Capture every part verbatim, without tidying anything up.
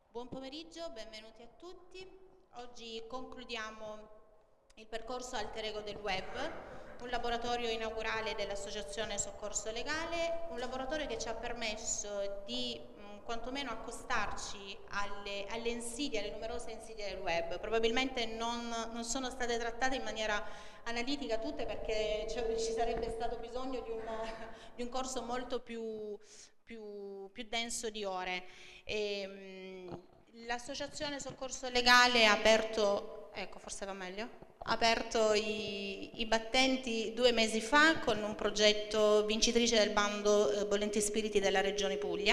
Buon pomeriggio, benvenuti a tutti. Oggi concludiamo il percorso Alter Ego del Web, un laboratorio inaugurale dell'Associazione Soccorso Legale, un laboratorio che ci ha permesso di mh, quantomeno accostarci alle, alle insidie, alle numerose insidie del web. Probabilmente non, non sono state trattate in maniera analitica tutte, perché cioè, ci sarebbe stato bisogno di un, di un corso molto più, più, più denso di ore. L'associazione Soccorso Legale ha aperto, ecco forse va meglio, ha aperto i, i battenti due mesi fa con un progetto vincitrice del bando eh, Bollenti Spiriti della Regione Puglia.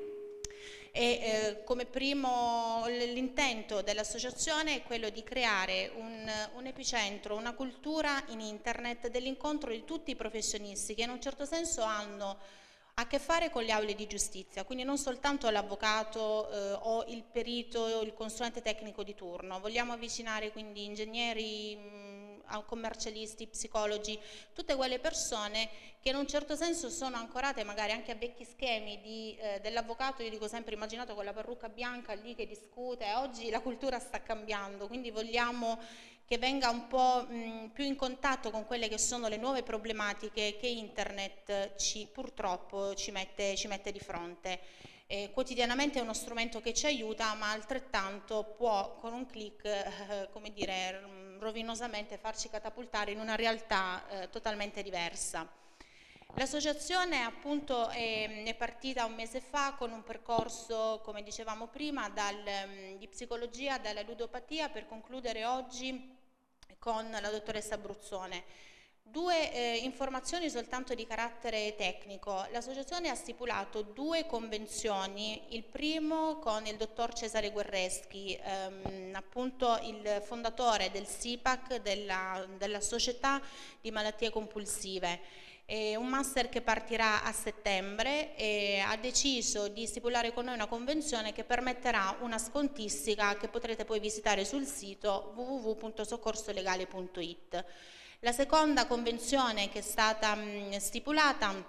E eh, come primo l'intento dell'associazione è quello di creare un, un epicentro, una cultura in internet dell'incontro di tutti i professionisti che in un certo senso hanno a che fare con le aule di giustizia, quindi non soltanto l'avvocato eh, o il perito o il consulente tecnico di turno. Vogliamo avvicinare quindi ingegneri, mh, commercialisti, psicologi, tutte quelle persone che in un certo senso sono ancorate magari anche a vecchi schemi eh, dell'avvocato. Io dico sempre, immaginato con la parrucca bianca lì che discute. Oggi la cultura sta cambiando, quindi vogliamo che venga un po' mh, più in contatto con quelle che sono le nuove problematiche che internet ci, purtroppo ci mette, ci mette di fronte. Eh, quotidianamente è uno strumento che ci aiuta, ma altrettanto può con un click, eh, come dire, rovinosamente farci catapultare in una realtà eh, totalmente diversa. L'associazione appunto è, è partita un mese fa con un percorso, come dicevamo prima, dal, di psicologia, dalla ludopatia, per concludere oggi con la dottoressa Bruzzone. Due eh, informazioni soltanto di carattere tecnico. L'associazione ha stipulato due convenzioni, il primo con il dottor Cesare Guerreschi, ehm, appunto il fondatore del S I P A C, della, della Società di Malattie Compulsive. È un master che partirà a settembre e ha deciso di stipulare con noi una convenzione che permetterà una scontistica che potrete poi visitare sul sito w w w punto soccorsolegale punto it. La seconda convenzione che è stata mh, stipulata,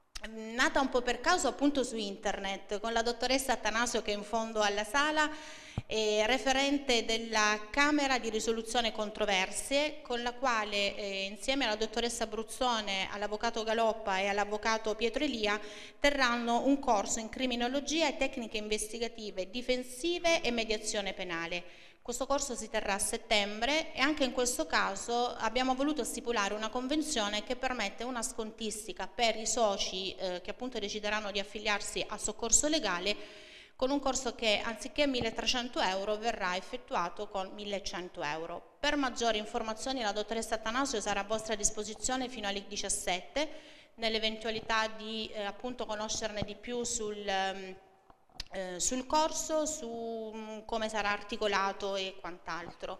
nata un po' per caso appunto su internet, con la dottoressa Attanasio che è in fondo alla sala, eh, referente della Camera di Risoluzione Controversie, con la quale eh, insieme alla dottoressa Bruzzone, all'avvocato Galoppa e all'avvocato Pietro Elia terranno un corso in criminologia e tecniche investigative, difensive e mediazione penale. Questo corso si terrà a settembre e anche in questo caso abbiamo voluto stipulare una convenzione che permette una scontistica per i soci eh, che appunto decideranno di affiliarsi a Soccorso Legale, con un corso che anziché milletrecento euro verrà effettuato con millecento euro. Per maggiori informazioni la dottoressa Attanasio sarà a vostra disposizione fino alle diciassette, nell'eventualità di eh, appunto conoscerne di più sul... Um, Eh, sul corso, su mh, come sarà articolato e quant'altro.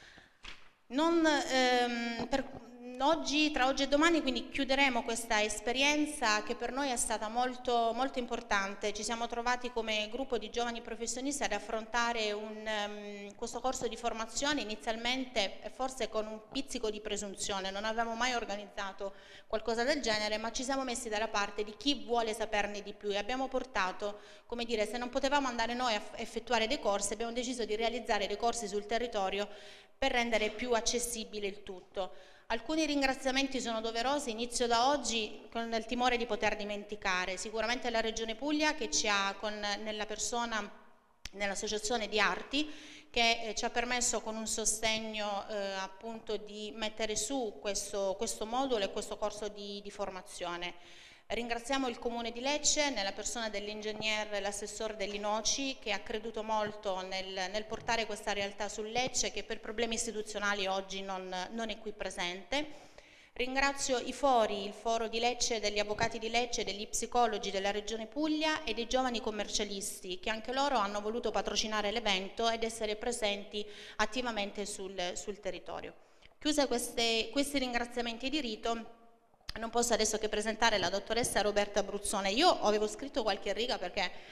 Non, ehm, per, oggi, tra oggi e domani quindi chiuderemo questa esperienza che per noi è stata molto, molto importante. Ci siamo trovati come gruppo di giovani professionisti ad affrontare un, um, questo corso di formazione inizialmente forse con un pizzico di presunzione. Non avevamo mai organizzato qualcosa del genere, ma ci siamo messi dalla parte di chi vuole saperne di più e abbiamo portato, come dire, se non potevamo andare noi a effettuare dei corsi, abbiamo deciso di realizzare dei corsi sul territorio per rendere più accessibile il tutto. Alcuni ringraziamenti sono doverosi, inizio da oggi con il timore di poter dimenticare. Sicuramente la Regione Puglia che ci ha, con, nella persona, nell'Associazione di Arti, che eh, ci ha permesso con un sostegno eh, appunto di mettere su questo, questo modulo e questo corso di, di formazione. Ringraziamo il Comune di Lecce nella persona dell'ingegner, l'assessore dell'Inoci, che ha creduto molto nel, nel portare questa realtà su Lecce, che per problemi istituzionali oggi non, non è qui presente. Ringrazio i fori, il foro di Lecce, degli avvocati di Lecce, degli psicologi della Regione Puglia e dei giovani commercialisti, che anche loro hanno voluto patrocinare l'evento ed essere presenti attivamente sul, sul territorio. Chiuse queste, questi ringraziamenti di rito, non posso adesso che presentare la dottoressa Roberta Bruzzone. Io avevo scritto qualche riga perché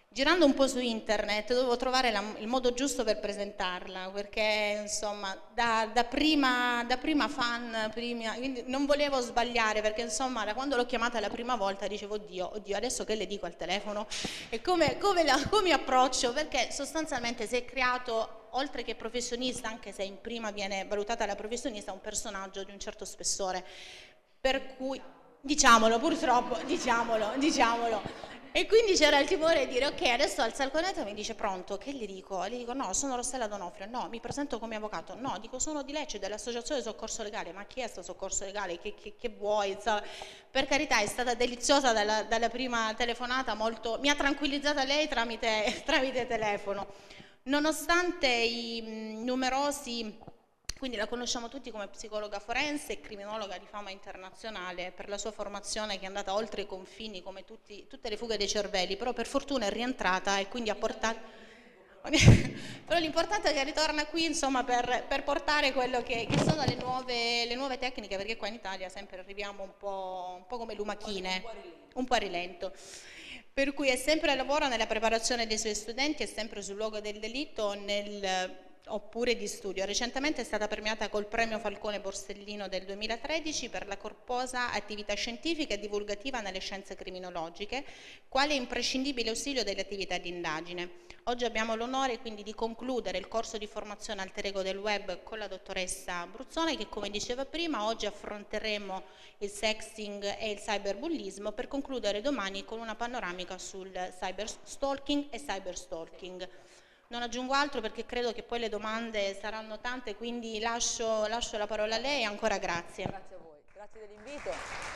girando un po' su internet dovevo trovare la, il modo giusto per presentarla, perché insomma da, da, prima, da prima fan, prima, quindi non volevo sbagliare, perché insomma da quando l'ho chiamata la prima volta dicevo oddio, oddio adesso che le dico al telefono e come, come, la, come approccio, perché sostanzialmente si è creato, oltre che professionista, anche se in prima viene valutata la professionista, un personaggio di un certo spessore, per cui diciamolo purtroppo, diciamolo, diciamolo. E quindi c'era il timore di dire ok, adesso alza il cornetto e mi dice pronto, che gli dico? E gli dico no, sono Rossella D'Onofrio, no, mi presento come avvocato, no, dico sono di Lecce, dell'associazione soccorso legale, ma chi è sto soccorso legale, che, che, che vuoi? Per carità è stata deliziosa dalla, dalla prima telefonata, molto, mi ha tranquillizzata lei tramite, tramite telefono, nonostante i mh, numerosi... Quindi la conosciamo tutti come psicologa forense e criminologa di fama internazionale per la sua formazione che è andata oltre i confini come tutti, tutte le fughe dei cervelli, però per fortuna è rientrata e quindi ha portato... però l'importante è che ritorna qui insomma per, per portare quello che, che sono le nuove, le nuove tecniche, perché qua in Italia sempre arriviamo un po', un po' come lumachine, un po' a rilento. Per cui è sempre al lavoro nella preparazione dei suoi studenti, è sempre sul luogo del delitto, nel... oppure di studio. Recentemente è stata premiata col premio Falcone Borsellino del duemilatredici per la corposa attività scientifica e divulgativa nelle scienze criminologiche, quale imprescindibile ausilio delle attività di indagine. Oggi abbiamo l'onore quindi di concludere il corso di formazione alter ego del web con la dottoressa Bruzzone, che come diceva prima oggi affronteremo il sexting e il cyberbullismo, per concludere domani con una panoramica sul cyberstalking e cyberstalking. Non aggiungo altro perché credo che poi le domande saranno tante, quindi lascio, lascio la parola a lei e ancora grazie. Grazie a voi, grazie dell'invito.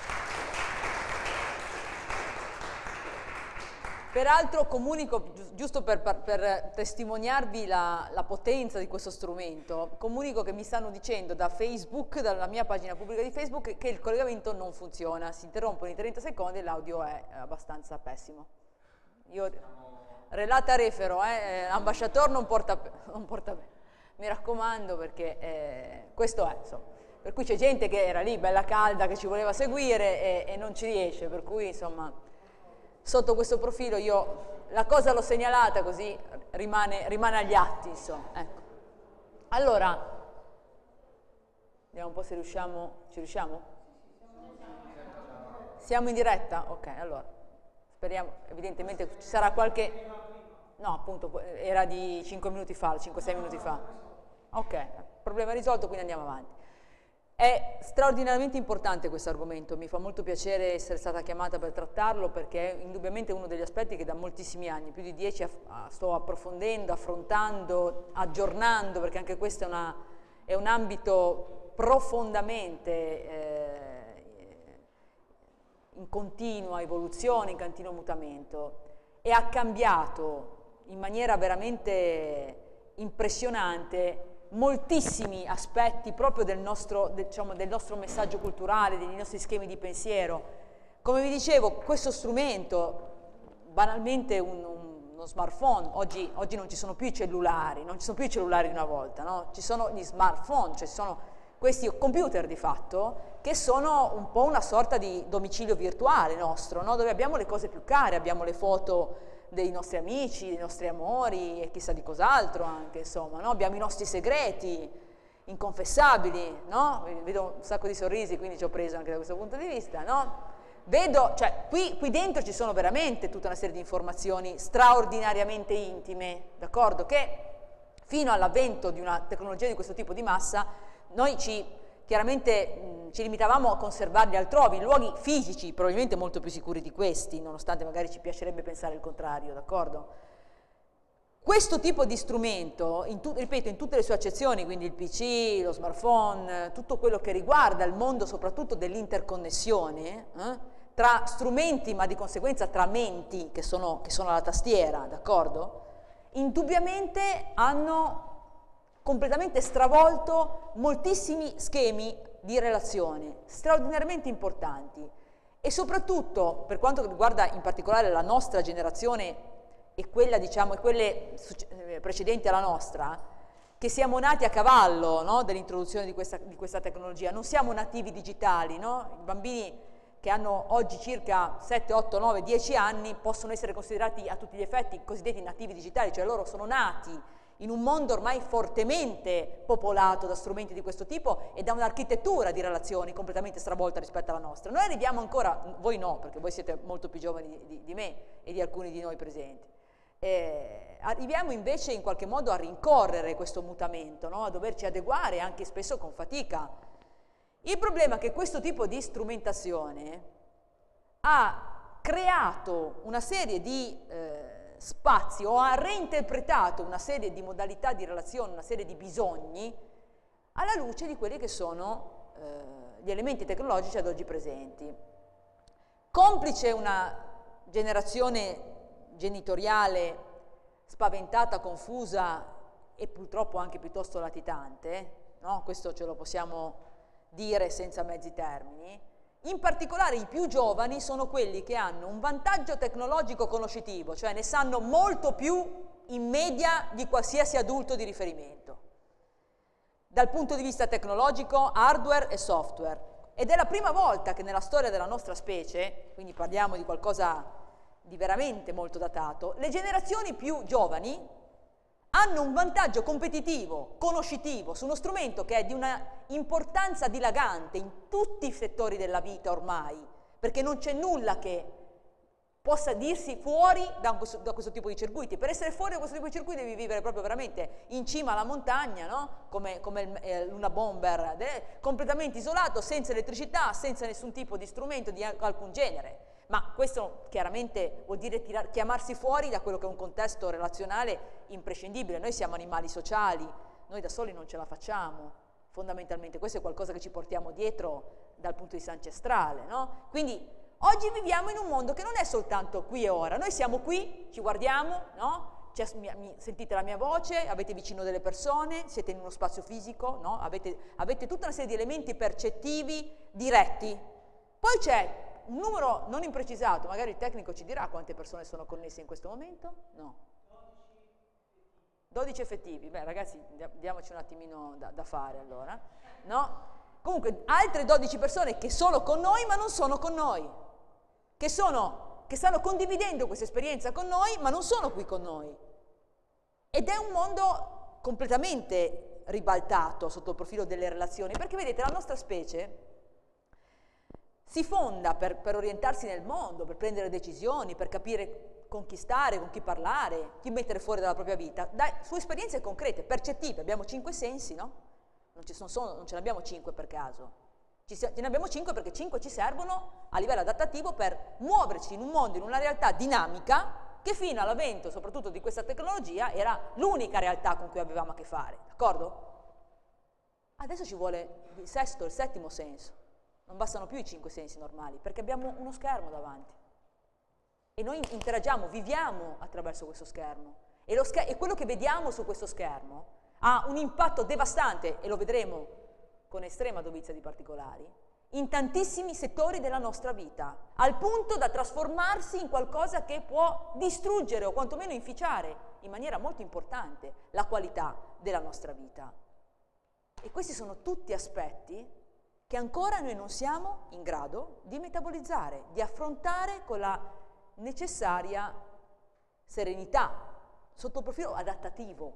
Peraltro comunico, giusto per, per testimoniarvi la, la potenza di questo strumento, comunico che mi stanno dicendo da Facebook, dalla mia pagina pubblica di Facebook, che il collegamento non funziona, si interrompono i trenta secondi e l'audio è abbastanza pessimo. Io... Relata refero, eh, ambasciatore non porta, non porta bene, mi raccomando, perché eh, questo è, insomma. Per cui c'è gente che era lì, bella calda, che ci voleva seguire e, e non ci riesce, per cui insomma, sotto questo profilo io la cosa l'ho segnalata, così rimane, rimane agli atti, insomma. Ecco. Allora, vediamo un po' se riusciamo, ci riusciamo? Siamo in diretta? Ok, allora, speriamo, evidentemente ci sarà qualche... No, appunto, era di cinque minuti fa, cinque sei minuti fa. Ok, problema risolto, quindi andiamo avanti. È straordinariamente importante questo argomento, mi fa molto piacere essere stata chiamata per trattarlo, perché è indubbiamente uno degli aspetti che da moltissimi anni, più di dieci, sto approfondendo, affrontando, aggiornando, perché anche questo è, una, è un ambito profondamente eh, in continua evoluzione, in continuo mutamento, e ha cambiato in maniera veramente impressionante moltissimi aspetti proprio del nostro, diciamo, del nostro messaggio culturale, dei nostri schemi di pensiero. Come vi dicevo, questo strumento, banalmente un, un, uno smartphone, oggi, oggi non ci sono più i cellulari, non ci sono più i cellulari di una volta, no? Ci sono gli smartphone, cioè ci sono questi computer di fatto, che sono un po' una sorta di domicilio virtuale nostro, no? Dove abbiamo le cose più care, abbiamo le foto dei nostri amici, dei nostri amori e chissà di cos'altro anche, insomma, no? Abbiamo i nostri segreti inconfessabili, no? Vedo un sacco di sorrisi, quindi ci ho preso anche da questo punto di vista, no? Vedo, cioè, qui, qui dentro ci sono veramente tutta una serie di informazioni straordinariamente intime, d'accordo? Che fino all'avvento di una tecnologia di questo tipo di massa, noi ci... Chiaramente mh, ci limitavamo a conservarli altrove, in luoghi fisici, probabilmente molto più sicuri di questi, nonostante magari ci piacerebbe pensare il contrario, d'accordo? Questo tipo di strumento, in tu, ripeto, in tutte le sue accezioni, quindi il P C, lo smartphone, tutto quello che riguarda il mondo soprattutto dell'interconnessione, eh, tra strumenti ma di conseguenza tra menti che sono, che sono alla tastiera, d'accordo? Indubbiamente hanno completamente stravolto moltissimi schemi di relazione, straordinariamente importanti, e soprattutto per quanto riguarda in particolare la nostra generazione e quella, diciamo, e quelle precedenti alla nostra, che siamo nati a cavallo, no, dell'introduzione di questa, di questa tecnologia, non siamo nativi digitali, no? I bambini che hanno oggi circa sette, otto, nove, dieci anni, possono essere considerati a tutti gli effetti cosiddetti nativi digitali, cioè loro sono nati in un mondo ormai fortemente popolato da strumenti di questo tipo e da un'architettura di relazioni completamente stravolta rispetto alla nostra. Noi arriviamo ancora, voi no, perché voi siete molto più giovani di, di, di me e di alcuni di noi presenti, eh, arriviamo invece in qualche modo a rincorrere questo mutamento, no? A doverci adeguare anche spesso con fatica. Il problema è che questo tipo di strumentazione ha creato una serie di eh, spazi o ha reinterpretato una serie di modalità di relazione, una serie di bisogni alla luce di quelli che sono eh, gli elementi tecnologici ad oggi presenti. Complice una generazione genitoriale spaventata, confusa e purtroppo anche piuttosto latitante, no? Questo ce lo possiamo dire senza mezzi termini. In particolare i più giovani sono quelli che hanno un vantaggio tecnologico conoscitivo, cioè ne sanno molto più in media di qualsiasi adulto di riferimento, dal punto di vista tecnologico, hardware e software. Ed è la prima volta che nella storia della nostra specie, quindi parliamo di qualcosa di veramente molto datato, le generazioni più giovani hanno un vantaggio competitivo, conoscitivo, su uno strumento che è di una importanza dilagante in tutti i settori della vita ormai, perché non c'è nulla che possa dirsi fuori da questo, da questo tipo di circuiti. Per essere fuori da questo tipo di circuiti devi vivere proprio veramente in cima alla montagna, no? Come, come il eh, Luna Bomber, de, completamente isolato, senza elettricità, senza nessun tipo di strumento di alcun genere. Ma questo chiaramente vuol dire tirar, chiamarsi fuori da quello che è un contesto relazionale imprescindibile. Noi siamo animali sociali, noi da soli non ce la facciamo, fondamentalmente. Questo è qualcosa che ci portiamo dietro dal punto di vista ancestrale, no? Quindi oggi viviamo in un mondo che non è soltanto qui e ora. Noi siamo qui, ci guardiamo, no? Cioè, mi, mi, sentite la mia voce, avete vicino delle persone, siete in uno spazio fisico, no? Avete, avete tutta una serie di elementi percettivi diretti. Poi c'è un numero non imprecisato, magari il tecnico ci dirà quante persone sono connesse in questo momento? No. dodici effettivi, beh ragazzi diamoci un attimino da, da fare allora, no? Comunque altre dodici persone che sono con noi ma non sono con noi, che, sono, che stanno condividendo questa esperienza con noi ma non sono qui con noi. Ed è un mondo completamente ribaltato sotto il profilo delle relazioni, perché vedete la nostra specie si fonda per, per orientarsi nel mondo, per prendere decisioni, per capire con chi stare, con chi parlare, chi mettere fuori dalla propria vita, da, su esperienze concrete, percettive. Abbiamo cinque sensi, no? Non, ci sono, sono, non ce ne abbiamo cinque per caso. Ci, ce ne abbiamo cinque perché cinque ci servono a livello adattativo per muoverci in un mondo, in una realtà dinamica che fino all'avvento, soprattutto di questa tecnologia, era l'unica realtà con cui avevamo a che fare, d'accordo? Adesso ci vuole il sesto, il settimo senso. Non bastano più i cinque sensi normali, perché abbiamo uno schermo davanti. E noi interagiamo, viviamo attraverso questo schermo. E, lo scher- e quello che vediamo su questo schermo ha un impatto devastante, e lo vedremo con estrema dovizia di particolari, in tantissimi settori della nostra vita, al punto da trasformarsi in qualcosa che può distruggere o quantomeno inficiare in maniera molto importante la qualità della nostra vita. E questi sono tutti aspetti che ancora noi non siamo in grado di metabolizzare, di affrontare con la necessaria serenità, sotto il profilo adattativo.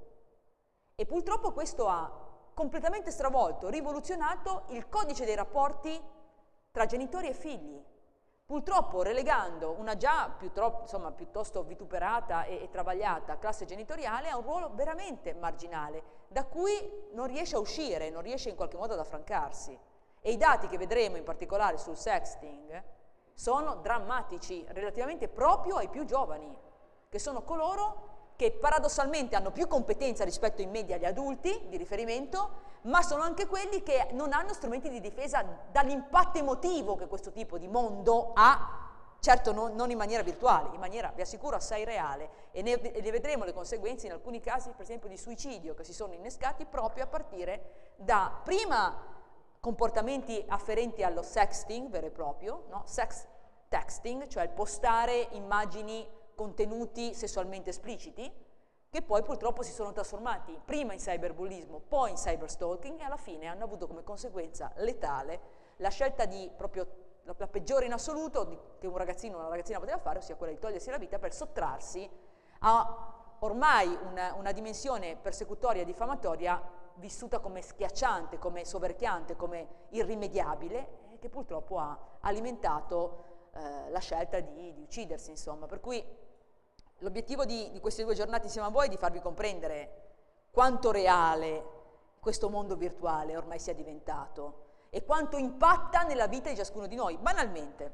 E purtroppo questo ha completamente stravolto, rivoluzionato il codice dei rapporti tra genitori e figli, purtroppo relegando una già più troppo, insomma, piuttosto vituperata e, e travagliata classe genitoriale a un ruolo veramente marginale, da cui non riesce a uscire, non riesce in qualche modo ad affrancarsi. E i dati che vedremo in particolare sul sexting sono drammatici relativamente proprio ai più giovani, che sono coloro che paradossalmente hanno più competenza rispetto in media agli adulti di riferimento, ma sono anche quelli che non hanno strumenti di difesa dall'impatto emotivo che questo tipo di mondo ha, certo non, non in maniera virtuale, in maniera, vi assicuro, assai reale, e ne, e ne vedremo le conseguenze in alcuni casi, per esempio, di suicidio che si sono innescati proprio a partire da prima comportamenti afferenti allo sexting vero e proprio, no? Sex texting, cioè il postare immagini, contenuti sessualmente espliciti, che poi purtroppo si sono trasformati prima in cyberbullismo, poi in cyberstalking, e alla fine hanno avuto come conseguenza letale la scelta di proprio la, la peggiore in assoluto di, che un ragazzino o una ragazzina poteva fare, ossia quella di togliersi la vita per sottrarsi a ormai una, una dimensione persecutoria e diffamatoria vissuta come schiacciante, come soverchiante, come irrimediabile, e che purtroppo ha alimentato eh, la scelta di, di uccidersi, insomma. Per cui l'obiettivo di, di queste due giornate insieme a voi è di farvi comprendere quanto reale questo mondo virtuale ormai sia diventato e quanto impatta nella vita di ciascuno di noi. Banalmente,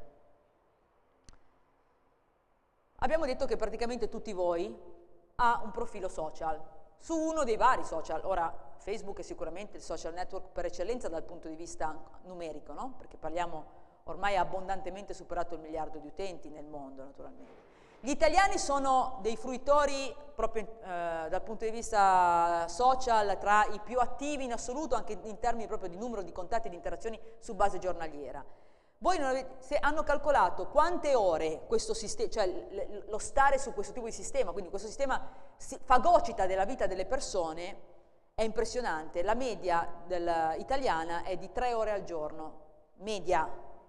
abbiamo detto che praticamente tutti voi ha un profilo social, su uno dei vari social. Ora, Facebook è sicuramente il social network per eccellenza dal punto di vista numerico, no? Perché parliamo, ormai ha abbondantemente superato il miliardo di utenti nel mondo, naturalmente. Gli italiani sono dei fruitori, proprio eh, dal punto di vista social, tra i più attivi in assoluto, anche in termini proprio di numero di contatti e di interazioni su base giornaliera. Voi non avete, se hanno calcolato quante ore questo sistema, cioè lo stare su questo tipo di sistema, quindi questo sistema fagocita della vita delle persone, è impressionante. La media del, italiana è di tre ore al giorno, media,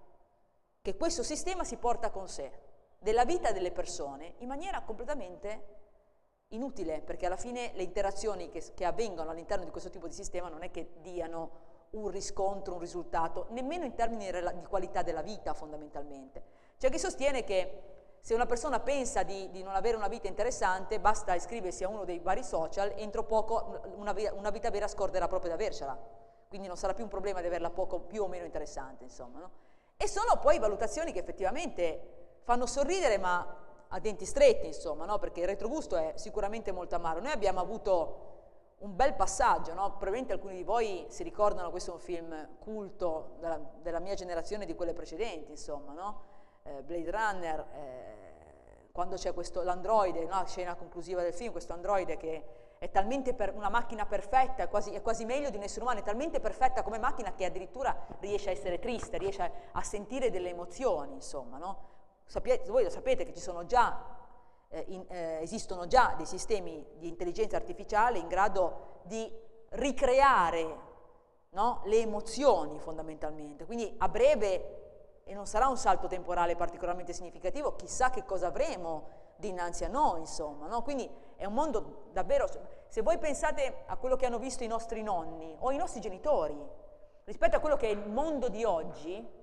che questo sistema si porta con sé, della vita delle persone, in maniera completamente inutile, perché alla fine le interazioni che, che avvengono all'interno di questo tipo di sistema non è che diano un riscontro, un risultato, nemmeno in termini di qualità della vita fondamentalmente. C'è chi sostiene che se una persona pensa di, di non avere una vita interessante, basta iscriversi a uno dei vari social, entro poco una, una vita vera scorderà proprio di avercela, quindi non sarà più un problema di averla poco, più o meno interessante, insomma, no? E sono poi valutazioni che effettivamente fanno sorridere, ma a denti stretti, insomma, no? Perché il retrogusto è sicuramente molto amaro. Noi abbiamo avuto un bel passaggio, no? Probabilmente alcuni di voi si ricordano, questo è un film culto della, della mia generazione e di quelle precedenti, insomma, no? Eh, Blade Runner, eh, quando c'è questo, l'androide, no? La scena conclusiva del film, questo androide che è talmente per, una macchina perfetta, è quasi, è quasi meglio di un essere umano, è talmente perfetta come macchina che addirittura riesce a essere triste, riesce a, a sentire delle emozioni, insomma, no? Sapete, voi lo sapete che ci sono già, eh, in, eh, esistono già dei sistemi di intelligenza artificiale in grado di ricreare, no, le emozioni fondamentalmente, quindi a breve, e non sarà un salto temporale particolarmente significativo, chissà che cosa avremo dinanzi a noi, insomma, no? Quindi è un mondo davvero, se voi pensate a quello che hanno visto i nostri nonni o i nostri genitori, rispetto a quello che è il mondo di oggi,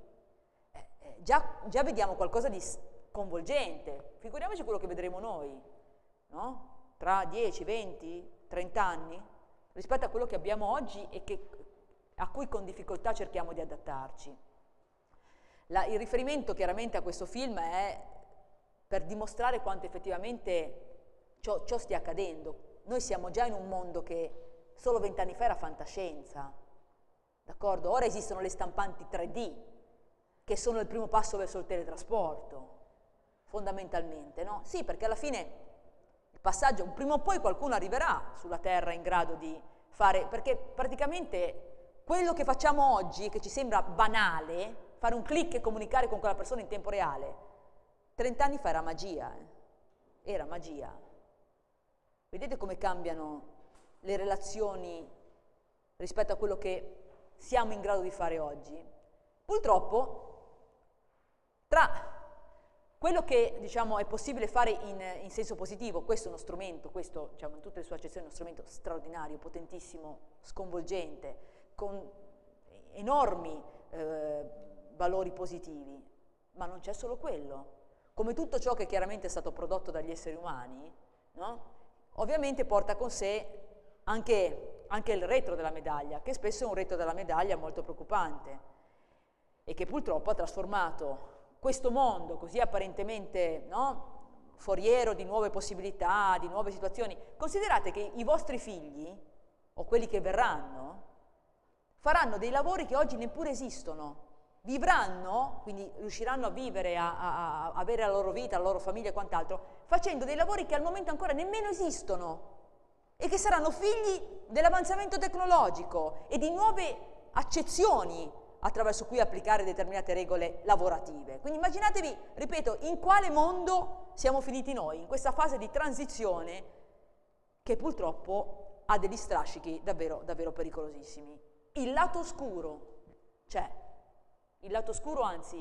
Già, già vediamo qualcosa di sconvolgente, figuriamoci quello che vedremo noi, no? Tra dieci, venti, trenta anni, rispetto a quello che abbiamo oggi e che, a cui con difficoltà cerchiamo di adattarci. La, il riferimento chiaramente a questo film è per dimostrare quanto effettivamente ciò, ciò stia accadendo. Noi siamo già in un mondo che solo vent'anni fa era fantascienza, d'accordo? Ora esistono le stampanti tre D, che sono il primo passo verso il teletrasporto, fondamentalmente, no? Sì, perché alla fine il passaggio, prima o poi qualcuno arriverà sulla Terra in grado di fare, perché praticamente quello che facciamo oggi, che ci sembra banale, fare un click e comunicare con quella persona in tempo reale, trent'anni fa era magia, eh? Era magia. Vedete come cambiano le relazioni rispetto a quello che siamo in grado di fare oggi? Purtroppo, tra quello che, diciamo, è possibile fare in, in senso positivo, questo è uno strumento, questo, diciamo, in tutte le sue accezioni è uno strumento straordinario, potentissimo, sconvolgente, con enormi eh, valori positivi, ma non c'è solo quello. Come tutto ciò che chiaramente è stato prodotto dagli esseri umani, no? Ovviamente porta con sé anche, anche il retro della medaglia, che spesso è un retro della medaglia molto preoccupante e che purtroppo ha trasformato questo mondo così apparentemente, no, foriero di nuove possibilità, di nuove situazioni. Considerate che i vostri figli, o quelli che verranno, faranno dei lavori che oggi neppure esistono, vivranno, quindi riusciranno a vivere, a, a, a avere la loro vita, la loro famiglia e quant'altro, facendo dei lavori che al momento ancora nemmeno esistono e che saranno figli dell'avanzamento tecnologico e di nuove accezioni attraverso cui applicare determinate regole lavorative. Quindi immaginatevi, ripeto, in quale mondo siamo finiti noi, in questa fase di transizione che purtroppo ha degli strascichi davvero, davvero pericolosissimi. Il lato oscuro c'è, il lato oscuro anzi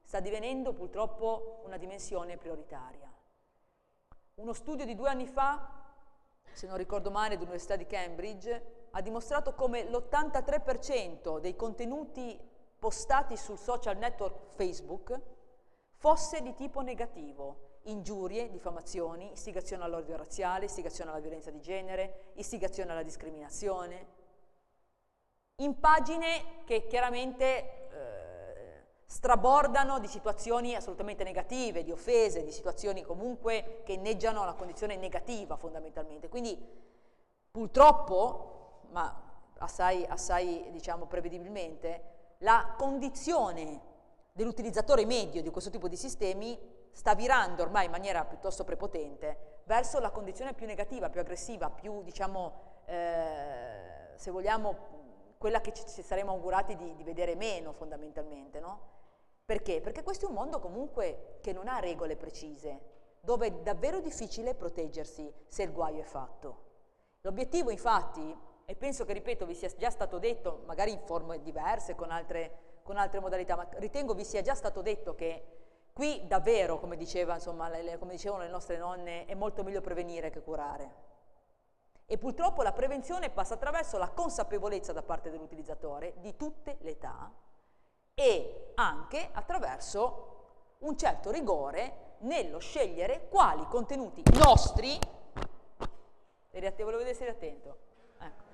sta divenendo purtroppo una dimensione prioritaria. Uno studio di due anni fa, se non ricordo male, dell'Università di Cambridge, ha dimostrato come l'ottantatré per cento dei contenuti postati sul social network Facebook fosse di tipo negativo: ingiurie, diffamazioni, istigazione all'odio razziale, istigazione alla violenza di genere, istigazione alla discriminazione, in pagine che chiaramente eh, strabordano di situazioni assolutamente negative, di offese, di situazioni comunque che inneggiano alla condizione negativa fondamentalmente. Quindi purtroppo, ma assai, assai diciamo prevedibilmente, la condizione dell'utilizzatore medio di questo tipo di sistemi sta virando ormai in maniera piuttosto prepotente verso la condizione più negativa, più aggressiva, più, diciamo, eh, se vogliamo, quella che ci saremmo augurati di, di vedere meno fondamentalmente, no? Perché? Perché questo è un mondo comunque che non ha regole precise, dove è davvero difficile proteggersi se il guaio è fatto. L'obiettivo infatti, e penso che, ripeto, vi sia già stato detto, magari in forme diverse, con altre, con altre modalità, ma ritengo vi sia già stato detto che qui davvero, come, diceva, insomma, le, come dicevano le nostre nonne, è molto meglio prevenire che curare. E purtroppo la prevenzione passa attraverso la consapevolezza da parte dell'utilizzatore di tutte le età e anche attraverso un certo rigore nello scegliere quali contenuti nostri, volevo vedere se eri attento, ecco.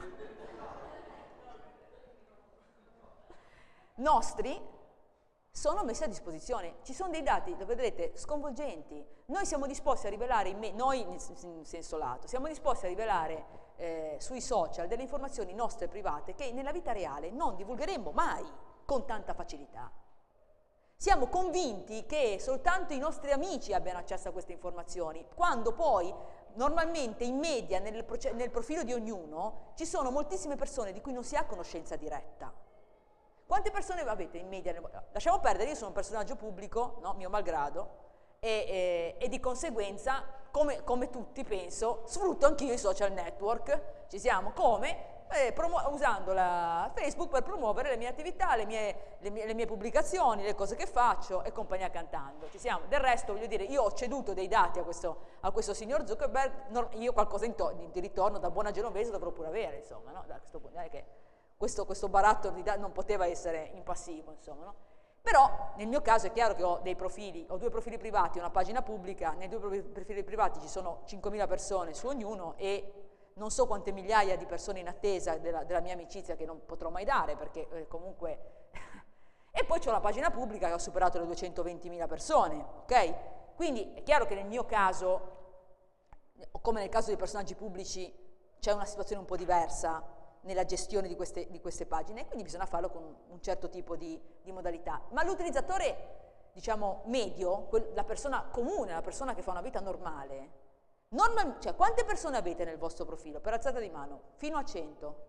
nostri sono messi a disposizione. Ci sono dei dati, lo vedrete, sconvolgenti. Noi siamo disposti a rivelare, in me, noi in senso lato, siamo disposti a rivelare eh, sui social delle informazioni nostre private che nella vita reale non divulgheremmo mai con tanta facilità. Siamo convinti che soltanto i nostri amici abbiano accesso a queste informazioni, quando poi normalmente in media nel, nel profilo di ognuno ci sono moltissime persone di cui non si ha conoscenza diretta. Quante persone avete in media? Lasciamo perdere, io sono un personaggio pubblico, no? Mio malgrado, e, e, e di conseguenza, come, come tutti penso, sfrutto anch'io i social network. Ci siamo? Come? Eh, usando la Facebook per promuovere le mie attività, le mie, le, mie, le mie pubblicazioni, le cose che faccio e compagnia cantando. Ci siamo? Del resto, voglio dire, io ho ceduto dei dati a questo, a questo signor Zuckerberg, no, io qualcosa in di, di ritorno da buona genovese dovrò pure avere, insomma, no? Da questo punto, che questo, questo baratto di dati non poteva essere impassivo, insomma, no? Però nel mio caso è chiaro che ho dei profili, ho due profili privati, una pagina pubblica, nei due profili privati ci sono cinquemila persone su ognuno e non so quante migliaia di persone in attesa della, della mia amicizia che non potrò mai dare perché eh, comunque... e poi c'ho la pagina pubblica che ha superato le duecentoventimila persone, ok? Quindi è chiaro che nel mio caso, come nel caso dei personaggi pubblici, c'è una situazione un po' diversa nella gestione di queste, di queste pagine e quindi bisogna farlo con un certo tipo di, di modalità. Ma l'utilizzatore, diciamo, medio, la persona comune, la persona che fa una vita normale, Normal, cioè, quante persone avete nel vostro profilo? Per alzata di mano, fino a cento,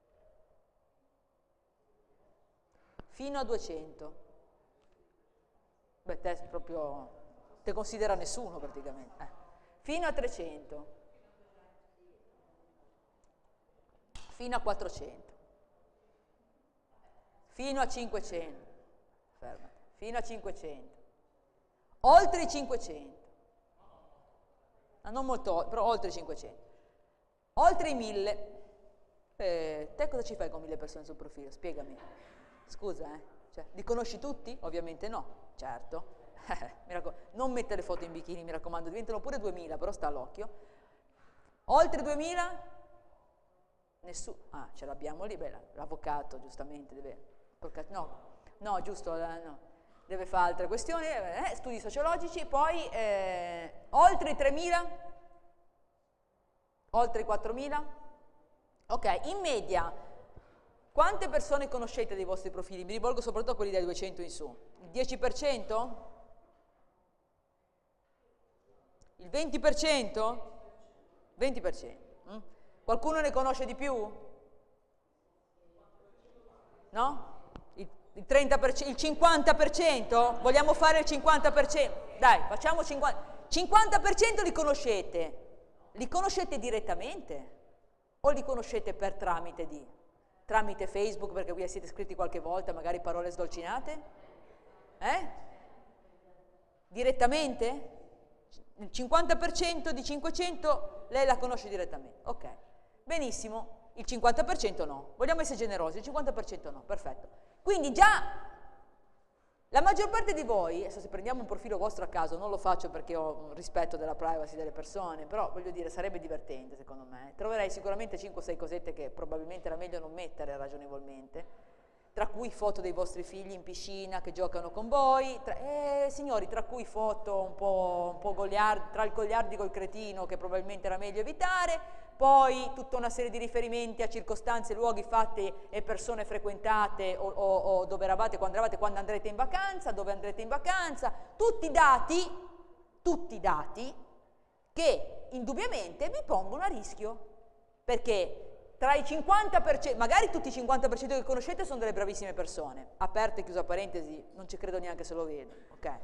fino a duecento. Beh, te proprio, te considera nessuno praticamente. Eh. Fino a trecento, fino a quattrocento, fino a cinquecento, fermati, fino a cinquecento, oltre i cinquecento. Non molto, però oltre i cinquecento, oltre i mille. Eh, te cosa ci fai con mille persone sul profilo? Spiegami. Scusa, eh? Cioè, li conosci tutti? Ovviamente no, certo. Non mettere le foto in bikini, mi raccomando, diventano pure duemila, però sta all'occhio. Oltre duemila? Nessuno. Ah, ce l'abbiamo lì, beh, l'avvocato giustamente deve... No, no, giusto, no. Deve fare altre questioni, eh, studi sociologici, poi eh, oltre i tremila, oltre i quattromila, ok, in media, quante persone conoscete dei vostri profili? Mi rivolgo soprattutto a quelli dai duecento in su, il dieci per cento? Il venti per cento? venti per cento. Mm? Qualcuno ne conosce di più? No? Il, trenta per cento, il cinquanta per cento? Vogliamo fare il cinquanta per cento? Dai, facciamo cinquanta. cinquanta per cento li conoscete. Li conoscete direttamente? O li conoscete per tramite di? Tramite Facebook, perché vi siete iscritti qualche volta, magari parole sdolcinate? Eh? Direttamente? Il cinquanta per cento di cinquecento lei la conosce direttamente. Ok, benissimo, il cinquanta per cento no. Vogliamo essere generosi, il cinquanta per cento no, perfetto. Quindi già la maggior parte di voi, adesso se prendiamo un profilo vostro a caso, non lo faccio perché ho un rispetto della privacy delle persone, però voglio dire, sarebbe divertente secondo me. Troverei sicuramente cinque o sei cosette che probabilmente era meglio non mettere ragionevolmente, tra cui foto dei vostri figli in piscina che giocano con voi, tra, eh, signori, tra cui foto un po', un po' goliardi, tra il goliardico e il cretino che probabilmente era meglio evitare, poi tutta una serie di riferimenti a circostanze, luoghi, fatti e persone frequentate o, o, o dove eravate, quando eravate, quando andrete in vacanza, dove andrete in vacanza, tutti dati, tutti dati che indubbiamente vi pongono a rischio, perché tra i cinquanta per cento, magari tutti i cinquanta per cento che conoscete sono delle bravissime persone, aperta e chiusa parentesi, non ci credo neanche se lo vedo, ok?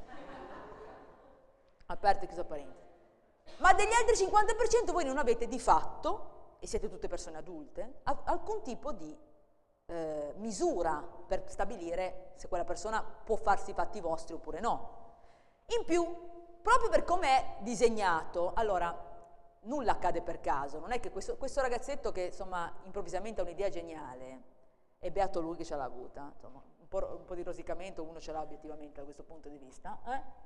Aperta e chiusa parentesi. Ma degli altri cinquanta per cento voi non avete di fatto, e siete tutte persone adulte, alcun tipo di eh, misura per stabilire se quella persona può farsi i fatti vostri oppure no. In più, proprio per come è disegnato, allora, nulla accade per caso, non è che questo, questo ragazzetto che insomma improvvisamente ha un'idea geniale, è beato lui che ce l'ha avuta, insomma, un po', un po' di rosicamento uno ce l'ha obiettivamente da questo punto di vista, eh?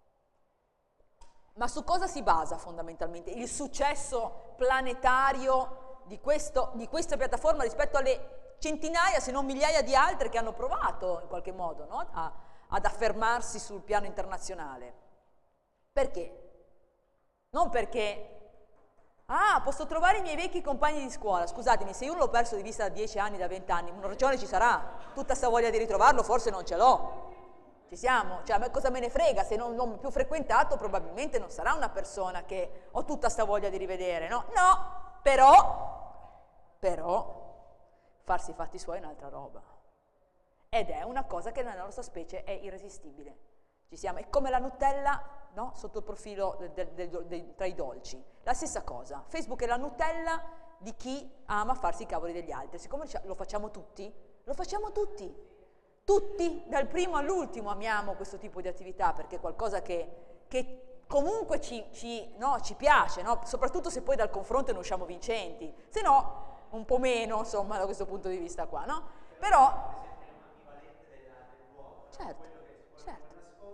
Ma su cosa si basa fondamentalmente il successo planetario di, questo, di questa piattaforma rispetto alle centinaia se non migliaia di altre che hanno provato in qualche modo, no? a, ad affermarsi sul piano internazionale? Perché? Non perché ah, posso trovare i miei vecchi compagni di scuola. Scusatemi, se io l'ho perso di vista da dieci anni, da venti anni, una ragione ci sarà. Tutta sta voglia di ritrovarlo forse non ce l'ho. Ci siamo? Cioè, cosa me ne frega? Se non l'ho più frequentato, probabilmente non sarà una persona che ho tutta sta voglia di rivedere, no? No, però, però, farsi i fatti suoi è un'altra roba. Ed è una cosa che nella nostra specie è irresistibile. Ci siamo. È come la Nutella, no? Sotto il profilo del, del, del, del, tra i dolci. La stessa cosa. Facebook è la Nutella di chi ama farsi i cavoli degli altri. Siccome lo facciamo tutti, lo facciamo tutti. Tutti, dal primo all'ultimo, amiamo questo tipo di attività perché è qualcosa che, che comunque ci, ci, no, ci piace, no? Soprattutto se poi dal confronto ne usciamo vincenti. Se no, un po' meno, insomma, da questo punto di vista qua, no? Però... Certo, certo.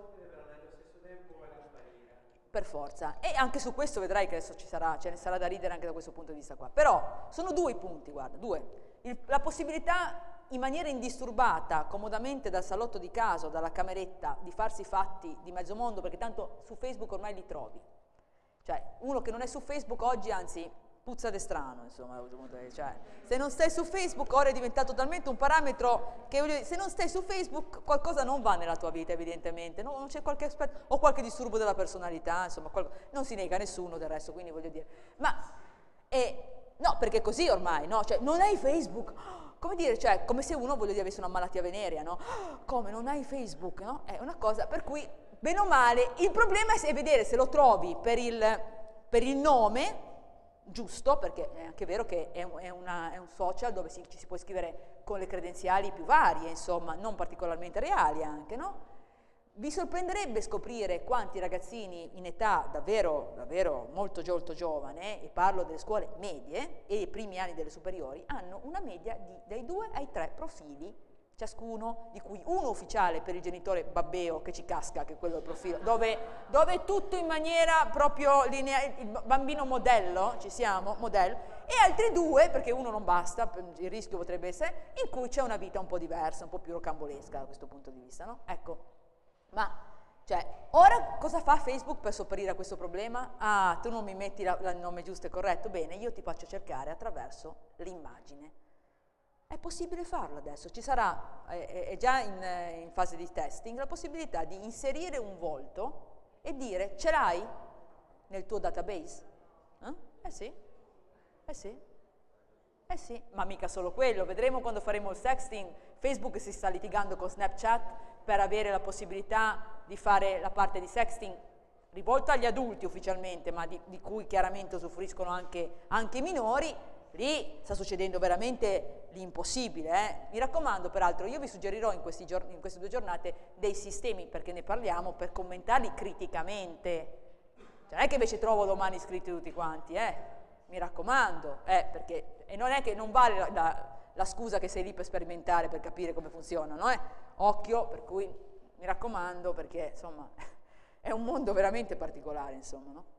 Per forza, e anche su questo vedrai che adesso ci sarà, ce ne sarà da ridere anche da questo punto di vista qua, però sono due i punti, guarda, due, Il, la possibilità in maniera indisturbata, comodamente dal salotto di casa o dalla cameretta, di farsi fatti di mezzo mondo, perché tanto su Facebook ormai li trovi, cioè uno che non è su Facebook oggi, anzi, puzza de strano, insomma, cioè, se non stai su Facebook ora è diventato talmente un parametro che, voglio dire, se non stai su Facebook qualcosa non va nella tua vita evidentemente, no? Non c'è qualche aspetto, o qualche disturbo della personalità, insomma, qual, non si nega a nessuno del resto, quindi voglio dire, ma, eh, no, perché è così ormai, no? Cioè, non hai Facebook, come dire, cioè, come se uno, voglio dire, avesse una malattia venerea, no? Come, non hai Facebook, no? È una cosa per cui, bene o male, il problema è vedere se lo trovi per il, per il nome, giusto, perché è anche vero che è, è, una, è un social dove si, ci si può iscrivere con le credenziali più varie, insomma, non particolarmente reali anche, no? Vi sorprenderebbe scoprire quanti ragazzini in età davvero, davvero molto, molto giovane, e parlo delle scuole medie e i primi anni delle superiori, hanno una media di, dai due ai tre profili ciascuno, di cui uno ufficiale per il genitore babbeo che ci casca, che è quello del profilo, dove, dove è tutto in maniera proprio lineare, il bambino modello, ci siamo, modello, e altri due, perché uno non basta, il rischio potrebbe essere, in cui c'è una vita un po' diversa, un po' più rocambolesca da questo punto di vista, no? Ecco, ma, cioè, ora cosa fa Facebook per sopperire a questo problema? Ah, tu non mi metti la, la, il nome giusto e corretto? Bene, io ti faccio cercare attraverso l'immagine. È possibile farlo adesso, ci sarà, è, è già in, in fase di testing, la possibilità di inserire un volto e dire ce l'hai nel tuo database? Eh? eh sì, eh sì, eh sì, ma mica solo quello, vedremo quando faremo il sexting, Facebook si sta litigando con Snapchat per avere la possibilità di fare la parte di sexting rivolta agli adulti ufficialmente, ma di, di cui chiaramente usufruiscono anche, anche i minori. lì sta succedendo veramente l'impossibile. Eh? Mi raccomando, peraltro, io vi suggerirò in, questi giorni, in queste due giornate dei sistemi, perché ne parliamo, per commentarli criticamente. Cioè, non è che invece trovo domani iscritti tutti quanti, eh? Mi raccomando, eh, perché, e non è che non vale la, la, la scusa che sei lì per sperimentare, per capire come funzionano, eh? Occhio, per cui mi raccomando, perché insomma è un mondo veramente particolare, insomma, no?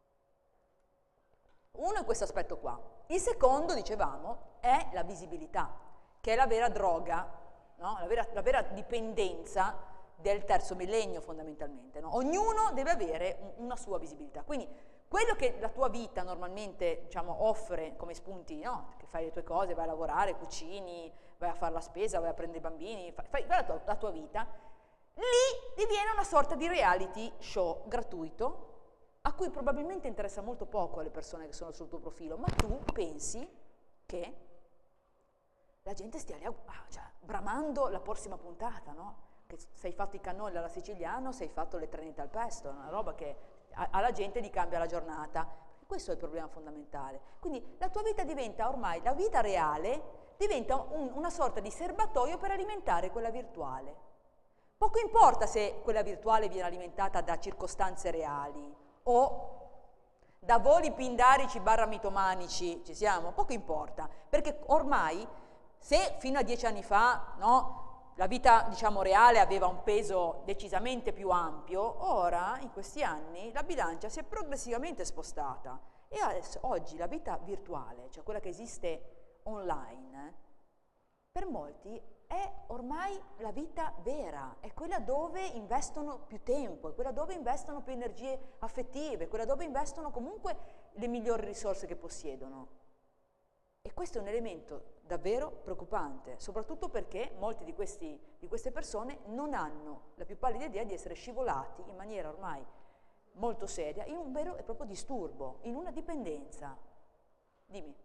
Uno è questo aspetto qua. Il secondo, dicevamo, è la visibilità, che è la vera droga, no? la, vera, la vera dipendenza del terzo millennio fondamentalmente. No? Ognuno deve avere una sua visibilità. Quindi quello che la tua vita normalmente, diciamo, offre come spunti, no? Che fai le tue cose, vai a lavorare, cucini, vai a fare la spesa, vai a prendere i bambini, fai, fai la, tua, la tua vita, lì diviene una sorta di reality show gratuito, a cui probabilmente interessa molto poco alle persone che sono sul tuo profilo, ma tu pensi che la gente stia lì, ah, cioè, bramando la prossima puntata, no? Che se hai fatto i cannoli alla siciliano, se hai fatto le trenite al pesto, è una roba che alla gente gli cambia la giornata. Questo è il problema fondamentale. Quindi la tua vita diventa ormai, la vita reale diventa un, una sorta di serbatoio per alimentare quella virtuale. Poco importa se quella virtuale viene alimentata da circostanze reali o da voli pindarici barra mitomanici, ci siamo? Poco importa, perché ormai se fino a dieci anni fa, no, la vita, diciamo, reale aveva un peso decisamente più ampio, ora in questi anni la bilancia si è progressivamente spostata e adesso, oggi la vita virtuale, cioè quella che esiste online, per molti è ormai la vita vera, è quella dove investono più tempo, è quella dove investono più energie affettive, è quella dove investono comunque le migliori risorse che possiedono. E questo è un elemento davvero preoccupante, soprattutto perché molti di, questi, di queste persone non hanno la più pallida idea di essere scivolati in maniera ormai molto seria in un vero e proprio disturbo, in una dipendenza. Dimmi.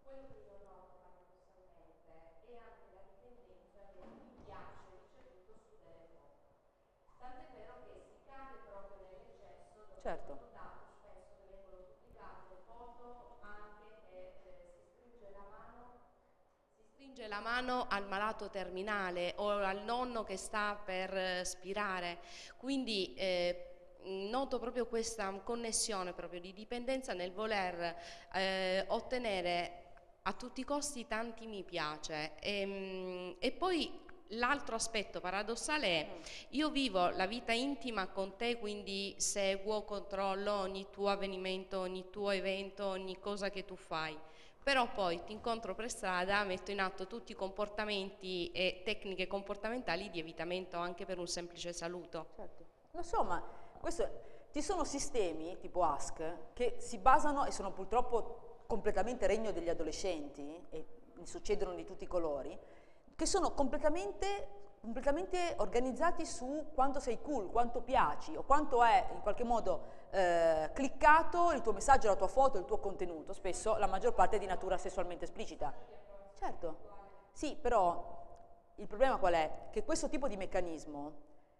Certo. Spesso vengono pubblicate foto anche che eh, si stringe la mano, si stringe la mano al malato terminale o al nonno che sta per eh, spirare. Quindi eh, noto proprio questa connessione proprio di dipendenza nel voler eh, ottenere a tutti i costi tanti mi piace. E, e poi l'altro aspetto paradossale è, io vivo la vita intima con te, quindi seguo, controllo ogni tuo avvenimento, ogni tuo evento, ogni cosa che tu fai, però poi ti incontro per strada, metto in atto tutti i comportamenti e tecniche comportamentali di evitamento anche per un semplice saluto. Certo. Lo so, ma questo, ci sono sistemi tipo Ask che si basano, e sono purtroppo completamente regno degli adolescenti, e ne succedono di tutti i colori, che sono completamente, completamente organizzati su quanto sei cool, quanto piaci o quanto è in qualche modo eh, cliccato il tuo messaggio, la tua foto, il tuo contenuto, spesso la maggior parte è di natura sessualmente esplicita. Certo, sì, però il problema qual è? Che questo tipo di meccanismo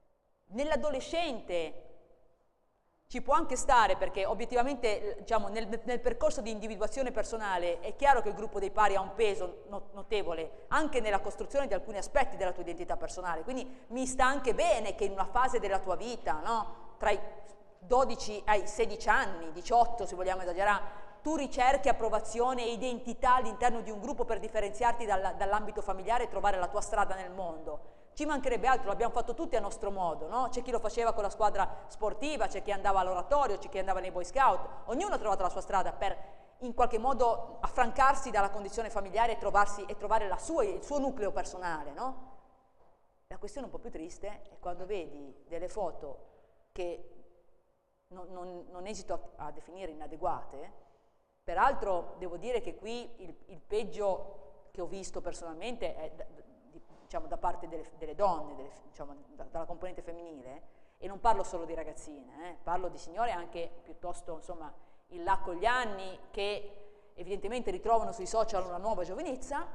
nell'adolescente ci può anche stare, perché obiettivamente, diciamo, nel, nel percorso di individuazione personale è chiaro che il gruppo dei pari ha un peso not- notevole anche nella costruzione di alcuni aspetti della tua identità personale, quindi mi sta anche bene che in una fase della tua vita, no? Tra i dodici ai sedici anni, diciotto se vogliamo esagerare, tu ricerchi approvazione e identità all'interno di un gruppo per differenziarti dal, dall'ambito familiare e trovare la tua strada nel mondo. Ci mancherebbe altro, l'abbiamo fatto tutti a nostro modo, no? C'è chi lo faceva con la squadra sportiva, c'è chi andava all'oratorio, c'è chi andava nei Boy Scout, ognuno ha trovato la sua strada per in qualche modo affrancarsi dalla condizione familiare e, trovarsi, e trovare la sua, il suo nucleo personale, no? La questione un po' più triste è quando vedi delle foto che non, non, non esito a, a definire inadeguate. Peraltro devo dire che qui il, il peggio che ho visto personalmente è da, diciamo, da parte delle, delle donne, delle, diciamo, da, dalla componente femminile, e non parlo solo di ragazzine, eh, parlo di signore anche piuttosto, insomma, in là con gli anni, che evidentemente ritrovano sui social una nuova giovinezza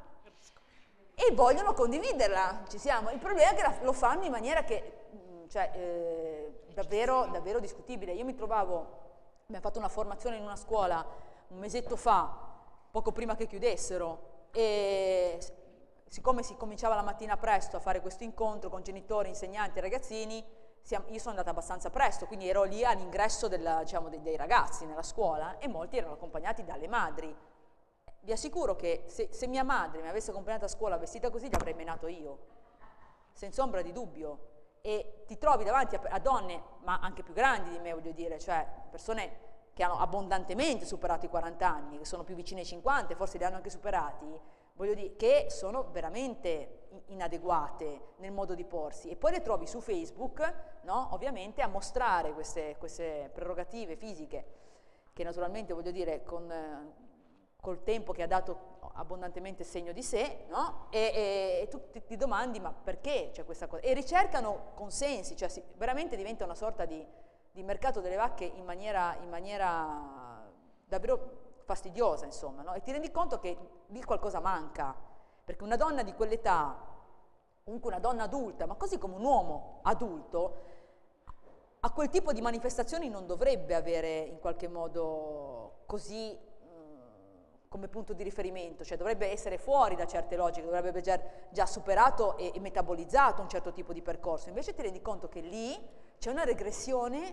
e vogliono condividerla, ci siamo. Il problema è che la, lo fanno in maniera che, cioè, eh, davvero, davvero discutibile. Io mi trovavo, abbiamo fatto una formazione in una scuola un mesetto fa, poco prima che chiudessero, e siccome si cominciava la mattina presto a fare questo incontro con genitori, insegnanti e ragazzini, io sono andata abbastanza presto, quindi ero lì all'ingresso diciamo, dei, dei ragazzi nella scuola e molti erano accompagnati dalle madri. Vi assicuro che se, se mia madre mi avesse accompagnata a scuola vestita così, li avrei menato io, senza ombra di dubbio. E ti trovi davanti a, a donne, ma anche più grandi di me, voglio dire, cioè persone che hanno abbondantemente superato i quaranta anni, che sono più vicine ai cinquanta, forse li hanno anche superati, voglio dire, che sono veramente inadeguate nel modo di porsi, e poi le trovi su Facebook, no? Ovviamente a mostrare queste, queste prerogative fisiche, che naturalmente, voglio dire, con, eh, col tempo che ha dato abbondantemente segno di sé, no? E, e, e tu ti, ti domandi, ma perché c'è questa cosa? E ricercano consensi, cioè si, veramente diventa una sorta di, di mercato delle vacche in maniera, in maniera davvero fastidiosa, insomma, no? E ti rendi conto che lì qualcosa manca, perché una donna di quell'età, comunque una donna adulta, ma così come un uomo adulto, a quel tipo di manifestazioni non dovrebbe avere in qualche modo così mh, come punto di riferimento, cioè dovrebbe essere fuori da certe logiche, dovrebbe aver già, già superato e, e metabolizzato un certo tipo di percorso. Invece ti rendi conto che lì c'è una regressione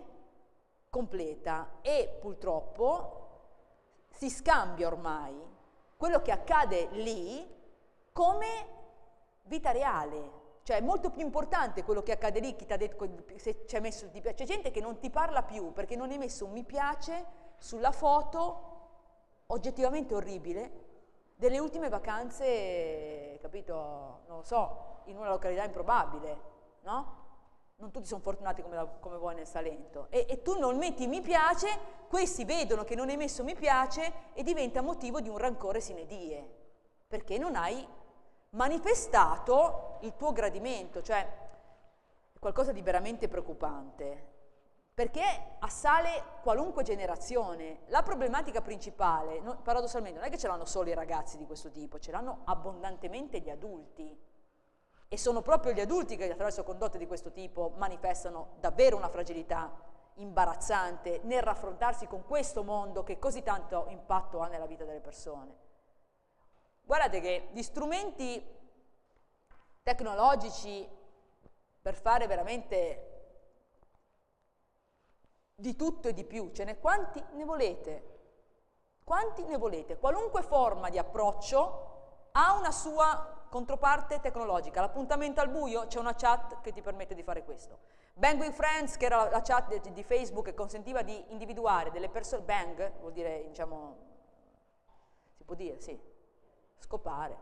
completa e purtroppo si scambia ormai quello che accade lì come vita reale, cioè è molto più importante quello che accade lì, chi ti ha detto se ci hai messo ti piace. C'è gente che non ti parla più perché non hai messo un mi piace sulla foto oggettivamente orribile delle ultime vacanze, capito, non lo so, in una località improbabile, no? Non tutti sono fortunati come, la, come voi nel Salento, e, e tu non metti mi piace, questi vedono che non hai messo mi piace e diventa motivo di un rancore sine die, perché non hai manifestato il tuo gradimento, cioè è qualcosa di veramente preoccupante, perché assale qualunque generazione. La problematica principale, no, paradossalmente, non è che ce l'hanno solo i ragazzi di questo tipo, ce l'hanno abbondantemente gli adulti. E sono proprio gli adulti che attraverso condotte di questo tipo manifestano davvero una fragilità imbarazzante nel raffrontarsi con questo mondo che così tanto impatto ha nella vita delle persone. Guardate che gli strumenti tecnologici per fare veramente di tutto e di più, ce n'è quanti ne volete? Quanti ne volete? Qualunque forma di approccio ha una sua controparte tecnologica. L'appuntamento al buio, c'è una chat che ti permette di fare questo. Bang with Friends, che era la, la chat di, di Facebook che consentiva di individuare delle persone, bang vuol dire, diciamo, si può dire, sì, scopare.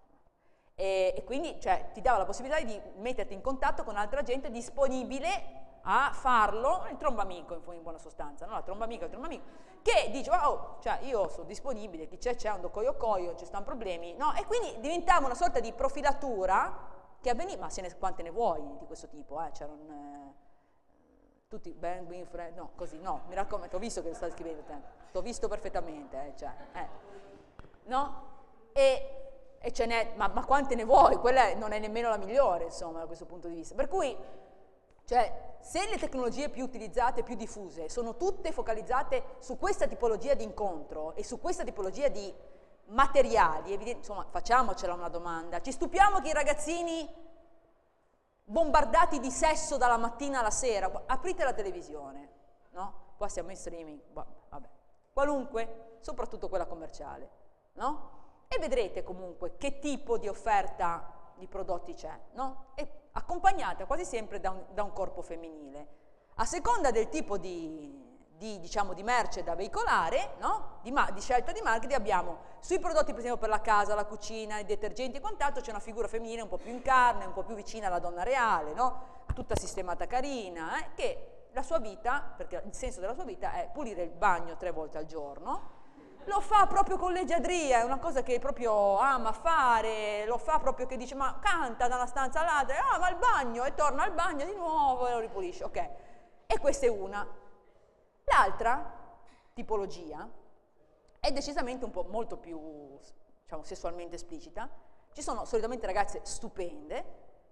E, e quindi, cioè, ti dava la possibilità di metterti in contatto con altra gente disponibile a farlo, il trombamico in buona sostanza, no? La trombamica, il trombamico, che dice, oh, cioè io sono disponibile, chi c'è c'è, un coio coio, ci stanno problemi, no? E quindi diventava una sorta di profilatura che avveniva, ma se ne, quante ne vuoi di questo tipo, eh? C'erano eh, tutti, bang, bing, friend, no, così, no, mi raccomando, ti ho visto che lo stai scrivendo te, ti ho visto perfettamente, eh, cioè, eh, no? E, e ce n'è, ma, ma quante ne vuoi? Quella non è nemmeno la migliore, insomma, da questo punto di vista, per cui, cioè, se le tecnologie più utilizzate, più diffuse, sono tutte focalizzate su questa tipologia di incontro e su questa tipologia di materiali, evidente, insomma, facciamocela una domanda, ci stupiamo che i ragazzini bombardati di sesso dalla mattina alla sera, aprite la televisione, no? Qua siamo in streaming, vabbè, qualunque, soprattutto quella commerciale, no? E vedrete comunque che tipo di offerta di prodotti c'è, no? E accompagnata quasi sempre da un, da un corpo femminile. A seconda del tipo di, di, diciamo, di merce da veicolare, no? di, di scelta di marketing, abbiamo sui prodotti per esempio per la casa, la cucina, i detergenti e quant'altro, c'è una figura femminile un po' più in carne, un po' più vicina alla donna reale, no? Tutta sistemata carina, eh? Che la sua vita, perché il senso della sua vita è pulire il bagno tre volte al giorno, lo fa proprio con leggiadria, è una cosa che proprio ama fare, lo fa proprio che dice, ma canta da una stanza all'altra, ah, ma il bagno, e torna al bagno di nuovo e lo ripulisce, ok. E questa è una. L'altra tipologia è decisamente un po' molto più, diciamo, sessualmente esplicita. Ci sono solitamente ragazze stupende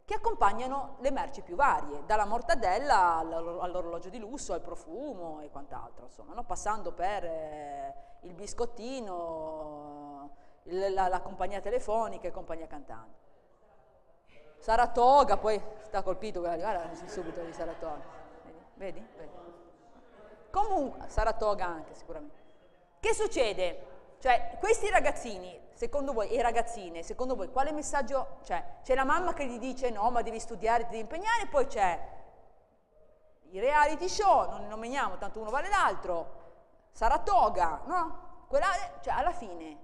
che accompagnano le merci più varie, dalla mortadella all'orologio di lusso, al profumo e quant'altro, insomma, no? Passando per eh, il biscottino, il, la, la compagnia telefonica e compagnia cantante. Saratoga, poi sta colpito, guarda subito di Saratoga, vedi? Vedi? Comunque, Saratoga anche sicuramente. Che succede? Cioè, questi ragazzini, secondo voi, e ragazzine, secondo voi, quale messaggio c'è? C'è la mamma che gli dice no, ma devi studiare, ti devi impegnare, poi c'è i reality show, non ne nominiamo, tanto uno vale l'altro, Saratoga, no? Quella, cioè, alla fine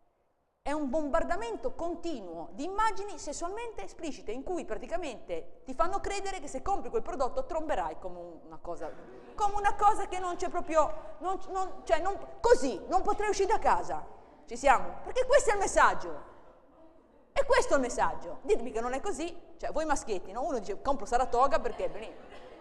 è un bombardamento continuo di immagini sessualmente esplicite, in cui praticamente ti fanno credere che se compri quel prodotto tromberai come una cosa, come una cosa che non c'è proprio, non, non, cioè non, così, non potrai uscire da casa. Ci siamo? Perché questo è il messaggio. E questo è il messaggio. Ditemi che non è così. Cioè, voi maschietti, no? Uno dice, compro Saratoga perché, benissimo.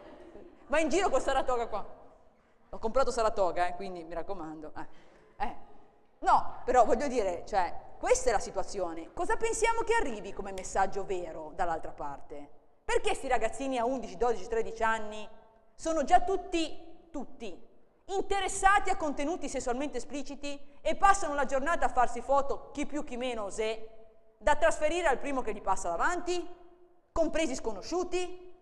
Va in giro con Saratoga qua. Ho comprato Saratoga, eh, quindi mi raccomando. Eh. Eh. No, però voglio dire, cioè, questa è la situazione. Cosa pensiamo che arrivi come messaggio vero dall'altra parte? Perché questi ragazzini a undici, dodici, tredici anni sono già tutti, tutti, interessati a contenuti sessualmente espliciti e passano la giornata a farsi foto, chi più chi meno osè, da trasferire al primo che gli passa davanti, compresi sconosciuti?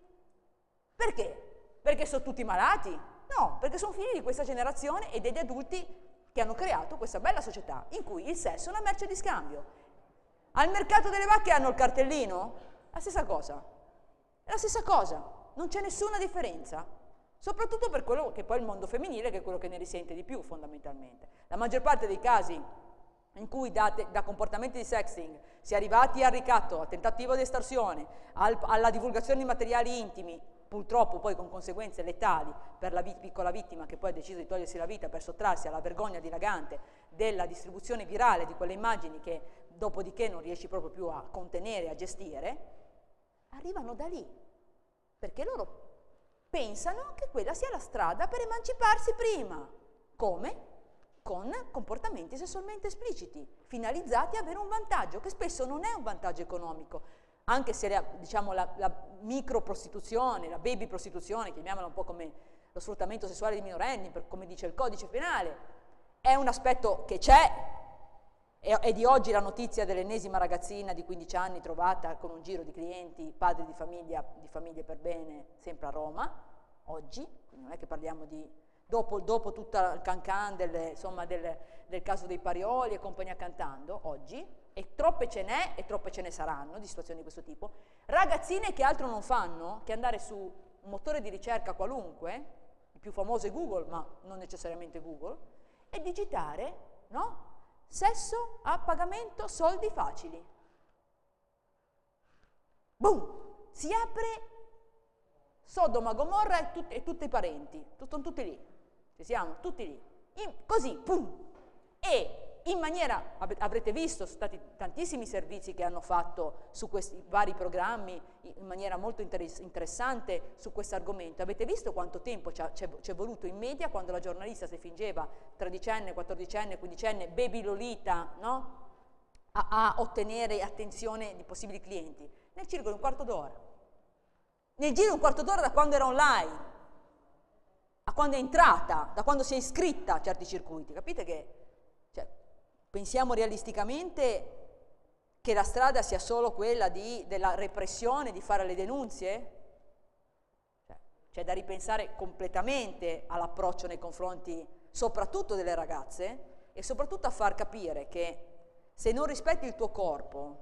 Perché? Perché sono tutti malati? No, perché sono figli di questa generazione e degli adulti che hanno creato questa bella società in cui il sesso è una merce di scambio. Al mercato delle vacche hanno il cartellino? La stessa cosa. È la stessa cosa, non c'è nessuna differenza. Soprattutto per quello che poi è il mondo femminile, che è quello che ne risente di più fondamentalmente. La maggior parte dei casi in cui da, da comportamenti di sexting si è arrivati al ricatto, al tentativo di estorsione, al, alla divulgazione di materiali intimi, purtroppo poi con conseguenze letali per la vi- piccola vittima che poi ha deciso di togliersi la vita per sottrarsi alla vergogna dilagante della distribuzione virale di quelle immagini che dopodiché non riesci proprio più a contenere, a gestire, arrivano da lì, perché loro pensano che quella sia la strada per emanciparsi prima. Come? Con comportamenti sessualmente espliciti, finalizzati a avere un vantaggio, che spesso non è un vantaggio economico, anche se la, diciamo, la, la microprostituzione, la baby prostituzione, chiamiamola un po' come lo sfruttamento sessuale di minorenni, per, come dice il codice penale, è un aspetto che c'è. È di oggi la notizia dell'ennesima ragazzina di quindici anni trovata con un giro di clienti, padri di famiglia, di famiglie per bene, sempre a Roma, oggi, quindi non è che parliamo di, dopo, dopo tutto il cancan del, insomma, del, del caso dei Parioli e compagnia cantando, oggi, e troppe ce n'è e troppe ce ne saranno di situazioni di questo tipo, ragazzine che altro non fanno che andare su un motore di ricerca qualunque, il più famoso è Google, ma non necessariamente Google, e digitare, no? Sesso a pagamento, soldi facili. Boom! Si apre Sodoma, Gomorra e, tut- e tutti i parenti. Sono tutti lì. Ci siamo? Tutti lì. In, così, boom! E in maniera, avrete visto, sono stati tantissimi servizi che hanno fatto su questi vari programmi in maniera molto interess- interessante su questo argomento. Avete visto quanto tempo ci è voluto in media quando la giornalista si fingeva tredicenne, quattordicenne, quindicenne, baby Lolita, no? a, a ottenere attenzione di possibili clienti? Nel giro di un quarto d'ora. Nel giro di un quarto d'ora da quando era online, a quando è entrata, da quando si è iscritta a certi circuiti. Capite che... Cioè, pensiamo realisticamente che la strada sia solo quella di, della repressione, di fare le denunzie? Cioè, c'è da ripensare completamente all'approccio nei confronti soprattutto delle ragazze e soprattutto a far capire che se non rispetti il tuo corpo,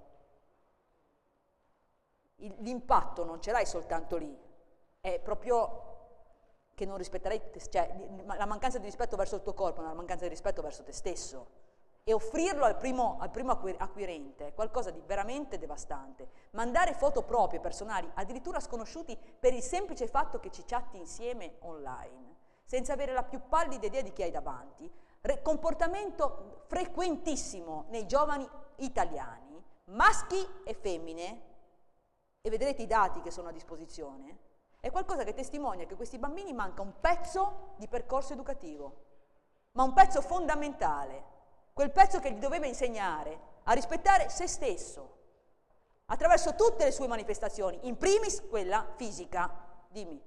il, l'impatto non ce l'hai soltanto lì, è proprio che non rispetterai, cioè la mancanza di rispetto verso il tuo corpo è una mancanza di rispetto verso te stesso. E offrirlo al primo, al primo acquirente è qualcosa di veramente devastante. Mandare foto proprie, personali, addirittura sconosciuti per il semplice fatto che ci chatti insieme online, senza avere la più pallida idea di chi hai davanti, re- comportamento frequentissimo nei giovani italiani, maschi e femmine, e vedrete i dati che sono a disposizione, è qualcosa che testimonia che a questi bambini manca un pezzo di percorso educativo, ma un pezzo fondamentale. Quel pezzo che gli doveva insegnare a rispettare se stesso, attraverso tutte le sue manifestazioni, in primis quella fisica. Dimmi.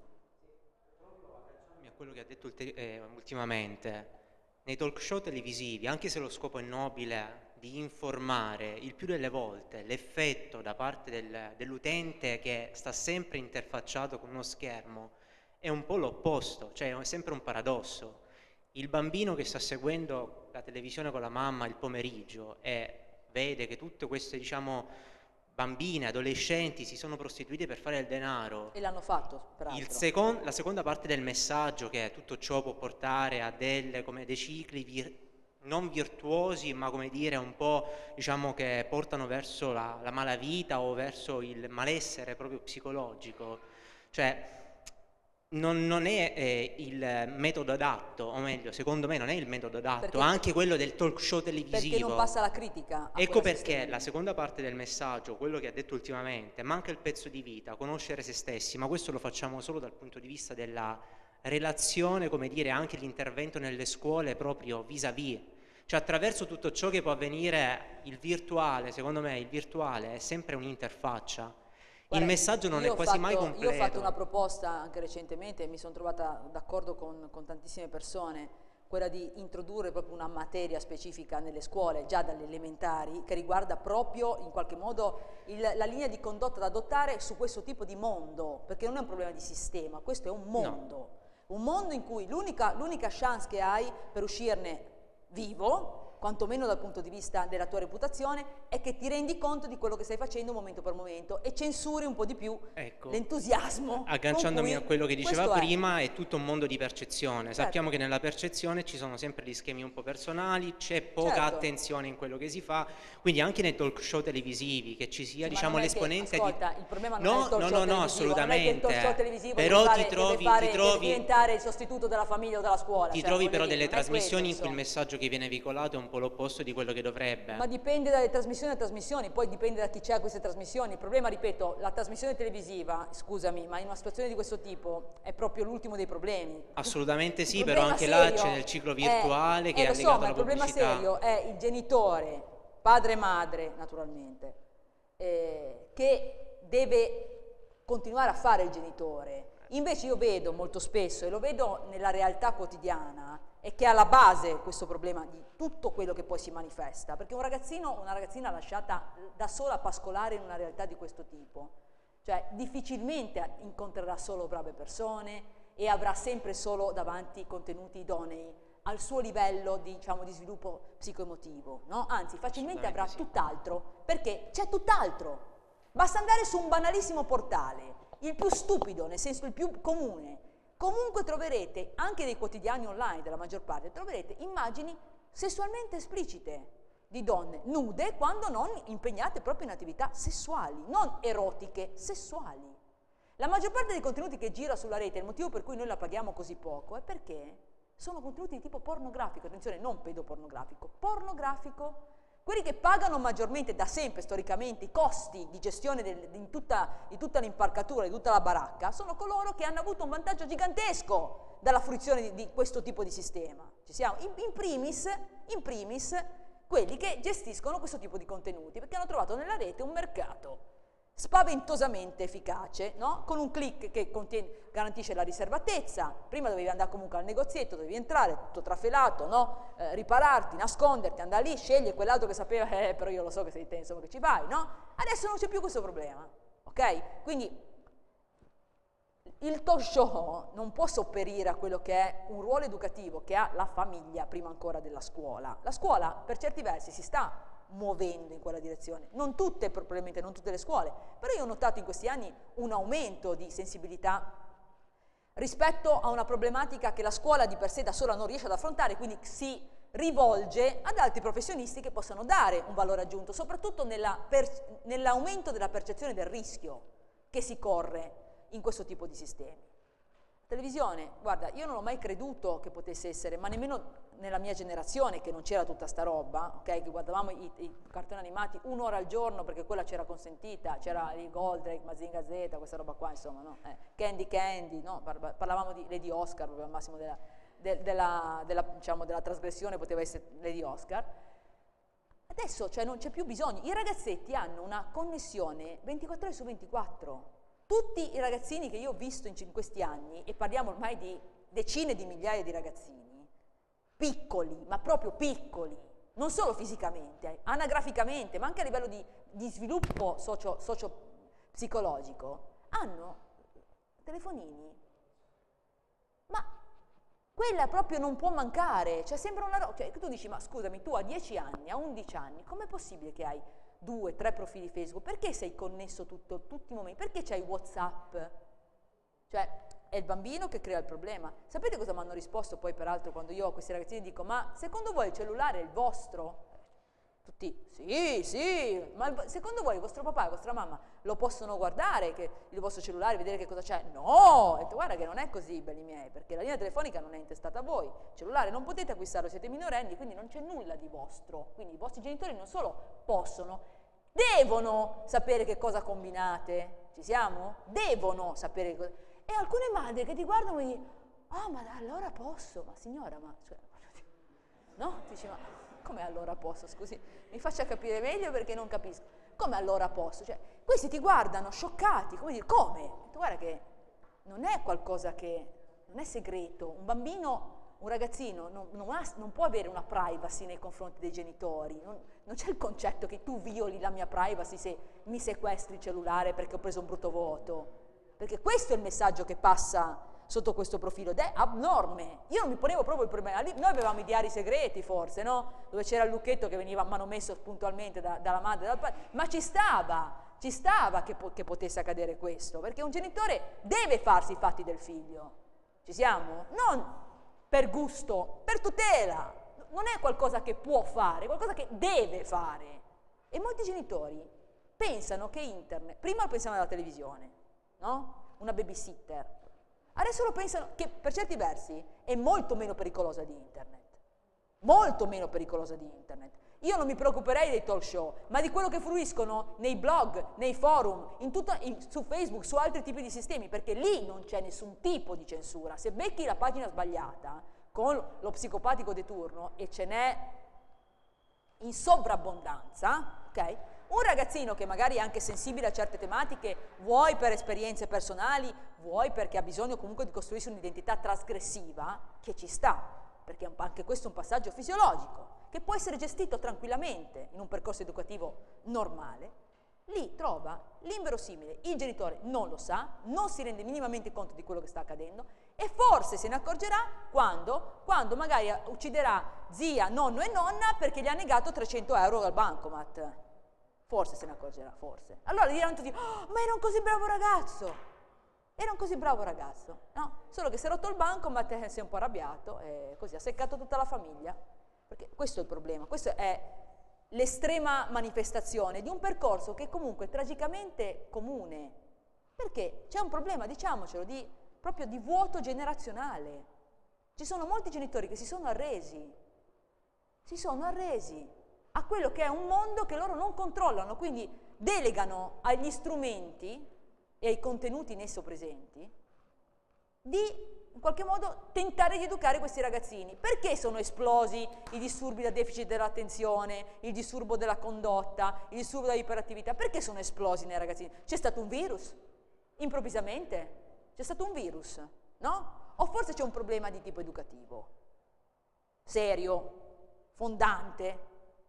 A quello che ha detto eh, ultimamente, nei talk show televisivi, anche se lo scopo è nobile di informare, il più delle volte l'effetto da parte del, dell'utente che sta sempre interfacciato con uno schermo è un po' l'opposto, cioè è sempre un paradosso. Il bambino che sta seguendo la televisione con la mamma il pomeriggio e vede che tutte queste, diciamo, bambine, adolescenti si sono prostituite per fare il denaro. E l'hanno fatto, peraltro. Il secon- la seconda parte del messaggio, che tutto ciò può portare a delle, come dei cicli vir- non virtuosi, ma come dire un po', diciamo, che portano verso la, la malavita o verso il malessere proprio psicologico. Cioè, non, non è eh, il metodo adatto, o meglio, secondo me non è il metodo adatto, Perché? anche quello del talk show televisivo. Perché non passa la critica. a Ecco quella perché sistema. la seconda parte del messaggio, quello che ha detto ultimamente, manca il pezzo di vita, conoscere se stessi, ma questo lo facciamo solo dal punto di vista della relazione, come dire, anche l'intervento nelle scuole proprio vis-à-vis. Cioè attraverso tutto ciò che può avvenire il virtuale, secondo me il virtuale è sempre un'interfaccia. Guarda, il messaggio non io è ho quasi fatto- mai completo. Io ho fatto una proposta anche recentemente e mi sono trovata d'accordo con, con tantissime persone, quella di introdurre proprio una materia specifica nelle scuole, già dalle elementari, che riguarda proprio in qualche modo il- la linea di condotta da adottare su questo tipo di mondo, perché non è un problema di sistema, questo è un mondo. Un mondo in cui l'unica l'unica chance che hai per uscirne vivo, quantomeno dal punto di vista della tua reputazione, è che ti rendi conto di quello che stai facendo momento per momento e censuri un po' di più Ecco, l'entusiasmo. agganciandomi con a cui quello che diceva questo è. prima, è. tutto un mondo di percezione. Certo. Sappiamo che nella percezione ci sono sempre gli schemi un po' personali, c'è poca Certo. attenzione in quello che si fa, quindi anche nei talk show televisivi che ci sia, Sì, ma diciamo, non è che- l'esponente ascolta, di... il problema non No, è il talk no, show no, no, televisivo, non è che il talk show assolutamente. televisivo Però deve, ti fare, trovi, deve, fare, ti trovi, deve diventare il sostituto della famiglia o della scuola. ti cioè, trovi voglio però dire, delle non è trasmissioni quello, in cui il insomma. messaggio che viene veicolato è un po' l'opposto di quello che dovrebbe. Ma dipende dalle trasmissioni a trasmissioni, poi dipende da chi c'è a queste trasmissioni. Il problema, ripeto, la trasmissione televisiva, scusami, ma in una situazione di questo tipo è proprio l'ultimo dei problemi. Assolutamente sì, Il però problema anche là serio c'è nel ciclo è- virtuale che eh, è lo so, legato ma alla il problema pubblicità. serio è il genitore, padre e madre, naturalmente, eh, che deve continuare a fare il genitore. Invece io vedo molto spesso, e lo vedo nella realtà quotidiana, e che è alla base questo problema di tutto quello che poi si manifesta, perché un ragazzino o una ragazzina lasciata da sola a pascolare in una realtà di questo tipo, cioè difficilmente incontrerà solo brave persone e avrà sempre solo davanti contenuti idonei al suo livello di, diciamo, di sviluppo psicoemotivo, no? Anzi, facilmente avrà Assolutamente tutt'altro, perché c'è tutt'altro. Basta andare su un banalissimo portale, il più stupido, nel senso il più comune. Comunque troverete, anche nei quotidiani online della maggior parte, troverete immagini sessualmente esplicite di donne nude quando non impegnate proprio in attività sessuali, non erotiche, sessuali. La maggior parte dei contenuti che gira sulla rete, il motivo per cui noi la paghiamo così poco, è perché sono contenuti di tipo pornografico, attenzione, non pedopornografico, pornografico. Quelli che pagano maggiormente da sempre, storicamente, i costi di gestione del, di, tutta, di tutta l'impalcatura, di tutta la baracca, sono coloro che hanno avuto un vantaggio gigantesco dalla fruizione di, di questo tipo di sistema. Ci siamo? In, in, primis, in primis quelli che gestiscono questo tipo di contenuti, perché hanno trovato nella rete un mercato spaventosamente efficace, no? Con un click che contiene, garantisce la riservatezza. Prima dovevi andare comunque al negozietto, dovevi entrare tutto trafelato, no? Eh, ripararti, nasconderti, andare lì, sceglie quell'altro che sapeva, eh, però io lo so che sei te, insomma, che ci vai, no? Adesso non c'è più questo problema, ok? Quindi il talk show non può sopperire a quello che è un ruolo educativo che ha la famiglia prima ancora della scuola. La scuola per certi versi si sta muovendo in quella direzione, non tutte, probabilmente non tutte le scuole, però io ho notato in questi anni un aumento di sensibilità rispetto a una problematica che la scuola di per sé da sola non riesce ad affrontare, quindi si rivolge ad altri professionisti che possano dare un valore aggiunto, soprattutto nell'aumento della percezione del rischio che si corre in questo tipo di sistemi. Televisione, guarda, io non ho mai creduto che potesse essere, ma nemmeno nella mia generazione, che non c'era tutta sta roba, ok, che guardavamo i, i cartoni animati un'ora al giorno perché quella c'era consentita, c'era il Goldrake, Mazinga Z, questa roba qua, insomma, no? Eh, Candy Candy, no? Parlavamo di Lady Oscar, proprio al massimo della, de, della, della, diciamo, della trasgressione poteva essere Lady Oscar. Adesso cioè, non c'è più bisogno, i ragazzetti hanno una connessione ventiquattro ore su ventiquattro. Tutti i ragazzini che io ho visto in, in questi anni, e parliamo ormai di decine di migliaia di ragazzini, piccoli, ma proprio piccoli, non solo fisicamente, anagraficamente, ma anche a livello di, di sviluppo socio, socio-psicologico, hanno telefonini. Ma quella proprio non può mancare, cioè sembra una roba, cioè tu dici, ma scusami, tu a dieci anni, a undici anni, com'è possibile che hai due, tre profili Facebook? Perché sei connesso tutto, tutti i momenti? Perché c'hai WhatsApp? Cioè, è il bambino che crea il problema. Sapete cosa mi hanno risposto poi peraltro quando io a questi ragazzini dico, ma secondo voi il cellulare è il vostro? Tutti, sì, sì, ma il, secondo voi il vostro papà e la vostra mamma lo possono guardare, che, il vostro cellulare, vedere che cosa c'è? No! Ho detto, guarda che non è così, belli miei, perché la linea telefonica non è intestata a voi, il cellulare non potete acquistarlo, siete minorenni, quindi non c'è nulla di vostro. Quindi i vostri genitori non solo possono, devono sapere che cosa combinate. Ci siamo? Devono sapere che cosa... E alcune madri che ti guardano e dicono, ah, oh, ma allora posso? Ma signora, ma... Cioè, no? Ti dici, ma... Come allora posso? Scusi, mi faccia capire meglio perché non capisco. Come allora posso? Cioè, questi ti guardano scioccati, come dire, come? Guarda che non è qualcosa che, non è segreto. Un bambino, un ragazzino non, non, ha, non può avere una privacy nei confronti dei genitori. Non, non c'è il concetto che tu violi la mia privacy se mi sequestri il cellulare perché ho preso un brutto voto. Perché questo è il messaggio che passa sotto questo profilo, ed è abnorme. Io non mi ponevo proprio il problema, noi avevamo i diari segreti forse, no? Dove c'era il lucchetto che veniva manomesso puntualmente da, dalla madre, dal padre, ma ci stava, ci stava che, po che potesse accadere questo, perché un genitore deve farsi i fatti del figlio, ci siamo? Non per gusto, per tutela, non è qualcosa che può fare, è qualcosa che deve fare. E molti genitori pensano che internet, prima lo pensavano alla televisione, no? Una babysitter. Adesso lo pensano che per certi versi è molto meno pericolosa di internet, molto meno pericolosa di internet. Io non mi preoccuperei dei talk show, ma di quello che fruiscono nei blog, nei forum, in tutta, in, su Facebook, su altri tipi di sistemi, perché lì non c'è nessun tipo di censura. Se becchi la pagina sbagliata con lo psicopatico di turno, e ce n'è in sovrabbondanza, ok? Un ragazzino che magari è anche sensibile a certe tematiche, vuoi per esperienze personali, vuoi perché ha bisogno comunque di costruirsi un'identità trasgressiva, che ci sta, perché anche questo è un passaggio fisiologico, che può essere gestito tranquillamente in un percorso educativo normale, lì trova l'inverosimile, il genitore non lo sa, non si rende minimamente conto di quello che sta accadendo e forse se ne accorgerà quando, quando magari ucciderà zia, nonno e nonna perché gli ha negato trecento euro dal bancomat. Forse se ne accorgerà, forse. Allora diranno tutti, oh, ma era un così bravo ragazzo, era un così bravo ragazzo, no? Solo che si è rotto il banco, ma te sei un po' arrabbiato e così ha seccato tutta la famiglia. Perché questo è il problema, questa è l'estrema manifestazione di un percorso che comunque è tragicamente comune, perché c'è un problema, diciamocelo, di, proprio di vuoto generazionale. Ci sono molti genitori che si sono arresi, si sono arresi a quello che è un mondo che loro non controllano, quindi delegano agli strumenti e ai contenuti in esso presenti di in qualche modo tentare di educare questi ragazzini. Perché sono esplosi i disturbi da deficit dell'attenzione, il disturbo della condotta, il disturbo dell'iperattività? Perché sono esplosi nei ragazzini? C'è stato un virus? Improvvisamente? C'è stato un virus? No? O forse c'è un problema di tipo educativo? Serio? Fondante?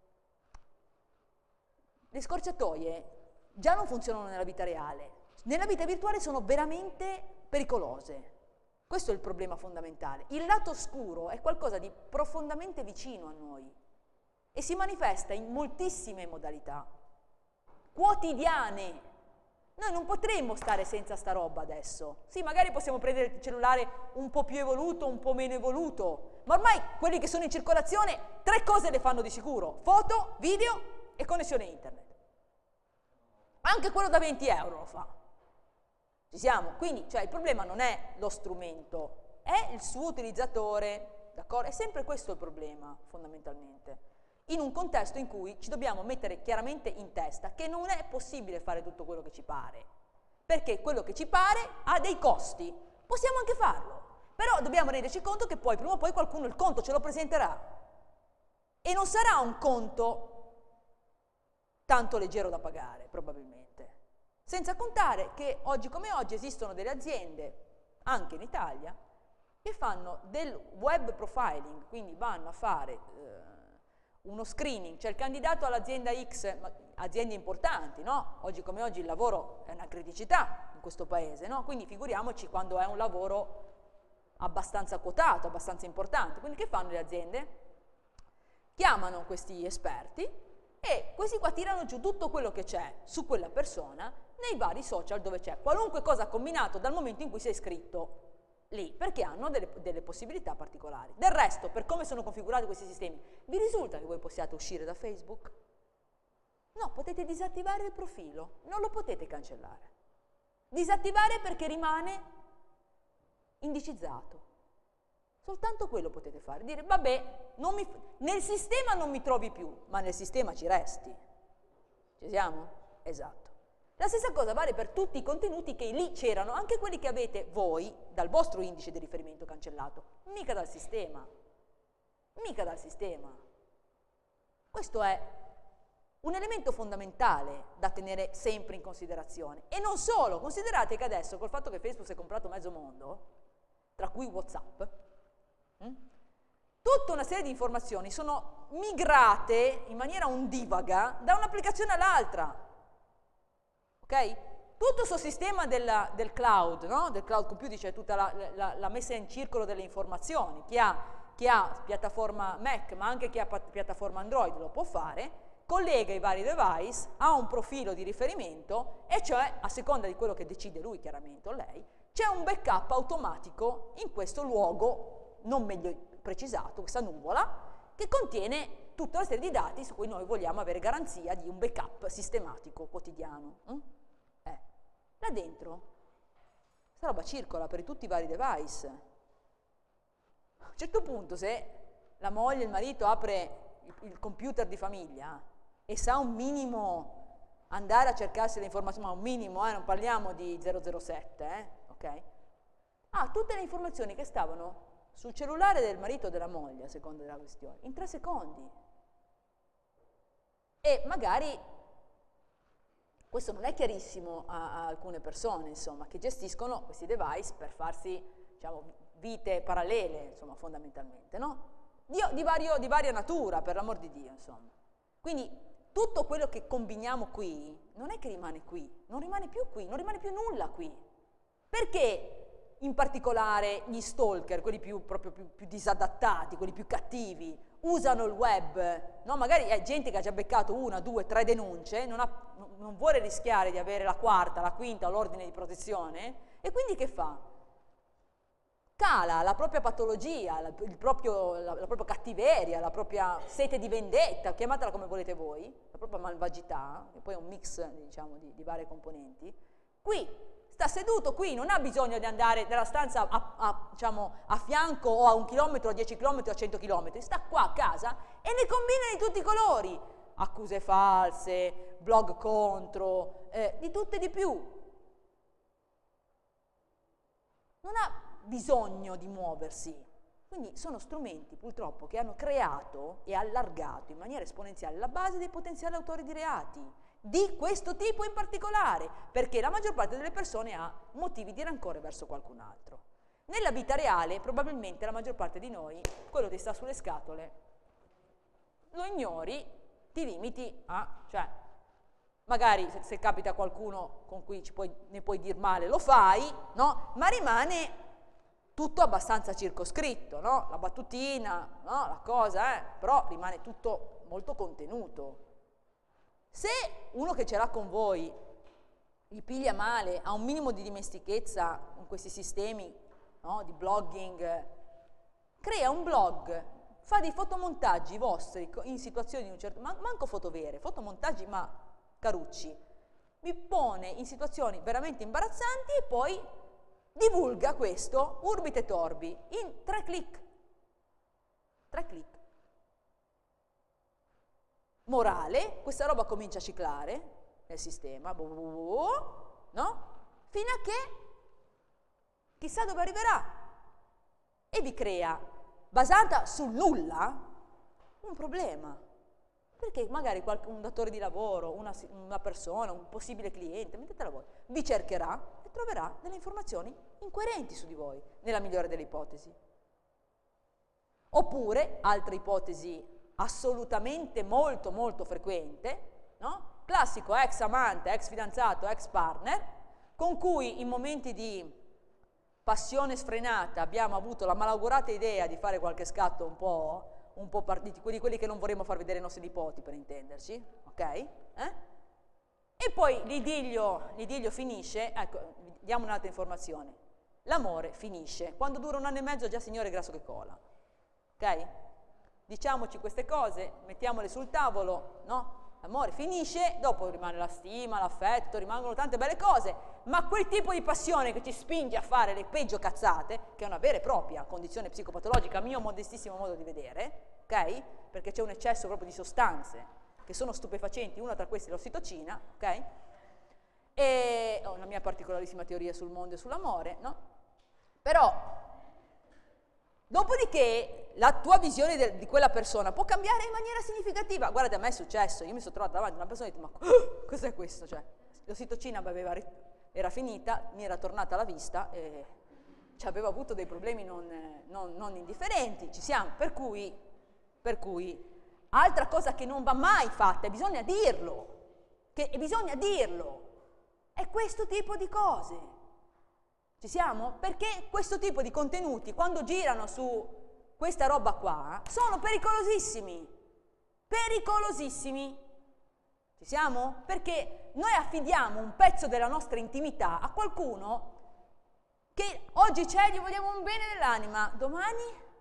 Le scorciatoie già non funzionano nella vita reale, nella vita virtuale sono veramente pericolose. Questo è il problema fondamentale. Il lato oscuro è qualcosa di profondamente vicino a noi e si manifesta in moltissime modalità, quotidiane. Noi non potremmo stare senza sta roba adesso. Sì, magari possiamo prendere il cellulare un po' più evoluto, un po' meno evoluto, ma ormai quelli che sono in circolazione tre cose le fanno di sicuro: foto, video e connessione internet. Anche quello da venti euro lo fa. Ci siamo? Quindi, cioè, il problema non è lo strumento, è il suo utilizzatore, d'accordo? È sempre questo il problema, fondamentalmente. In un contesto in cui ci dobbiamo mettere chiaramente in testa che non è possibile fare tutto quello che ci pare, perché quello che ci pare ha dei costi. Possiamo anche farlo, però dobbiamo renderci conto che poi, prima o poi, qualcuno il conto ce lo presenterà. E non sarà un conto tanto leggero da pagare, probabilmente. Senza contare che oggi come oggi esistono delle aziende, anche in Italia, che fanno del web profiling, quindi vanno a fare eh, uno screening, cioè il candidato all'azienda X, aziende importanti, no? Oggi come oggi il lavoro è una criticità in questo paese, no? Quindi figuriamoci quando è un lavoro abbastanza quotato, abbastanza importante. Quindi che fanno le aziende? Chiamano questi esperti e questi qua tirano giù tutto quello che c'è su quella persona nei vari social dove c'è qualunque cosa combinato dal momento in cui sei iscritto lì, perché hanno delle, delle possibilità particolari. Del resto, per come sono configurati questi sistemi, vi risulta che voi possiate uscire da Facebook? No, potete disattivare il profilo, non lo potete cancellare. Disattivare perché rimane indicizzato. Soltanto quello potete fare, dire vabbè, non mi, nel sistema non mi trovi più, ma nel sistema ci resti. Ci siamo? Esatto. La stessa cosa vale per tutti i contenuti che lì c'erano, anche quelli che avete voi dal vostro indice di riferimento cancellato, mica dal sistema. Mica dal sistema. Questo è un elemento fondamentale da tenere sempre in considerazione. E non solo, considerate che adesso col fatto che Facebook si è comprato mezzo mondo, tra cui WhatsApp, hm, tutta una serie di informazioni sono migrate in maniera ondivaga da un'applicazione all'altra. Ok? Tutto il suo sistema della, del cloud, no? Del cloud computing, cioè tutta la, la, la messa in circolo delle informazioni, chi ha, chi ha piattaforma Mac ma anche chi ha piattaforma Android lo può fare, collega i vari device, ha un profilo di riferimento e cioè, a seconda di quello che decide lui chiaramente o lei, c'è un backup automatico in questo luogo non meglio precisato, questa nuvola, che contiene tutta una serie di dati su cui noi vogliamo avere garanzia di un backup sistematico quotidiano. Mm? Eh, là dentro, questa roba circola per tutti i vari device. A un certo punto, se la moglie, il marito apre il, il computer di famiglia e sa un minimo andare a cercarsi le informazioni, ma un minimo, eh, non parliamo di zero zero sette, eh, ok? Ha tutte le informazioni che stavano sul cellulare del marito o della moglie, a seconda della questione, in tre secondi. E magari, questo non è chiarissimo a, a alcune persone, insomma, che gestiscono questi device per farsi, diciamo, vite parallele, insomma, fondamentalmente, no? Di, di, vario, di varia natura, per l'amor di Dio, insomma. Quindi, tutto quello che combiniamo qui, non è che rimane qui, non rimane più qui, non rimane più nulla qui. Perché in particolare gli stalker, quelli più, proprio più, più disadattati, quelli più cattivi, usano il web, no? Magari è gente che ha già beccato una, due, tre denunce, non, ha, non vuole rischiare di avere la quarta, la quinta o l'ordine di protezione, e quindi che fa? Cala la propria patologia, la, il proprio, la, la propria cattiveria, la propria sete di vendetta, chiamatela come volete voi, la propria malvagità, che poi è un mix, diciamo, di, di varie componenti, qui sta seduto qui, non ha bisogno di andare nella stanza a, a, diciamo, a fianco o a un chilometro, a dieci chilometri o a cento chilometri, sta qua a casa e ne combina di tutti i colori, accuse false, blog contro, eh, di tutte e di più. Non ha bisogno di muoversi, quindi sono strumenti purtroppo che hanno creato e allargato in maniera esponenziale la base dei potenziali autori di reati, di questo tipo in particolare, perché la maggior parte delle persone ha motivi di rancore verso qualcun altro. Nella vita reale, probabilmente la maggior parte di noi, quello che sta sulle scatole, lo ignori, ti limiti a, cioè, magari se, se capita qualcuno con cui ci puoi, ne puoi dir male, lo fai, no? Ma rimane tutto abbastanza circoscritto, no? La battutina, no? La cosa, eh? Però rimane tutto molto contenuto. Se uno che ce l'ha con voi vi piglia male, ha un minimo di dimestichezza con questi sistemi, no, di blogging, crea un blog, fa dei fotomontaggi vostri in situazioni di un certo... Man manco foto vere, fotomontaggi ma carucci, vi pone in situazioni veramente imbarazzanti e poi divulga questo urbit et orbi in tre clic. Tre clic. Morale, questa roba comincia a ciclare nel sistema, no? Fino a che chissà dove arriverà e vi crea, basata sul nulla, un problema. perché magari qualche, un datore di lavoro, una, una persona, un possibile cliente, mettetela voi, vi cercherà e troverà delle informazioni incoerenti su di voi, nella migliore delle ipotesi. Oppure, altra ipotesi assolutamente molto molto frequente, no? Classico ex amante, ex fidanzato, ex partner, con cui in momenti di passione sfrenata abbiamo avuto la malaugurata idea di fare qualche scatto un po', un po' partiti, quelli, quelli che non vorremmo far vedere ai nostri nipoti, per intenderci, ok? Eh? E poi l'idillio, l'idillio finisce, ecco, diamo un'altra informazione, l'amore finisce, quando dura un anno e mezzo già signore grasso che cola, ok? Diciamoci queste cose, mettiamole sul tavolo, no? L'amore finisce, dopo rimane la stima, l'affetto, rimangono tante belle cose, ma quel tipo di passione che ci spinge a fare le peggio cazzate, che è una vera e propria condizione psicopatologica, a mio modestissimo modo di vedere, ok? Perché c'è un eccesso proprio di sostanze che sono stupefacenti, una tra queste è l'ossitocina, ok? E ho una mia particolarissima teoria sul mondo e sull'amore, no? Però, dopodiché, la tua visione de, di quella persona può cambiare in maniera significativa. Guardate, a me è successo, io mi sono trovata davanti a una persona e ho detto, ma oh, cos'è questo? Cioè, l'ossitocina aveva, era finita, mi era tornata la vista e ci aveva avuto dei problemi non, non, non indifferenti, ci siamo, per cui, per cui, altra cosa che non va mai fatta, e bisogna dirlo, che e bisogna dirlo, è questo tipo di cose. Ci siamo? Perché questo tipo di contenuti, quando girano su questa roba qua, sono pericolosissimi, pericolosissimi. Ci siamo? Perché noi affidiamo un pezzo della nostra intimità a qualcuno che oggi c'è, gli vogliamo un bene nell'anima, domani?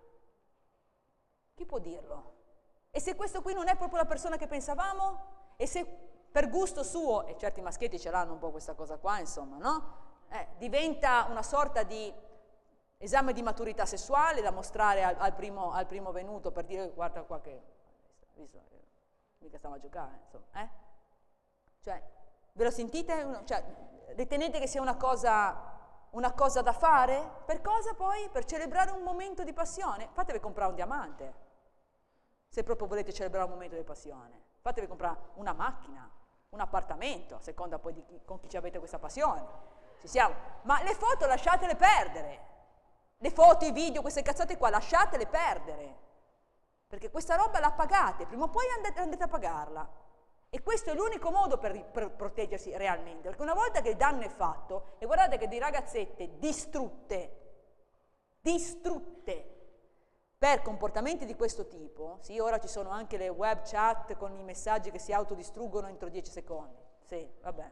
Chi può dirlo? E se questo qui non è proprio la persona che pensavamo? E se per gusto suo, e certi maschietti ce l'hanno un po' questa cosa qua, insomma, no? Eh, diventa una sorta di esame di maturità sessuale da mostrare al, al, primo, al primo venuto per dire guarda qua che visto, mica stava a giocare, insomma, eh? Cioè, ve lo sentite? Cioè, ritenete che sia una cosa, una cosa da fare? Per cosa poi? Per celebrare un momento di passione? Fatevi comprare un diamante, se proprio volete celebrare un momento di passione. Fatevi comprare una macchina, un appartamento, a seconda poi di chi, con chi ci avete questa passione. Ci siamo. Ma le foto lasciatele perdere. Le foto, i video, queste cazzate qua, lasciatele perdere, perché questa roba la pagate, prima o poi andate, andate a pagarla, e questo è l'unico modo per, per proteggersi realmente, perché una volta che il danno è fatto, e guardate che di ragazzette distrutte, distrutte, per comportamenti di questo tipo, sì, ora ci sono anche le web chat con i messaggi che si autodistruggono entro dieci secondi, sì, vabbè,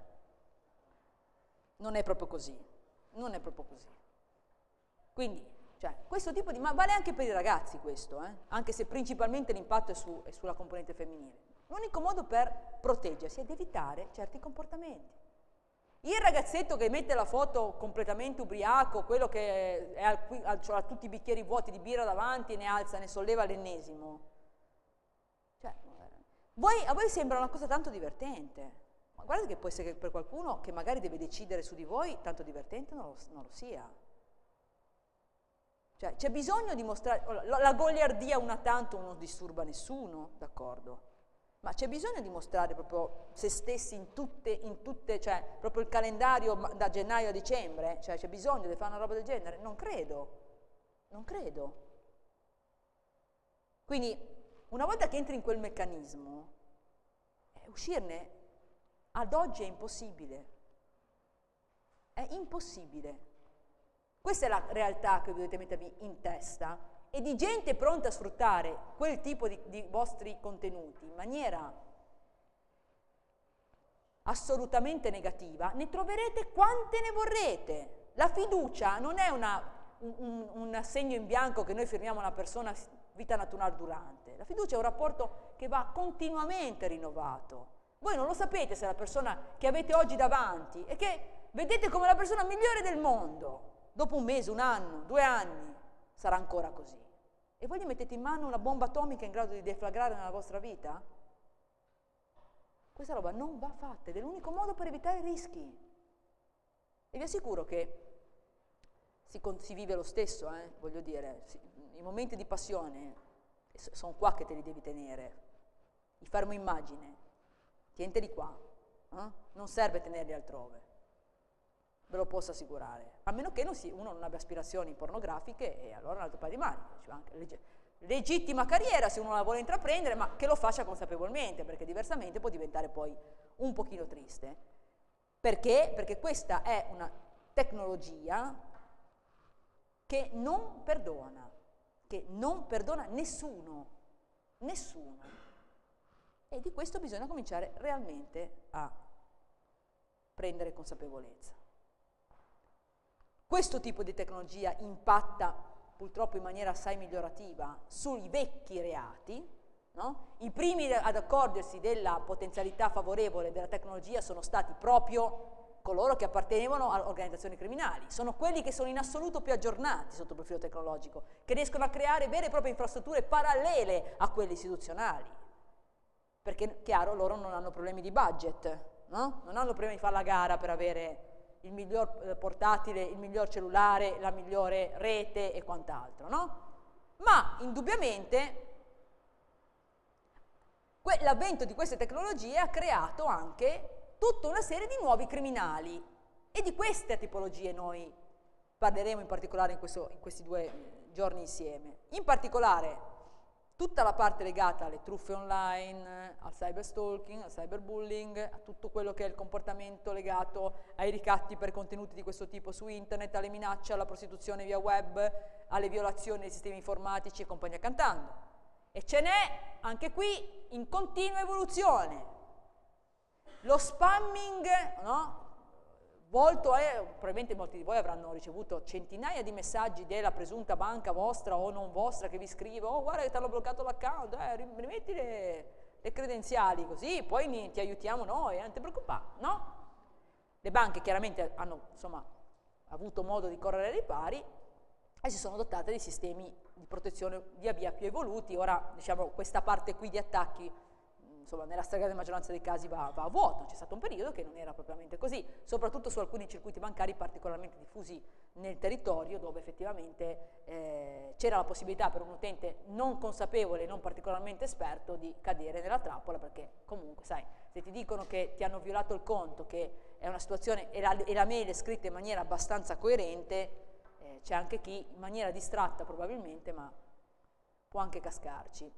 non è proprio così, non è proprio così. Quindi, cioè, questo tipo di, ma vale anche per i ragazzi questo, eh? Anche se principalmente l'impatto è, su, è sulla componente femminile. L'unico modo per proteggersi è di evitare certi comportamenti. Il ragazzetto che mette la foto completamente ubriaco, quello che è al, al, cioè, ha tutti i bicchieri vuoti di birra davanti e ne alza, ne solleva l'ennesimo. Cioè, voi, a voi sembra una cosa tanto divertente, ma guardate che può essere che per qualcuno che magari deve decidere su di voi, tanto divertente non lo, non lo sia. Cioè, c'è bisogno di mostrare, la, la goliardia una tanto non disturba nessuno, d'accordo, ma c'è bisogno di mostrare proprio se stessi in tutte, in tutte, cioè proprio il calendario da gennaio a dicembre, cioè c'è bisogno di fare una roba del genere? Non credo, non credo. Quindi, una volta che entri in quel meccanismo, eh, uscirne ad oggi è impossibile, è impossibile. Questa è la realtà che dovete mettervi in testa, e di gente pronta a sfruttare quel tipo di, di vostri contenuti in maniera assolutamente negativa, ne troverete quante ne vorrete. La fiducia non è una, un, un, un assegno in bianco che noi firmiamo a una persona vita naturale durante. La fiducia è un rapporto che va continuamente rinnovato. Voi non lo sapete se la persona che avete oggi davanti e che vedete come la persona migliore del mondo, dopo un mese, un anno, due anni, sarà ancora così. E voi gli mettete in mano una bomba atomica in grado di deflagrare nella vostra vita? Questa roba non va fatta ed è l'unico modo per evitare i rischi. E vi assicuro che si, si vive lo stesso, eh? Voglio dire, si, i momenti di passione sono qua che te li devi tenere. i fermo immagine, tienteli qua, eh? Non serve tenerli altrove, ve lo posso assicurare, a meno che non si, uno non abbia aspirazioni pornografiche, e allora un altro paio di maniche, cioè anche legge, legittima carriera se uno la vuole intraprendere, ma che lo faccia consapevolmente, perché diversamente può diventare poi un pochino triste. Perché? Perché questa è una tecnologia che non perdona, che non perdona nessuno, nessuno. E di questo bisogna cominciare realmente a prendere consapevolezza. Questo tipo di tecnologia impatta purtroppo in maniera assai migliorativa sui vecchi reati, no? I primi ad accorgersi della potenzialità favorevole della tecnologia sono stati proprio coloro che appartenevano a organizzazioni criminali, sono quelli che sono in assoluto più aggiornati sotto il profilo tecnologico, che riescono a creare vere e proprie infrastrutture parallele a quelle istituzionali, perché chiaro loro non hanno problemi di budget, no? Non hanno problemi di fare la gara per avere il miglior portatile, il miglior cellulare, la migliore rete e quant'altro, no? Ma indubbiamente l'avvento di queste tecnologie ha creato anche tutta una serie di nuovi criminali, e di queste tipologie noi parleremo in particolare in, questo, in questi due giorni insieme. In particolare tutta la parte legata alle truffe online, al cyberstalking, al cyberbullying, a tutto quello che è il comportamento legato ai ricatti per contenuti di questo tipo su internet, alle minacce, alla prostituzione via web, alle violazioni dei sistemi informatici e compagnia cantando. E ce n'è anche qui in continua evoluzione. Lo spamming, no? Volto è, probabilmente molti di voi avranno ricevuto centinaia di messaggi della presunta banca vostra o non vostra che vi scrive: oh guarda che ti hanno bloccato l'account, eh, rimetti le, le credenziali così poi ti aiutiamo noi, non ti preoccupare, no? Le banche chiaramente hanno insomma avuto modo di correre ai ripari e si sono dotate di sistemi di protezione via via più evoluti. Ora diciamo questa parte qui di attacchi insomma nella stragrande maggioranza dei casi va, va a vuoto. C'è stato un periodo che non era propriamente così, soprattutto su alcuni circuiti bancari particolarmente diffusi nel territorio, dove effettivamente eh, c'era la possibilità per un utente non consapevole e non particolarmente esperto di cadere nella trappola, perché comunque sai, se ti dicono che ti hanno violato il conto, che è una situazione e la, e la mail è scritta in maniera abbastanza coerente, eh, c'è anche chi in maniera distratta probabilmente, ma può anche cascarci.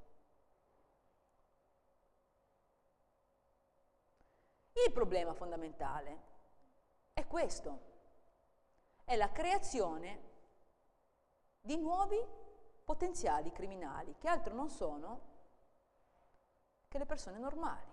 Il problema fondamentale è questo, è la creazione di nuovi potenziali criminali, che altro non sono che le persone normali,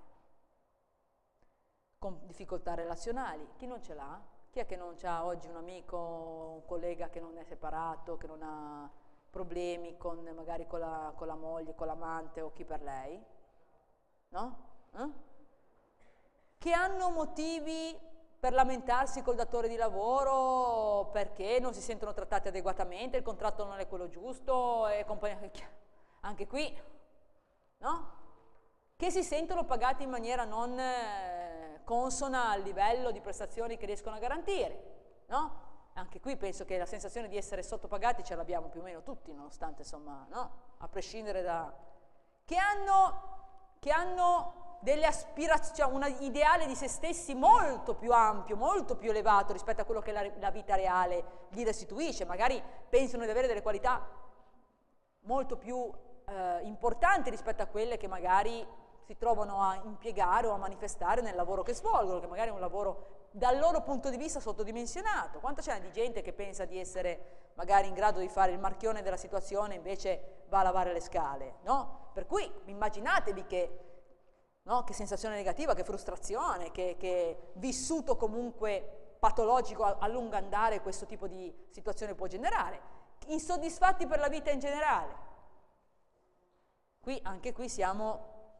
con difficoltà relazionali. Chi non ce l'ha? Chi è che non ha oggi un amico, un collega che non è separato, che non ha problemi con, magari con la, con la moglie, con l'amante o chi per lei? No? Eh? Che hanno motivi per lamentarsi col datore di lavoro perché non si sentono trattati adeguatamente, il contratto non è quello giusto e compagnia. Anche qui, no? Che si sentono pagati in maniera non eh, consona al livello di prestazioni che riescono a garantire, no? Anche qui penso che la sensazione di essere sottopagati ce l'abbiamo più o meno tutti, nonostante insomma, no? A prescindere da... Che hanno... Che hanno delle aspirazioni, cioè un ideale di se stessi molto più ampio, molto più elevato rispetto a quello che la, la vita reale gli restituisce, magari pensano di avere delle qualità molto più eh, importanti rispetto a quelle che magari si trovano a impiegare o a manifestare nel lavoro che svolgono, che magari è un lavoro dal loro punto di vista sottodimensionato. Quanto c'è di gente che pensa di essere magari in grado di fare il marchione della situazione, invece va a lavare le scale, no? Per cui immaginatevi che No? Che sensazione negativa, che frustrazione, che, che vissuto comunque patologico a, a lungo andare questo tipo di situazione può generare. Insoddisfatti per la vita in generale. Qui, anche qui siamo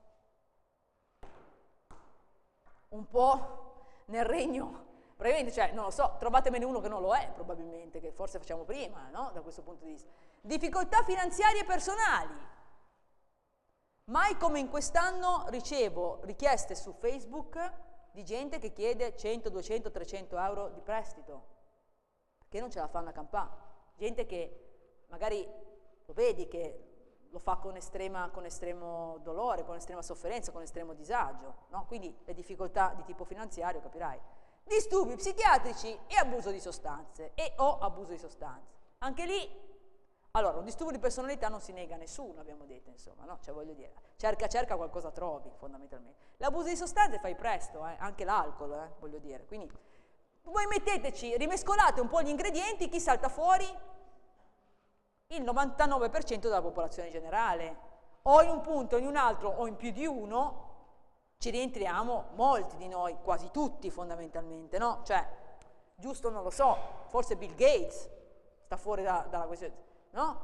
un po' nel regno, probabilmente, cioè, non lo so, trovatemene uno che non lo è, probabilmente, che forse facciamo prima, no? Da questo punto di vista. Difficoltà finanziarie personali. Mai come in quest'anno ricevo richieste su Facebook di gente che chiede cento, duecento, trecento euro di prestito, perché non ce la fanno a campare. Gente che magari lo vedi che lo fa con, estrema, con estremo dolore, con estrema sofferenza, con estremo disagio, no? Quindi le difficoltà di tipo finanziario, capirai. Disturbi psichiatrici e abuso di sostanze, e o abuso di sostanze. Anche lì, allora, un disturbo di personalità non si nega a nessuno, abbiamo detto, insomma, no? Cioè, voglio dire, cerca, cerca qualcosa trovi, fondamentalmente. L'abuso di sostanze fai presto, eh? Anche l'alcol, eh? Voglio dire, quindi voi metteteci, rimescolate un po' gli ingredienti, chi salta fuori? Il novantanove per cento della popolazione generale. O in un punto, o in un altro, o in più di uno, ci rientriamo molti di noi, quasi tutti fondamentalmente, no? Cioè, giusto non lo so, forse Bill Gates sta fuori da, dalla questione, no?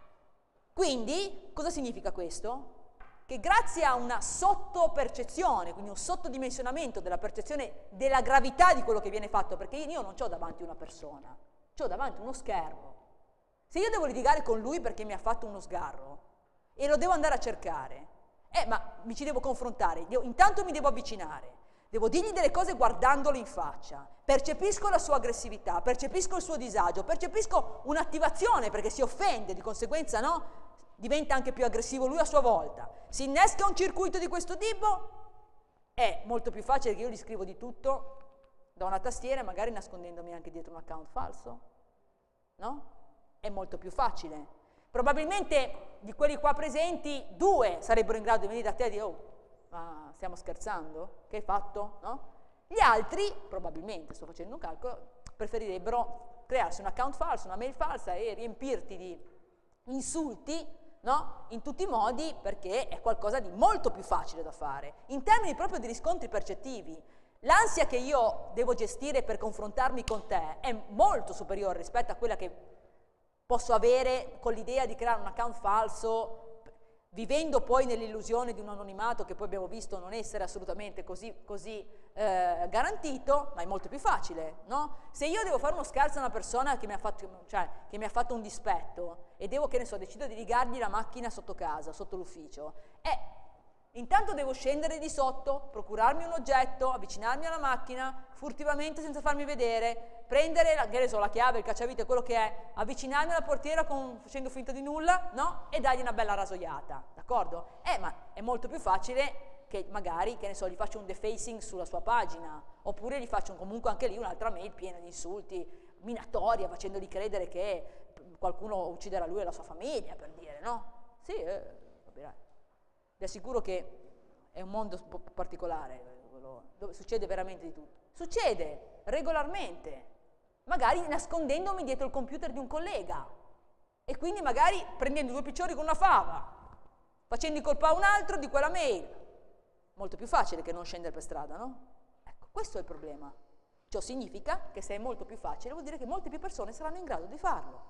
Quindi, cosa significa questo? Che grazie a una sottopercezione, quindi un sottodimensionamento della percezione della gravità di quello che viene fatto, perché io non ho davanti una persona, ho davanti uno schermo. Se io devo litigare con lui perché mi ha fatto uno sgarro e lo devo andare a cercare, eh, ma mi ci devo confrontare, io, intanto mi devo avvicinare, devo dirgli delle cose guardandolo in faccia, percepisco la sua aggressività, percepisco il suo disagio, percepisco un'attivazione perché si offende, di conseguenza no? Diventa anche più aggressivo lui a sua volta. Si innesca un circuito di questo tipo, è molto più facile che io gli scrivo di tutto da una tastiera, magari nascondendomi anche dietro un account falso, no? È molto più facile. Probabilmente di quelli qua presenti, due sarebbero in grado di venire da te e dire, oh, ma stiamo scherzando? Che hai fatto? No? Gli altri, probabilmente, sto facendo un calcolo, preferirebbero crearsi un account falso, una mail falsa e riempirti di insulti, no? In tutti i modi, perché è qualcosa di molto più facile da fare. In termini proprio di riscontri percettivi, l'ansia che io devo gestire per confrontarmi con te è molto superiore rispetto a quella che posso avere con l'idea di creare un account falso, vivendo poi nell'illusione di un anonimato che poi abbiamo visto non essere assolutamente così, così eh, garantito, ma è molto più facile, no? Se io devo fare uno scherzo a una persona che mi ha fatto, cioè, che mi ha fatto un dispetto e devo, che ne so, decido di rigargli la macchina sotto casa, sotto l'ufficio, eh, intanto devo scendere di sotto, procurarmi un oggetto, avvicinarmi alla macchina, furtivamente senza farmi vedere, prendere la, che ne so, la chiave, il cacciavite, quello che è, avvicinarmi alla portiera con, facendo finta di nulla, no? E dargli una bella rasoiata, d'accordo? Eh, ma è molto più facile che magari, che ne so, gli faccio un defacing sulla sua pagina, oppure gli faccio comunque anche lì un'altra mail piena di insulti, minatoria, facendogli credere che qualcuno ucciderà lui e la sua famiglia, per dire, no? Sì, eh, capirai. Vi assicuro che è un mondo un po' particolare, dove succede veramente di tutto. Succede regolarmente, magari nascondendomi dietro il computer di un collega e quindi magari prendendo due piccioni con una fava, facendo colpa a un altro di quella mail. Molto più facile che non scendere per strada, no? Ecco, questo è il problema. Ciò significa che se è molto più facile vuol dire che molte più persone saranno in grado di farlo.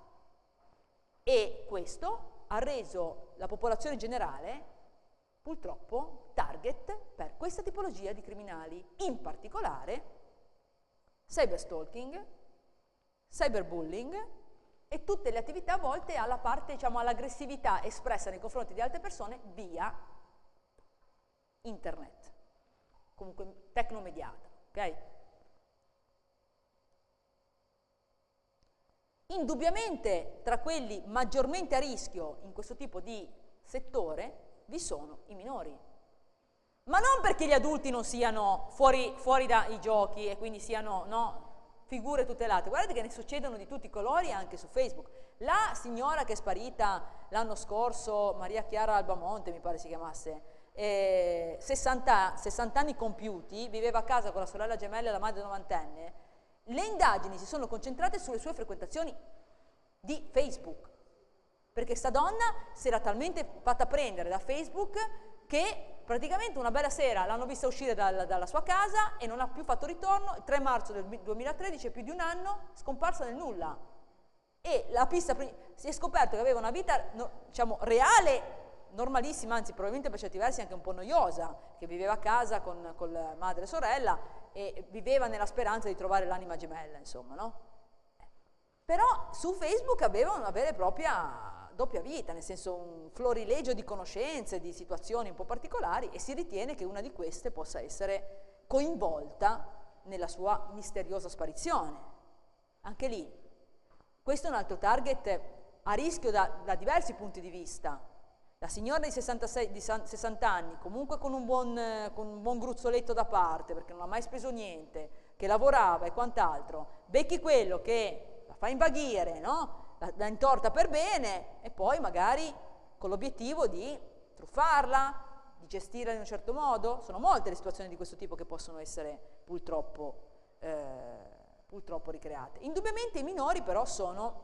E questo ha reso la popolazione generale purtroppo target per questa tipologia di criminali, in particolare cyberstalking, cyberbullying e tutte le attività volte alla parte, diciamo, all'aggressività espressa nei confronti di altre persone via internet, comunque tecnomediata, ok? Indubbiamente tra quelli maggiormente a rischio in questo tipo di settore vi sono i minori, ma non perché gli adulti non siano fuori, fuori dai giochi e quindi siano, no, figure tutelate. Guardate che ne succedono di tutti i colori anche su Facebook. La signora che è sparita l'anno scorso, Maria Chiara Albamonte mi pare si chiamasse, eh, sessanta, sessanta anni compiuti, viveva a casa con la sorella gemella e la madre novantenne, le indagini si sono concentrate sulle sue frequentazioni di Facebook, perché sta donna si era talmente fatta prendere da Facebook che praticamente una bella sera l'hanno vista uscire dal, dalla sua casa e non ha più fatto ritorno. Il tre marzo del duemilatredici, più di un anno, scomparsa nel nulla. E la pista, si è scoperto che aveva una vita, no, diciamo, reale, normalissima, anzi probabilmente per certi versi anche un po' noiosa, che viveva a casa con, con madre e sorella e viveva nella speranza di trovare l'anima gemella, insomma, no? Però su Facebook aveva una vera e propria doppia vita, nel senso un florilegio di conoscenze, di situazioni un po' particolari, e si ritiene che una di queste possa essere coinvolta nella sua misteriosa sparizione. Anche lì, questo è un altro target a rischio da, da diversi punti di vista, La signora di, sessantasei, di sessanta anni, comunque con un, buon, con un buon gruzzoletto da parte, perché non ha mai speso niente, che lavorava e quant'altro, becchi quello che la fa invaghire, no? la, la intorta per bene, e poi magari con l'obiettivo di truffarla, di gestirla in un certo modo. Sono molte le situazioni di questo tipo che possono essere purtroppo, eh, purtroppo ricreate. Indubbiamente i minori però sono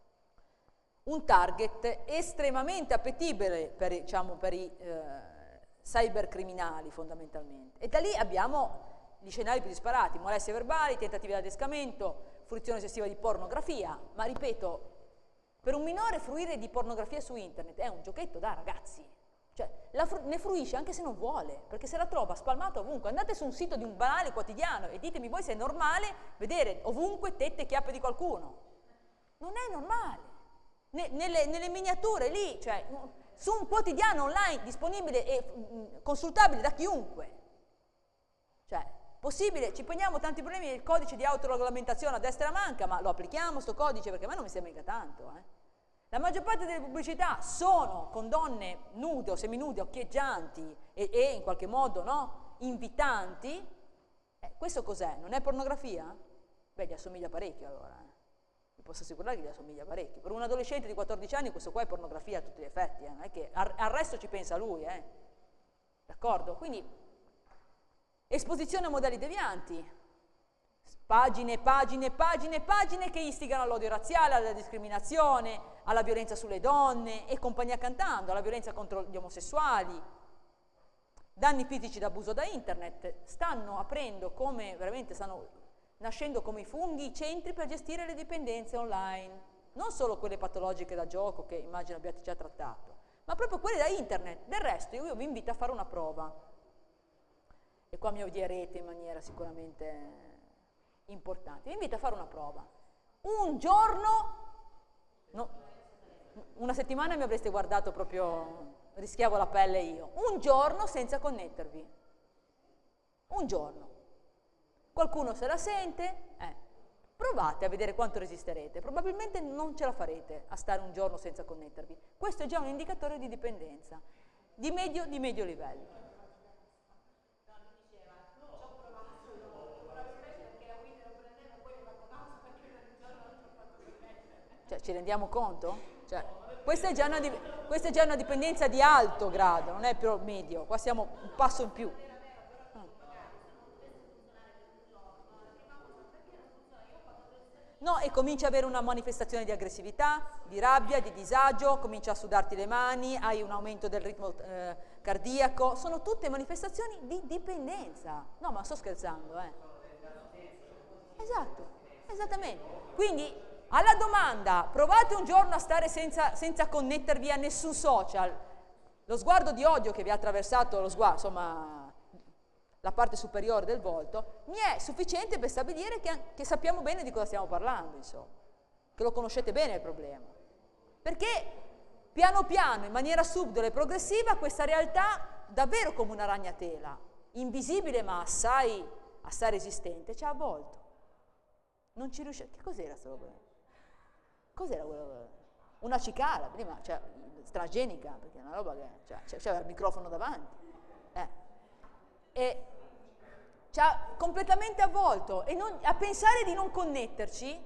un target estremamente appetibile per, diciamo, per i eh, cybercriminali fondamentalmente. E da lì abbiamo gli scenari più disparati: molestie verbali, tentativi di adescamento, fruizione eccessiva di pornografia. Ma ripeto, per un minore fruire di pornografia su internet è un giochetto da ragazzi. Cioè, la fru- ne fruisce anche se non vuole, perché se la trova spalmata ovunque. Andate su un sito di un banale quotidiano e ditemi voi se è normale vedere ovunque tette e chiappe di qualcuno. Non è normale. Nelle, nelle miniature lì, cioè su un quotidiano online disponibile e mh, consultabile da chiunque. Cioè, possibile, ci poniamo tanti problemi del codice di autoregolamentazione a destra manca, ma lo applichiamo sto codice, perché a me non mi sembra mica tanto. Eh. La maggior parte delle pubblicità sono con donne nude o seminude, occhieggianti e, e in qualche modo, no, invitanti. Eh, questo cos'è? Non è pornografia? Beh, gli assomiglia parecchio allora. Eh. Posso assicurare che gli assomiglia parecchio. Per un adolescente di quattordici anni questo qua è pornografia a tutti gli effetti, eh? Non è che al, al resto ci pensa lui, eh? D'accordo? Quindi esposizione a modelli devianti, pagine, pagine, pagine, pagine che istigano all'odio razziale, alla discriminazione, alla violenza sulle donne e compagnia cantando, alla violenza contro gli omosessuali, danni fisici d'abuso da internet. Stanno aprendo come, veramente stanno nascendo come i funghi centri per gestire le dipendenze online, non solo quelle patologiche da gioco che immagino abbiate già trattato, ma proprio quelle da internet. Del resto io vi invito a fare una prova, e qua mi odierete in maniera sicuramente importante. Vi invito a fare una prova. Un giorno, no, una settimana mi avreste guardato proprio, rischiavo la pelle io, un giorno senza connettervi, un giorno. Qualcuno se la sente? Eh, provate a vedere quanto resisterete. Probabilmente non ce la farete a stare un giorno senza connettervi. Questo è già un indicatore di dipendenza, di medio, di medio livello. Cioè, ci rendiamo conto? Cioè, questa, è già una, questa è già una dipendenza di alto grado, non è più medio, qua siamo un passo in più. No, e comincia ad avere una manifestazione di aggressività, di rabbia, di disagio, comincia a sudarti le mani, hai un aumento del ritmo eh, cardiaco, sono tutte manifestazioni di dipendenza. No, ma sto scherzando, eh. Esatto, esattamente. Quindi, alla domanda, provate un giorno a stare senza, senza connettervi a nessun social, lo sguardo di odio che vi ha attraversato, lo sguardo, insomma, la parte superiore del volto, mi è sufficiente per stabilire che, che sappiamo bene di cosa stiamo parlando, insomma, che lo conoscete bene il problema. Perché piano piano, in maniera subdola e progressiva, questa realtà, davvero come una ragnatela, invisibile ma assai, assai resistente, ci ha avvolto. Non ci riuscite. Che cos'era sta roba? Cos'era quella? Una cicala, prima, cioè, stragenica, perché è una roba che, cioè, c'era il microfono davanti. Eh. E ci ha completamente avvolto, e non, a pensare di non connetterci,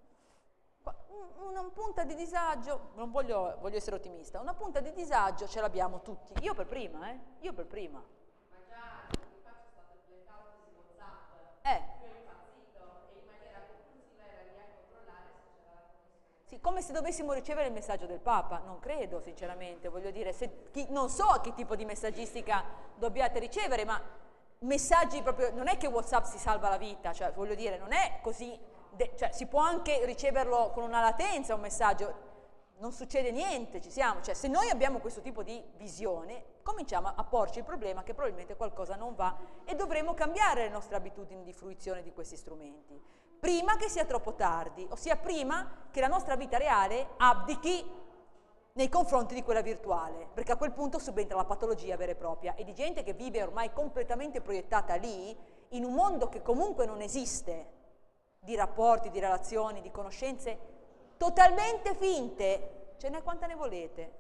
una punta di disagio, non voglio, voglio essere ottimista, una punta di disagio ce l'abbiamo tutti, io per prima, eh, io per prima. Ma già il fatto è stato il blackout di WhatsApp, eh. più impazzito e in maniera compulsiva era lì a controllare se c'era la connessione. Sì, come se dovessimo ricevere il messaggio del Papa, non credo sinceramente, voglio dire, se, chi, non so che tipo di messaggistica dobbiate ricevere, ma messaggi proprio, non è che WhatsApp si salva la vita, cioè voglio dire, non è così, de, cioè si può anche riceverlo con una latenza un messaggio, non succede niente, ci siamo, cioè se noi abbiamo questo tipo di visione, cominciamo a porci il problema che probabilmente qualcosa non va e dovremo cambiare le nostre abitudini di fruizione di questi strumenti, prima che sia troppo tardi, ossia prima che la nostra vita reale abdichi nei confronti di quella virtuale, perché a quel punto subentra la patologia vera e propria e di gente che vive ormai completamente proiettata lì, in un mondo che comunque non esiste, di rapporti, di relazioni, di conoscenze totalmente finte, ce n'è quanta ne volete,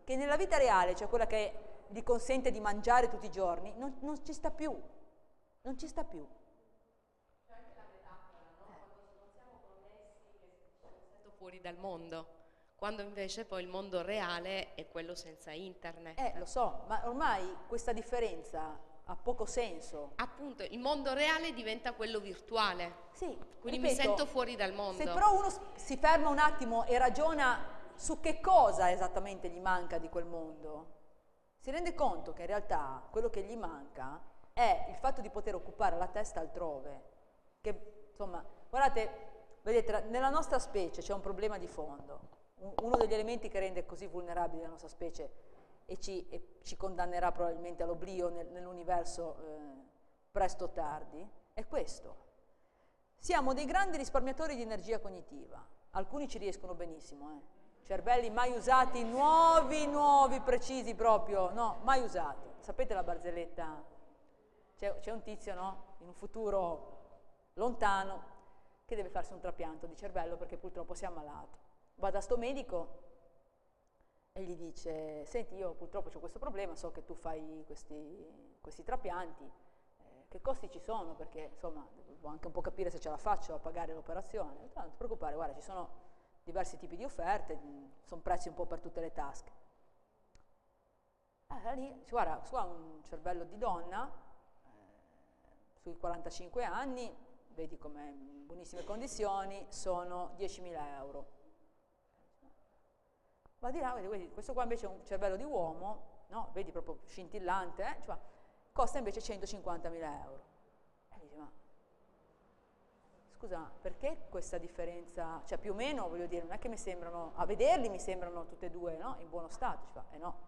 che nella vita reale, cioè quella che gli consente di mangiare tutti i giorni, non, non ci sta più, non ci sta più. C'è anche la metafora, no? Quando non siamo connessi, che siamo fuori dal mondo, quando invece poi il mondo reale è quello senza internet. Eh, lo so, ma ormai questa differenza ha poco senso. Appunto, il mondo reale diventa quello virtuale. Sì, quindi ripeto, mi sento fuori dal mondo. Se però uno si ferma un attimo e ragiona su che cosa esattamente gli manca di quel mondo, si rende conto che in realtà quello che gli manca è il fatto di poter occupare la testa altrove. Che, insomma, guardate, vedete, nella nostra specie c'è un problema di fondo. Uno degli elementi che rende così vulnerabile la nostra specie e ci, e ci condannerà probabilmente all'oblio nel, nell'universo eh, presto o tardi, è questo. Siamo dei grandi risparmiatori di energia cognitiva, alcuni ci riescono benissimo, eh. cervelli mai usati, nuovi, nuovi, precisi proprio, no, mai usati. Sapete la barzelletta? C'è un tizio, no, in un futuro lontano, che deve farsi un trapianto di cervello perché purtroppo si è ammalato. Va da sto medico e gli dice: senti, io purtroppo ho questo problema, so che tu fai questi, questi trapianti, eh, che costi ci sono? Perché insomma devo anche un po' capire se ce la faccio a pagare l'operazione. Non ti preoccupare, guarda, ci sono diversi tipi di offerte, sono prezzi un po' per tutte le tasche. Allora lì dice: guarda, qua un cervello di donna, eh, sui quarantacinque anni, vedi com'è in buonissime condizioni, sono diecimila euro. Va di là, vedi, vedi, questo qua invece è un cervello di uomo, no? Vedi proprio scintillante, eh? Cioè, costa invece centocinquantamila euro. E dici, ma scusa, perché questa differenza? Cioè più o meno, voglio dire, non è che mi sembrano, a vederli mi sembrano tutte e due, no? In buono stato. Ci fa, eh no.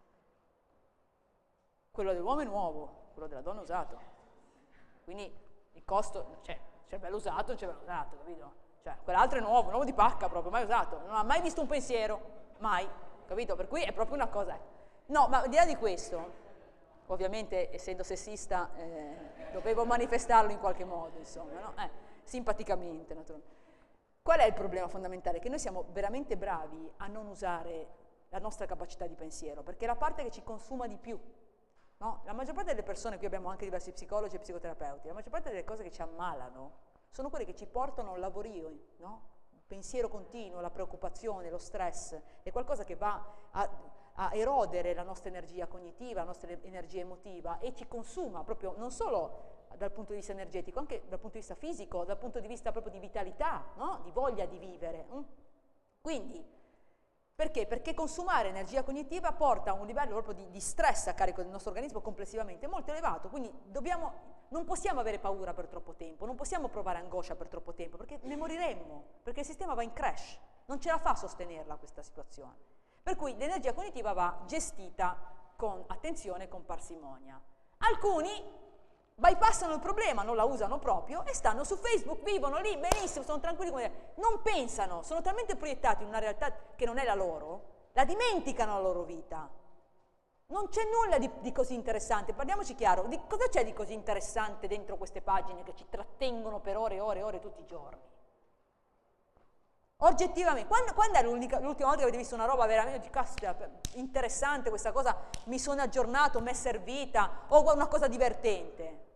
Quello dell'uomo è nuovo, quello della donna è usato. Quindi il costo, cioè, cervello usato è un cervello usato, capito? Cioè, quell'altro è nuovo, nuovo di pacca proprio, mai usato, non ha mai visto un pensiero. Mai, capito? Per cui è proprio una cosa. No, ma al di là di questo, ovviamente essendo sessista eh, dovevo manifestarlo in qualche modo, insomma, no? eh, simpaticamente, naturalmente. Qual è il problema fondamentale? Che noi siamo veramente bravi a non usare la nostra capacità di pensiero, perché è la parte che ci consuma di più. No? La maggior parte delle persone, qui abbiamo anche diversi psicologi e psicoterapeuti, la maggior parte delle cose che ci ammalano sono quelle che ci portano al lavorio, no? Pensiero continuo, la preoccupazione, lo stress, è qualcosa che va a, a erodere la nostra energia cognitiva, la nostra energia emotiva e ci consuma proprio non solo dal punto di vista energetico, anche dal punto di vista fisico, dal punto di vista proprio di vitalità, no? Di voglia di vivere. Quindi, perché? Perché consumare energia cognitiva porta a un livello proprio di, di stress a carico del nostro organismo complessivamente molto elevato, quindi dobbiamo... Non possiamo avere paura per troppo tempo, non possiamo provare angoscia per troppo tempo, perché ne moriremmo, perché il sistema va in crash, non ce la fa a sostenerla questa situazione. Per cui l'energia cognitiva va gestita con attenzione e con parsimonia. Alcuni bypassano il problema, non la usano proprio e stanno su Facebook, vivono lì benissimo, sono tranquilli, come non pensano, sono talmente proiettati in una realtà che non è la loro, la dimenticano la loro vita. Non c'è nulla di, di così interessante, parliamoci chiaro, di cosa c'è di così interessante dentro queste pagine che ci trattengono per ore e ore e ore tutti i giorni? Oggettivamente, quando, quando è l'ultima volta che avete visto una roba veramente caspita, interessante, questa cosa mi sono aggiornato, mi è servita, o una cosa divertente?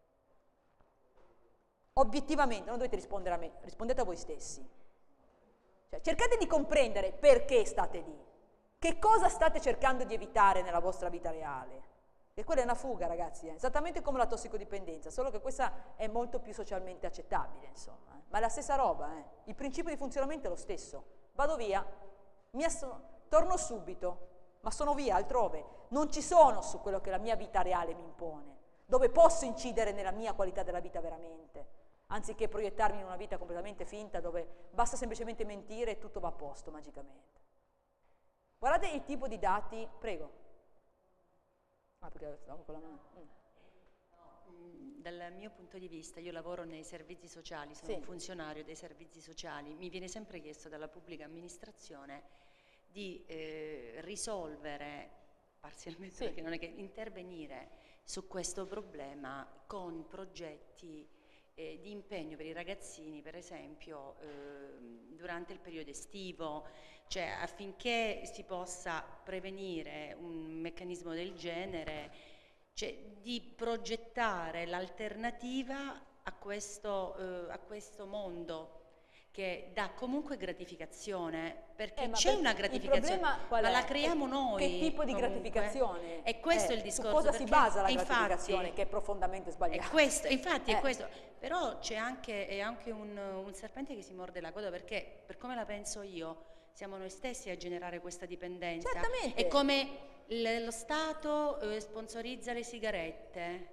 Obiettivamente, non dovete rispondere a me, rispondete a voi stessi. Cioè, cercate di comprendere perché state lì. Che cosa state cercando di evitare nella vostra vita reale? E quella è una fuga, ragazzi, eh? Esattamente come la tossicodipendenza, solo che questa è molto più socialmente accettabile, insomma. Eh? Ma è la stessa roba, eh? Il principio di funzionamento è lo stesso. Vado via, mi asso- torno subito, ma sono via altrove. Non ci sono su quello che la mia vita reale mi impone, dove posso incidere nella mia qualità della vita veramente, anziché proiettarmi in una vita completamente finta dove basta semplicemente mentire e tutto va a posto magicamente. Guardate il tipo di dati, prego. Ah, perché stavo con la mano. Mm. Dal mio punto di vista, io lavoro nei servizi sociali, sono Sì. un funzionario dei servizi sociali, mi viene sempre chiesto dalla pubblica amministrazione di eh, risolvere parzialmente, Sì. perché non è che intervenire su questo problema con progetti eh, di impegno per i ragazzini, per esempio, eh, durante durante il periodo estivo, cioè affinché si possa prevenire un meccanismo del genere, cioè di progettare l'alternativa a questo, eh, a questo mondo che dà comunque gratificazione, perché Eh, c'è per- una il gratificazione, problema qual ma è? la creiamo È noi. Che tipo di comunque. gratificazione? E questo Eh, è il discorso. Su cosa si perché- basa la e infatti- gratificazione, che è profondamente è sbagliata? questo, infatti è Eh. questo, però c'è anche, è anche un, un serpente che si morde la coda, perché per come la penso io siamo noi stessi a generare questa dipendenza. Certamente. È come l- lo Stato eh, sponsorizza le sigarette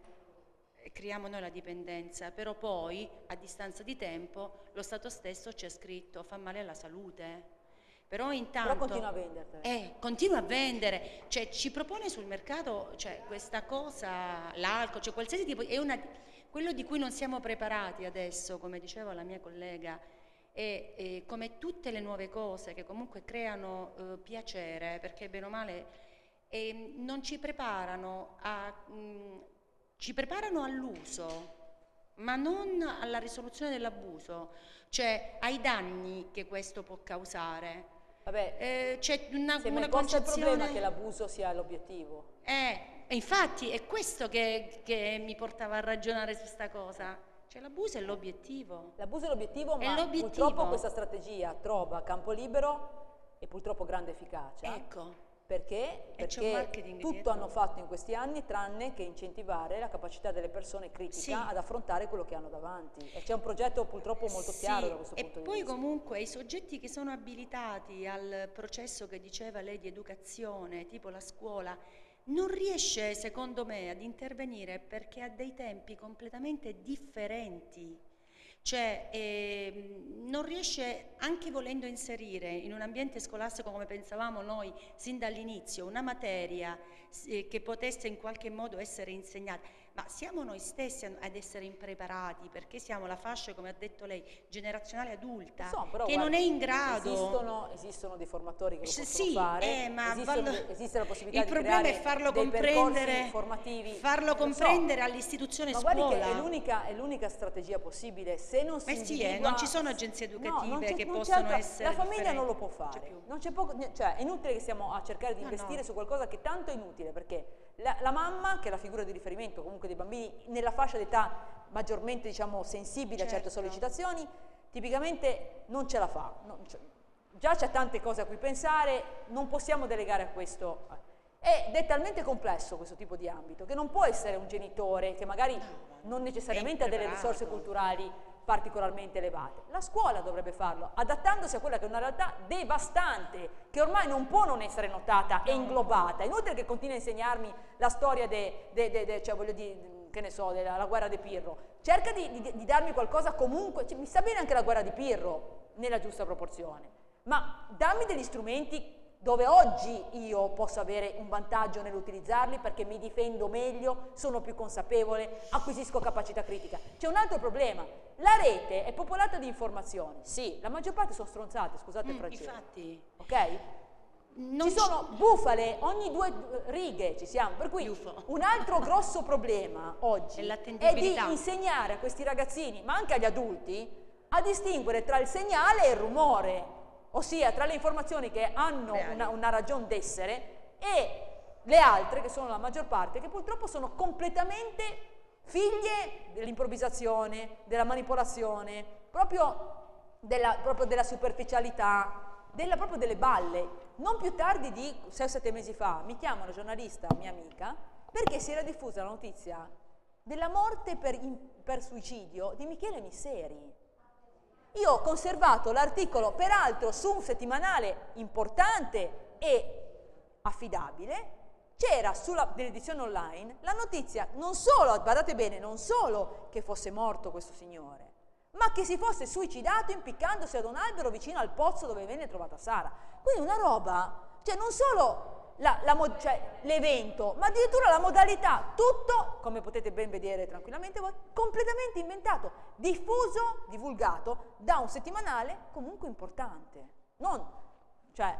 e creiamo noi la dipendenza, però poi a distanza di tempo lo Stato stesso ci ha scritto fa male alla salute. Però intanto Però continua a vendertele. eh, continua a vendere, cioè ci propone sul mercato, cioè, questa cosa, l'alcol, cioè qualsiasi tipo, è una, quello di cui non siamo preparati adesso, come diceva la mia collega, e, e come tutte le nuove cose che comunque creano eh, piacere, perché bene o male eh, non ci preparano a, mh, ci preparano all'uso, ma non alla risoluzione dell'abuso, cioè ai danni che questo può causare. Vabbè, Eh, c'è una, sembra una forse il concezione. problema che l'abuso sia l'obiettivo. Eh, e infatti è questo che, che mi portava a ragionare su sta cosa. Cioè l'abuso è l'obiettivo. L'abuso è l'obiettivo, È ma l'obiettivo. purtroppo questa strategia trova campo libero e purtroppo grande efficacia. Ecco. Perché? E c'è un Perché marketing tutto dietro. hanno fatto in questi anni tranne che incentivare la capacità delle persone critica Sì. ad affrontare quello che hanno davanti. E c'è un progetto purtroppo molto Sì, chiaro da questo e punto di poi vista. comunque i soggetti che sono abilitati al processo che diceva lei di educazione, tipo la scuola, non riesce secondo me ad intervenire perché ha dei tempi completamente differenti. Cioè ehm, non riesce, anche volendo inserire in un ambiente scolastico come pensavamo noi sin dall'inizio, una materia eh, che potesse in qualche modo essere insegnata, ma siamo noi stessi a- ad essere impreparati, perché siamo la fascia, come ha detto lei, generazionale adulta, Insomma, però, che guarda, non è in grado. Esistono, esistono dei formatori che lo Sì, possono sì, fare, eh, ma esistono vallo- de- esiste la possibilità il di problema creare è farlo dei comprendere, percorsi formativi. farlo Lo so, comprendere all'istituzione ma scuola. guardi che è l'unica, è l'unica strategia possibile. Se non si Eh sì, individua- eh, non ci sono agenzie No, educative non c'è- che non c'è possono altra- essere La famiglia differenti. non lo può Non c'è fare. più. Non c'è poco, cioè, è inutile che stiamo a cercare di No, investire no. su qualcosa che tanto è inutile, perché la, la mamma, che è la figura di riferimento comunque dei bambini nella fascia d'età maggiormente, diciamo, sensibile a certe Certo. sollecitazioni, tipicamente non ce la fa. Non ce- già c'è tante cose a cui pensare, non possiamo delegare a questo. Ed è talmente complesso questo tipo di ambito che non può essere un genitore che magari non necessariamente ha delle impreparato. risorse culturali particolarmente elevate. La scuola dovrebbe farlo, adattandosi a quella che è una realtà devastante, che ormai non può non essere notata e inglobata. È inutile che continui a insegnarmi la storia de, de, de, de- cioè voglio dire, che ne so, della la guerra di Pirro. Cerca di, di- di darmi qualcosa comunque, cioè, mi sta bene anche la guerra di Pirro, nella giusta proporzione, ma dammi degli strumenti dove oggi io posso avere un vantaggio nell'utilizzarli perché mi difendo meglio, sono più consapevole, acquisisco capacità critica. C'è un altro problema, la rete è popolata di informazioni, sì, la maggior parte sono stronzate, scusate il Mm, francese, infatti, ok? non Ci sono bufale ogni due righe, ci siamo, per cui Ufo. un altro grosso problema oggi È è di l'attendibilità. insegnare a questi ragazzini, ma anche agli adulti, a distinguere tra il segnale e il rumore, ossia tra le informazioni che hanno Reali. una, una ragion d'essere e le altre, che sono la maggior parte, che purtroppo sono completamente figlie dell'improvvisazione, della manipolazione, proprio della, proprio della superficialità, della, proprio delle balle. Non più tardi di sei o sette mesi fa mi chiama una giornalista, mia amica, perché si era diffusa la notizia della morte per, in- per suicidio di Michele Misseri. Io ho conservato l'articolo, peraltro su un settimanale importante e affidabile, c'era sulla dell'edizione online la notizia, non solo, badate bene, non solo che fosse morto questo signore, ma che si fosse suicidato impiccandosi ad un albero vicino al pozzo dove venne trovata Sara. Quindi una roba, cioè non solo la- la mo- cioè, l'evento, ma addirittura la modalità, tutto, come potete ben vedere tranquillamente voi, completamente inventato, diffuso, divulgato da un settimanale comunque importante. Non, cioè,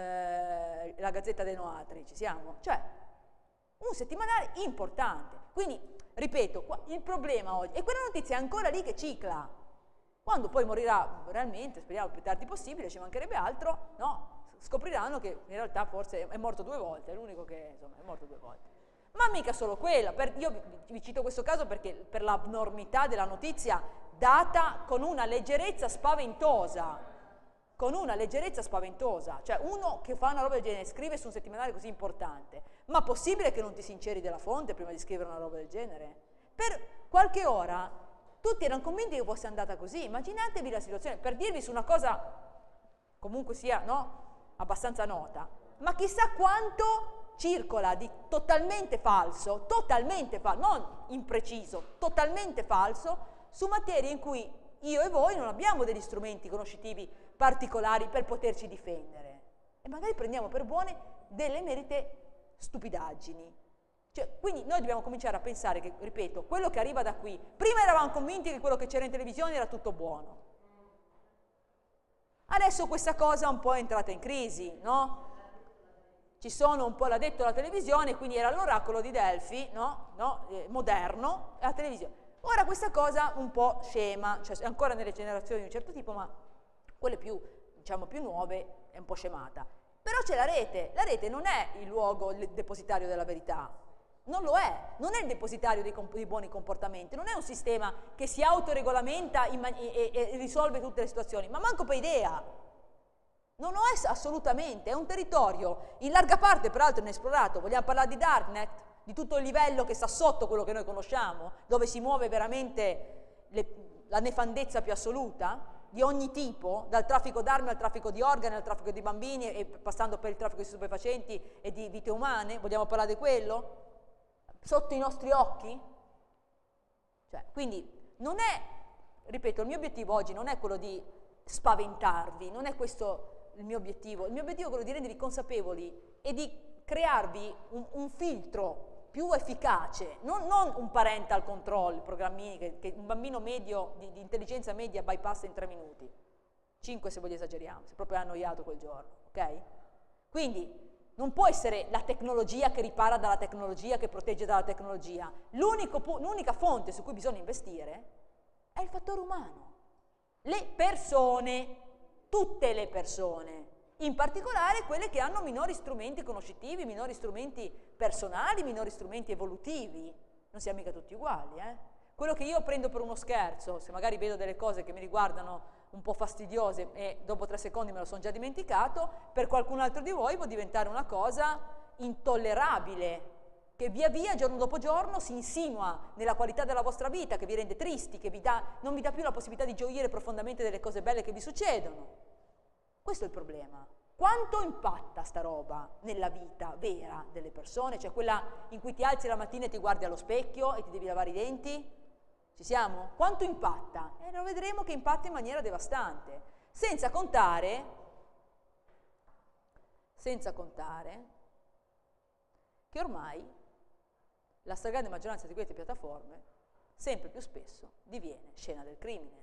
eh, la Gazzetta dei Noatri, ci siamo? Cioè, un settimanale importante. Quindi, ripeto, qua- il problema oggi, e quella notizia è ancora lì che cicla. Quando poi morirà realmente, speriamo il più tardi possibile, ci mancherebbe altro, no? Scopriranno che in realtà forse è morto due volte, è l'unico che insomma è morto due volte. Ma mica solo quella, per, io vi, vi cito questo caso perché per l'abnormità della notizia data con una leggerezza spaventosa, con una leggerezza spaventosa, cioè uno che fa una roba del genere, scrive su un settimanale così importante, ma possibile che non ti sinceri della fonte prima di scrivere una roba del genere? Per qualche ora tutti erano convinti che fosse andata così, immaginatevi la situazione, per dirvi su una cosa comunque sia, no, abbastanza nota, ma chissà quanto circola di totalmente falso, totalmente falso, non impreciso, totalmente falso, su materie in cui io e voi non abbiamo degli strumenti conoscitivi particolari per poterci difendere e magari prendiamo per buone delle merite stupidaggini. Cioè, quindi noi dobbiamo cominciare a pensare che, ripeto, quello che arriva da qui, prima eravamo convinti che quello che c'era in televisione era tutto buono. Adesso questa cosa un po' è entrata in crisi, no? Ci sono un po', l'ha detto la televisione, quindi era l'oracolo di Delfi, no? No? Eh, moderno, la televisione. Ora questa cosa un po' scema, cioè è ancora nelle generazioni di un certo tipo, ma quelle più, diciamo, più nuove è un po' scemata. Però c'è la rete, la rete non è il luogo, il depositario della verità. Non lo è, non è il depositario dei, di buoni comportamenti, non è un sistema che si autoregolamenta e, e, e risolve tutte le situazioni, ma manco per idea. Non lo è assolutamente, è un territorio in larga parte peraltro inesplorato. Vogliamo parlare di Darknet, di tutto il livello che sta sotto quello che noi conosciamo, dove si muove veramente le, la nefandezza più assoluta, di ogni tipo, dal traffico d'armi al traffico di organi, al traffico di bambini, e passando per il traffico di stupefacenti e di vite umane. Vogliamo parlare di quello? Sotto i nostri occhi? Cioè, quindi non è, ripeto, il mio obiettivo oggi non è quello di spaventarvi, non è questo il mio obiettivo, il mio obiettivo è quello di rendervi consapevoli e di crearvi un, un filtro più efficace, non, non un parental control, programmini che, che un bambino medio di, di intelligenza media bypassa in tre minuti, cinque se voglio esageriamo, se proprio è annoiato quel giorno, ok? Quindi non può essere la tecnologia che ripara dalla tecnologia, che protegge dalla tecnologia. L'unica fonte su cui bisogna investire è il fattore umano. Le persone, tutte le persone, in particolare quelle che hanno minori strumenti conoscitivi, minori strumenti personali, minori strumenti evolutivi. Non siamo mica tutti uguali, eh? Quello che io prendo per uno scherzo, se magari vedo delle cose che mi riguardano un po' fastidiose e dopo tre secondi me lo sono già dimenticato, per qualcun altro di voi può diventare una cosa intollerabile, che via via, giorno dopo giorno, si insinua nella qualità della vostra vita, che vi rende tristi, che vi dà, non vi dà più la possibilità di gioire profondamente delle cose belle che vi succedono. Questo è il problema. Quanto impatta sta roba nella vita vera delle persone? Cioè quella in cui ti alzi la mattina e ti guardi allo specchio e ti devi lavare i denti? Ci siamo? Quanto impatta? E lo vedremo che impatta in maniera devastante. Senza contare, senza contare che ormai la stragrande maggioranza di queste piattaforme sempre più spesso diviene scena del crimine.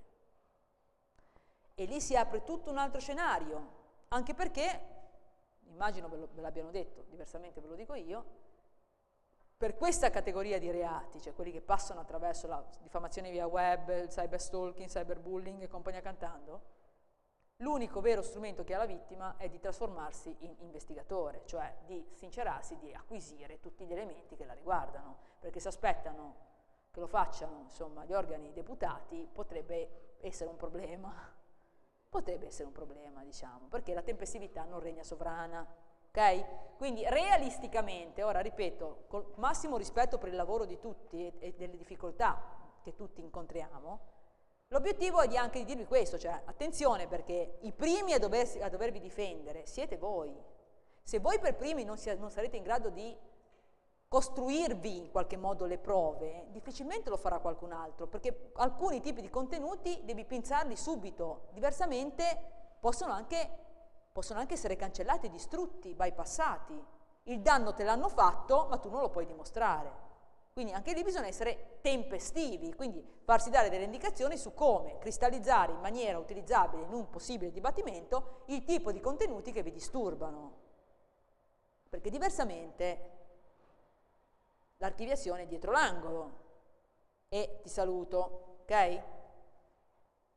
E lì si apre tutto un altro scenario, anche perché, immagino ve, lo, ve l'abbiano detto, diversamente ve lo dico io, per questa categoria di reati, cioè quelli che passano attraverso la diffamazione via web, il cyberstalking, cyberbullying e compagnia cantando, l'unico vero strumento che ha la vittima è di trasformarsi in investigatore, cioè di sincerarsi, di acquisire tutti gli elementi che la riguardano, perché se aspettano che lo facciano, insomma, gli organi deputati, potrebbe essere un problema, potrebbe essere un problema, diciamo, perché la tempestività non regna sovrana. Ok? Quindi realisticamente, ora ripeto, col massimo rispetto per il lavoro di tutti e, e delle difficoltà che tutti incontriamo, l'obiettivo è di anche di dirvi questo, cioè attenzione, perché i primi a, doversi, a dovervi difendere siete voi. Se voi per primi non, si, non sarete in grado di costruirvi in qualche modo le prove, difficilmente lo farà qualcun altro, perché alcuni tipi di contenuti devi pensarli subito, diversamente possono anche... possono anche essere cancellati, distrutti, bypassati. Il danno te l'hanno fatto, ma tu non lo puoi dimostrare. Quindi anche lì bisogna essere tempestivi, quindi farsi dare delle indicazioni su come cristallizzare in maniera utilizzabile in un possibile dibattimento il tipo di contenuti che vi disturbano. Perché diversamente l'archiviazione è dietro l'angolo. E ti saluto, ok?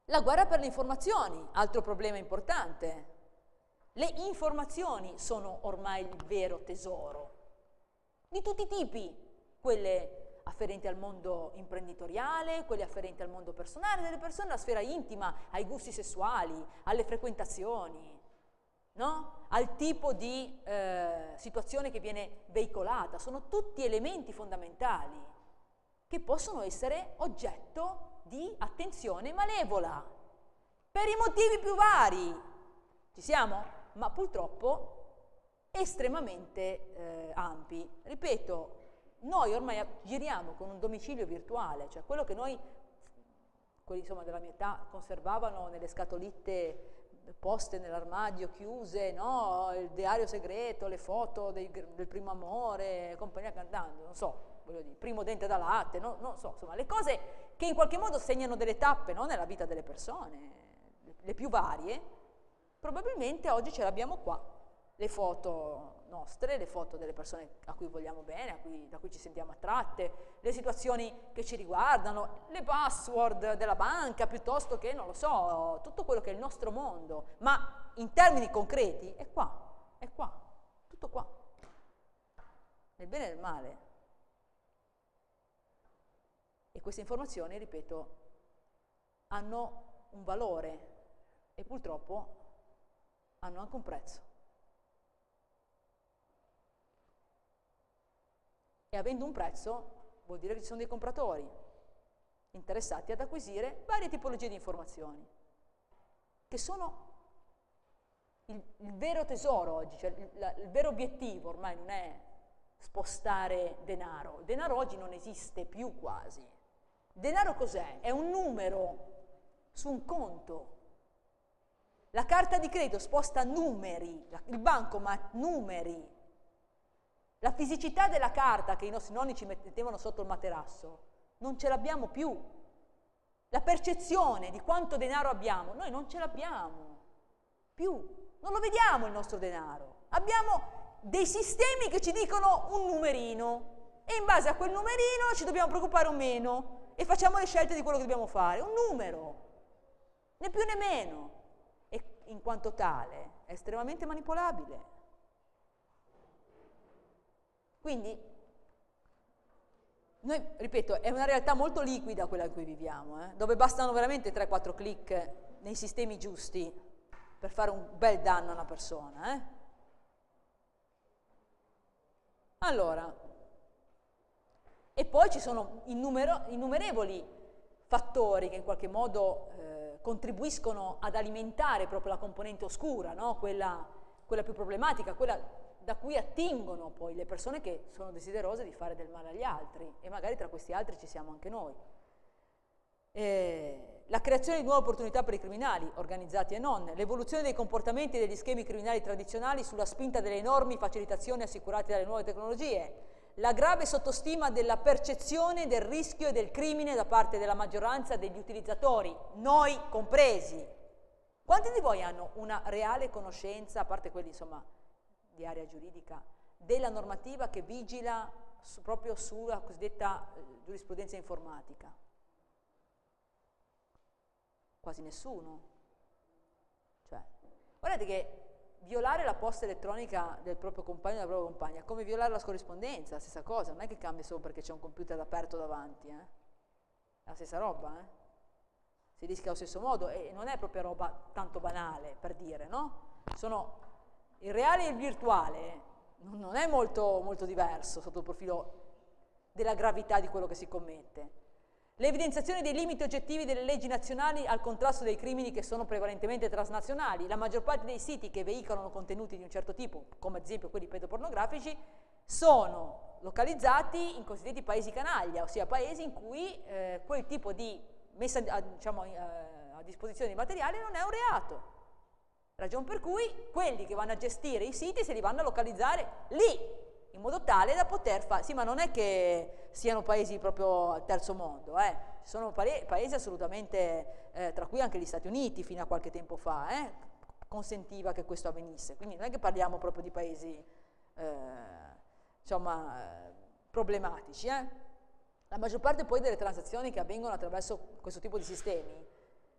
La guerra per le informazioni, altro problema importante. Le informazioni sono ormai il vero tesoro, di tutti i tipi, quelle afferenti al mondo imprenditoriale, quelle afferenti al mondo personale, delle persone, alla sfera intima, ai gusti sessuali, alle frequentazioni, no? Al tipo di eh, situazione che viene veicolata. Sono tutti elementi fondamentali che possono essere oggetto di attenzione malevola, per i motivi più vari. Ci siamo? Ma purtroppo estremamente eh, ampi. Ripeto, noi ormai giriamo con un domicilio virtuale, cioè quello che noi, quelli insomma della mia età, conservavano nelle scatolette poste nell'armadio, chiuse, no? Il diario segreto, le foto dei, del primo amore, compagnia cantando, non so, voglio dire, primo dente da latte, no? Non so, insomma, le cose che in qualche modo segnano delle tappe, no? Nella vita delle persone, le più varie. Probabilmente oggi ce l'abbiamo qua, le foto nostre, le foto delle persone a cui vogliamo bene, a cui, da cui ci sentiamo attratte, le situazioni che ci riguardano, le password della banca, piuttosto che, non lo so, tutto quello che è il nostro mondo, ma in termini concreti è qua, è qua, tutto qua, nel bene e nel male. E queste informazioni, ripeto, hanno un valore e purtroppo hanno anche un prezzo. E avendo un prezzo vuol dire che ci sono dei compratori interessati ad acquisire varie tipologie di informazioni, che sono il, il vero tesoro oggi, cioè il, la, il vero obiettivo ormai non è spostare denaro. Il denaro oggi non esiste più quasi. Il denaro cos'è? È un numero su un conto. La carta di credito sposta numeri, il bancomat numeri. La fisicità della carta che i nostri nonni ci mettevano sotto il materasso, non ce l'abbiamo più. La percezione di quanto denaro abbiamo, noi non ce l'abbiamo più. Non lo vediamo il nostro denaro. Abbiamo dei sistemi che ci dicono un numerino e in base a quel numerino ci dobbiamo preoccupare o meno e facciamo le scelte di quello che dobbiamo fare. Un numero, né più né meno. In quanto tale è estremamente manipolabile. Quindi, noi, ripeto, è una realtà molto liquida quella in cui viviamo, eh, dove bastano veramente tre quattro click nei sistemi giusti per fare un bel danno a una persona. Eh. Allora, e poi ci sono innumero, innumerevoli fattori che in qualche modo eh, contribuiscono ad alimentare proprio la componente oscura, no? quella, quella più problematica, quella da cui attingono poi le persone che sono desiderose di fare del male agli altri, e magari tra questi altri ci siamo anche noi. Eh, la creazione di nuove opportunità per i criminali, organizzati e non, l'evoluzione dei comportamenti degli schemi criminali tradizionali sulla spinta delle enormi facilitazioni assicurate dalle nuove tecnologie, la grave sottostima della percezione del rischio e del crimine da parte della maggioranza degli utilizzatori, noi compresi. Quanti di voi hanno una reale conoscenza, a parte quelli insomma di area giuridica, della normativa che vigila su, proprio sulla cosiddetta eh, giurisprudenza informatica? Quasi nessuno. Cioè, guardate che violare la posta elettronica del proprio compagno o della propria compagna è come violare la corrispondenza, la stessa cosa, non è che cambia solo perché c'è un computer aperto davanti, eh? È la stessa roba, eh? Si rischia allo stesso modo e non è proprio roba tanto banale, per dire, no? Sono il reale e il virtuale, non è molto, molto diverso sotto il profilo della gravità di quello che si commette. L'evidenziazione dei limiti oggettivi delle leggi nazionali al contrasto dei crimini che sono prevalentemente transnazionali. La maggior parte dei siti che veicolano contenuti di un certo tipo, come ad esempio quelli pedopornografici, sono localizzati in cosiddetti paesi canaglia, ossia paesi in cui eh, quel tipo di messa a, diciamo, eh, a disposizione di materiale non è un reato. Ragion per cui quelli che vanno a gestire i siti se li vanno a localizzare lì, in modo tale da poter fare, sì, ma non è che siano paesi proprio al terzo mondo, eh. Ci sono paesi assolutamente, eh, tra cui anche gli Stati Uniti fino a qualche tempo fa, eh, consentiva che questo avvenisse, quindi non è che parliamo proprio di paesi, eh, insomma, problematici. Eh. La maggior parte poi delle transazioni che avvengono attraverso questo tipo di sistemi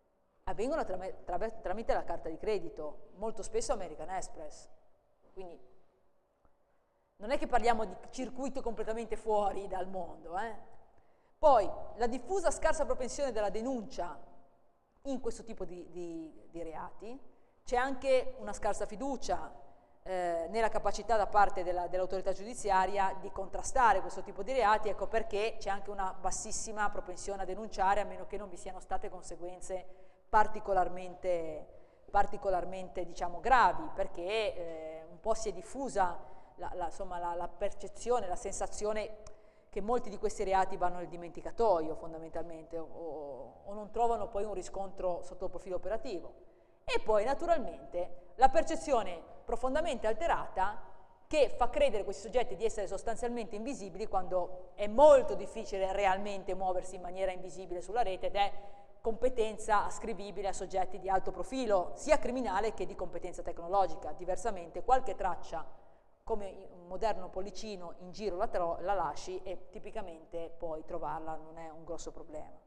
avvengono tra, tra, tramite la carta di credito, molto spesso American Express. Quindi non è che parliamo di circuito completamente fuori dal mondo. Eh? Poi la diffusa scarsa propensione della denuncia in questo tipo di, di, di reati, c'è anche una scarsa fiducia eh, nella capacità da parte della, dell'autorità giudiziaria di contrastare questo tipo di reati, ecco perché c'è anche una bassissima propensione a denunciare, a meno che non vi siano state conseguenze particolarmente, particolarmente diciamo, gravi, perché eh, un po' si è diffusa la, la, insomma, la, la percezione, la sensazione che molti di questi reati vanno nel dimenticatoio fondamentalmente o, o non trovano poi un riscontro sotto il profilo operativo. E poi naturalmente la percezione profondamente alterata che fa credere questi soggetti di essere sostanzialmente invisibili quando è molto difficile realmente muoversi in maniera invisibile sulla rete ed è competenza ascrivibile a soggetti di alto profilo, sia criminale che di competenza tecnologica. Diversamente qualche traccia come un moderno pollicino in giro la, tro- la lasci e tipicamente poi trovarla non è un grosso problema.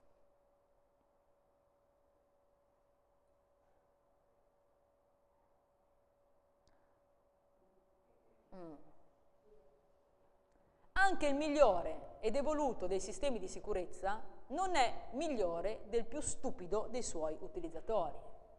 Mm. Anche il migliore ed evoluto dei sistemi di sicurezza non è migliore del più stupido dei suoi utilizzatori.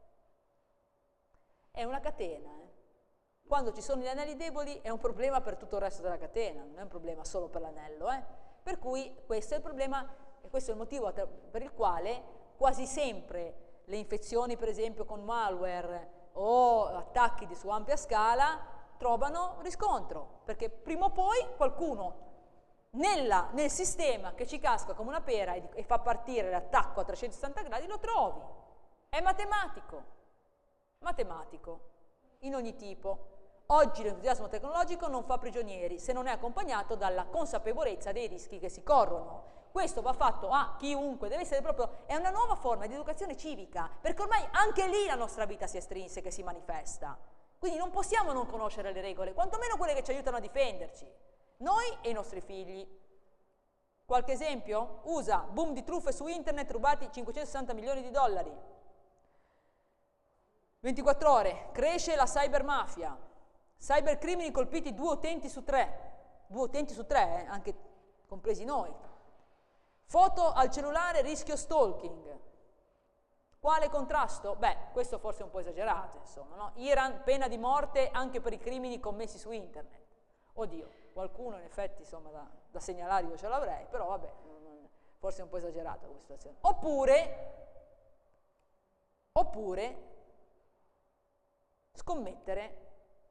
È una catena, eh? Quando ci sono gli anelli deboli è un problema per tutto il resto della catena, non è un problema solo per l'anello. Eh? Per cui questo è il problema e questo è il motivo per il quale quasi sempre le infezioni, per esempio con malware o attacchi di su ampia scala, trovano riscontro, perché prima o poi qualcuno nella, nel sistema che ci casca come una pera e, e fa partire l'attacco a trecentosessanta gradi lo trovi. È matematico, matematico, in ogni tipo. Oggi l'entusiasmo tecnologico non fa prigionieri se non è accompagnato dalla consapevolezza dei rischi che si corrono. Questo va fatto a chiunque, deve essere proprio, è una nuova forma di educazione civica, perché ormai anche lì la nostra vita si estrinseca e si manifesta. Quindi non possiamo non conoscere le regole, quantomeno quelle che ci aiutano a difenderci, noi e i nostri figli. Qualche esempio? U S A, boom di truffe su internet, rubati cinquecentosessanta milioni di dollari. ventiquattro ore, cresce la cybermafia. Cybercrimini colpiti due utenti su tre, due utenti su tre, eh, anche compresi noi. Foto al cellulare, rischio stalking. Quale contrasto? Beh, questo forse è un po' esagerato, insomma, no? Iran, pena di morte anche per i crimini commessi su internet. Oddio, qualcuno in effetti, insomma, da, da segnalare io ce l'avrei, però vabbè, non, forse è un po' esagerata questa situazione. Oppure, oppure, scommettere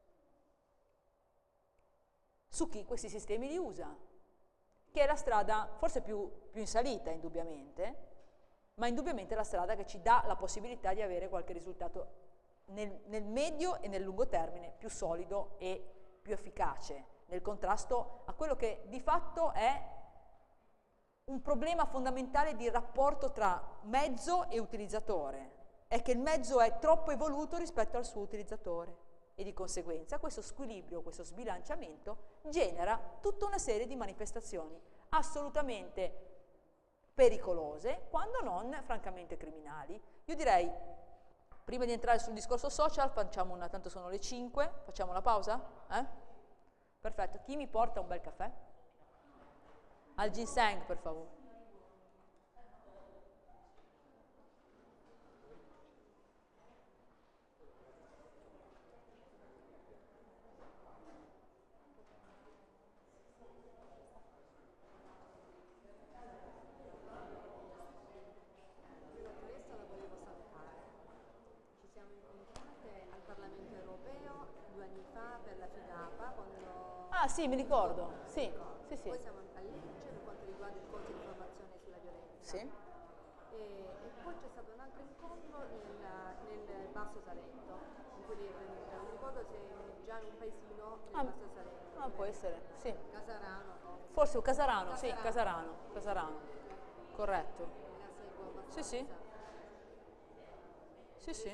su chi questi sistemi li usa, che è la strada forse più, più in salita indubbiamente, ma indubbiamente è la strada che ci dà la possibilità di avere qualche risultato nel, nel medio e nel lungo termine più solido e più efficace nel contrasto a quello che di fatto è un problema fondamentale di rapporto tra mezzo e utilizzatore, è che il mezzo è troppo evoluto rispetto al suo utilizzatore. E di conseguenza questo squilibrio, questo sbilanciamento genera tutta una serie di manifestazioni assolutamente pericolose, quando non francamente criminali. Io direi, prima di entrare sul discorso social, facciamo una, tanto sono le cinque, facciamo la pausa? Eh? Perfetto, chi mi porta un bel caffè? Al ginseng, per favore. Ah sì, mi ricordo, sì, sì, sì. Poi siamo a Lecce per quanto riguarda il corso di formazione sulla violenza. Sì. E, e poi c'è stato un altro incontro nel, nel Basso Salento, in cui lei è venuta. Non ricordo se già in un paesino nel Ah, Basso Salento. ah, può essere, sì. Casarano. Forse un Casarano, sì, Casarano, Casarano, corretto. Sì, sì. Sì, sì.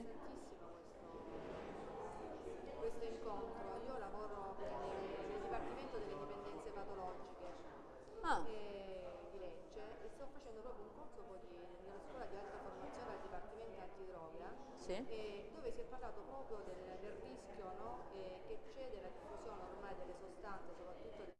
Questo incontro, io lavoro nel Dipartimento delle Dipendenze Patologiche Ah. e, di Lecce e sto facendo proprio un corso di, nella scuola di alta formazione al Dipartimento e dove si è parlato proprio del, del rischio, no, eh, che c'è della diffusione ormai delle sostanze, soprattutto del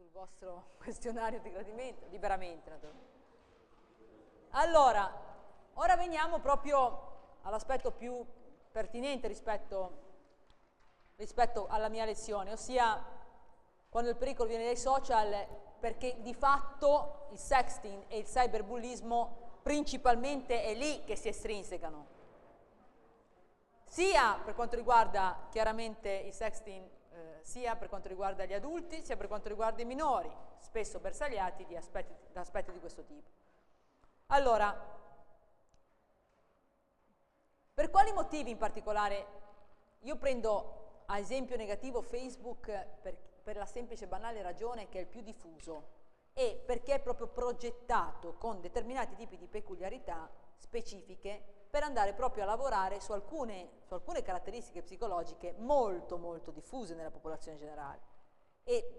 sul vostro questionario di gradimento, liberamente naturalmente. Allora, ora veniamo proprio all'aspetto più pertinente rispetto, rispetto alla mia lezione, ossia quando il pericolo viene dai social, perché di fatto il sexting e il cyberbullismo principalmente è lì che si estrinsecano, sia per quanto riguarda chiaramente il sexting, eh, sia per quanto riguarda gli adulti, sia per quanto riguarda i minori, spesso bersagliati di aspetti, da aspetti di questo tipo. Allora, per quali motivi in particolare? Io prendo a esempio negativo Facebook per, per la semplice e banale ragione che è il più diffuso e perché è proprio progettato con determinati tipi di peculiarità specifiche per andare proprio a lavorare su alcune, su alcune caratteristiche psicologiche molto molto diffuse nella popolazione generale e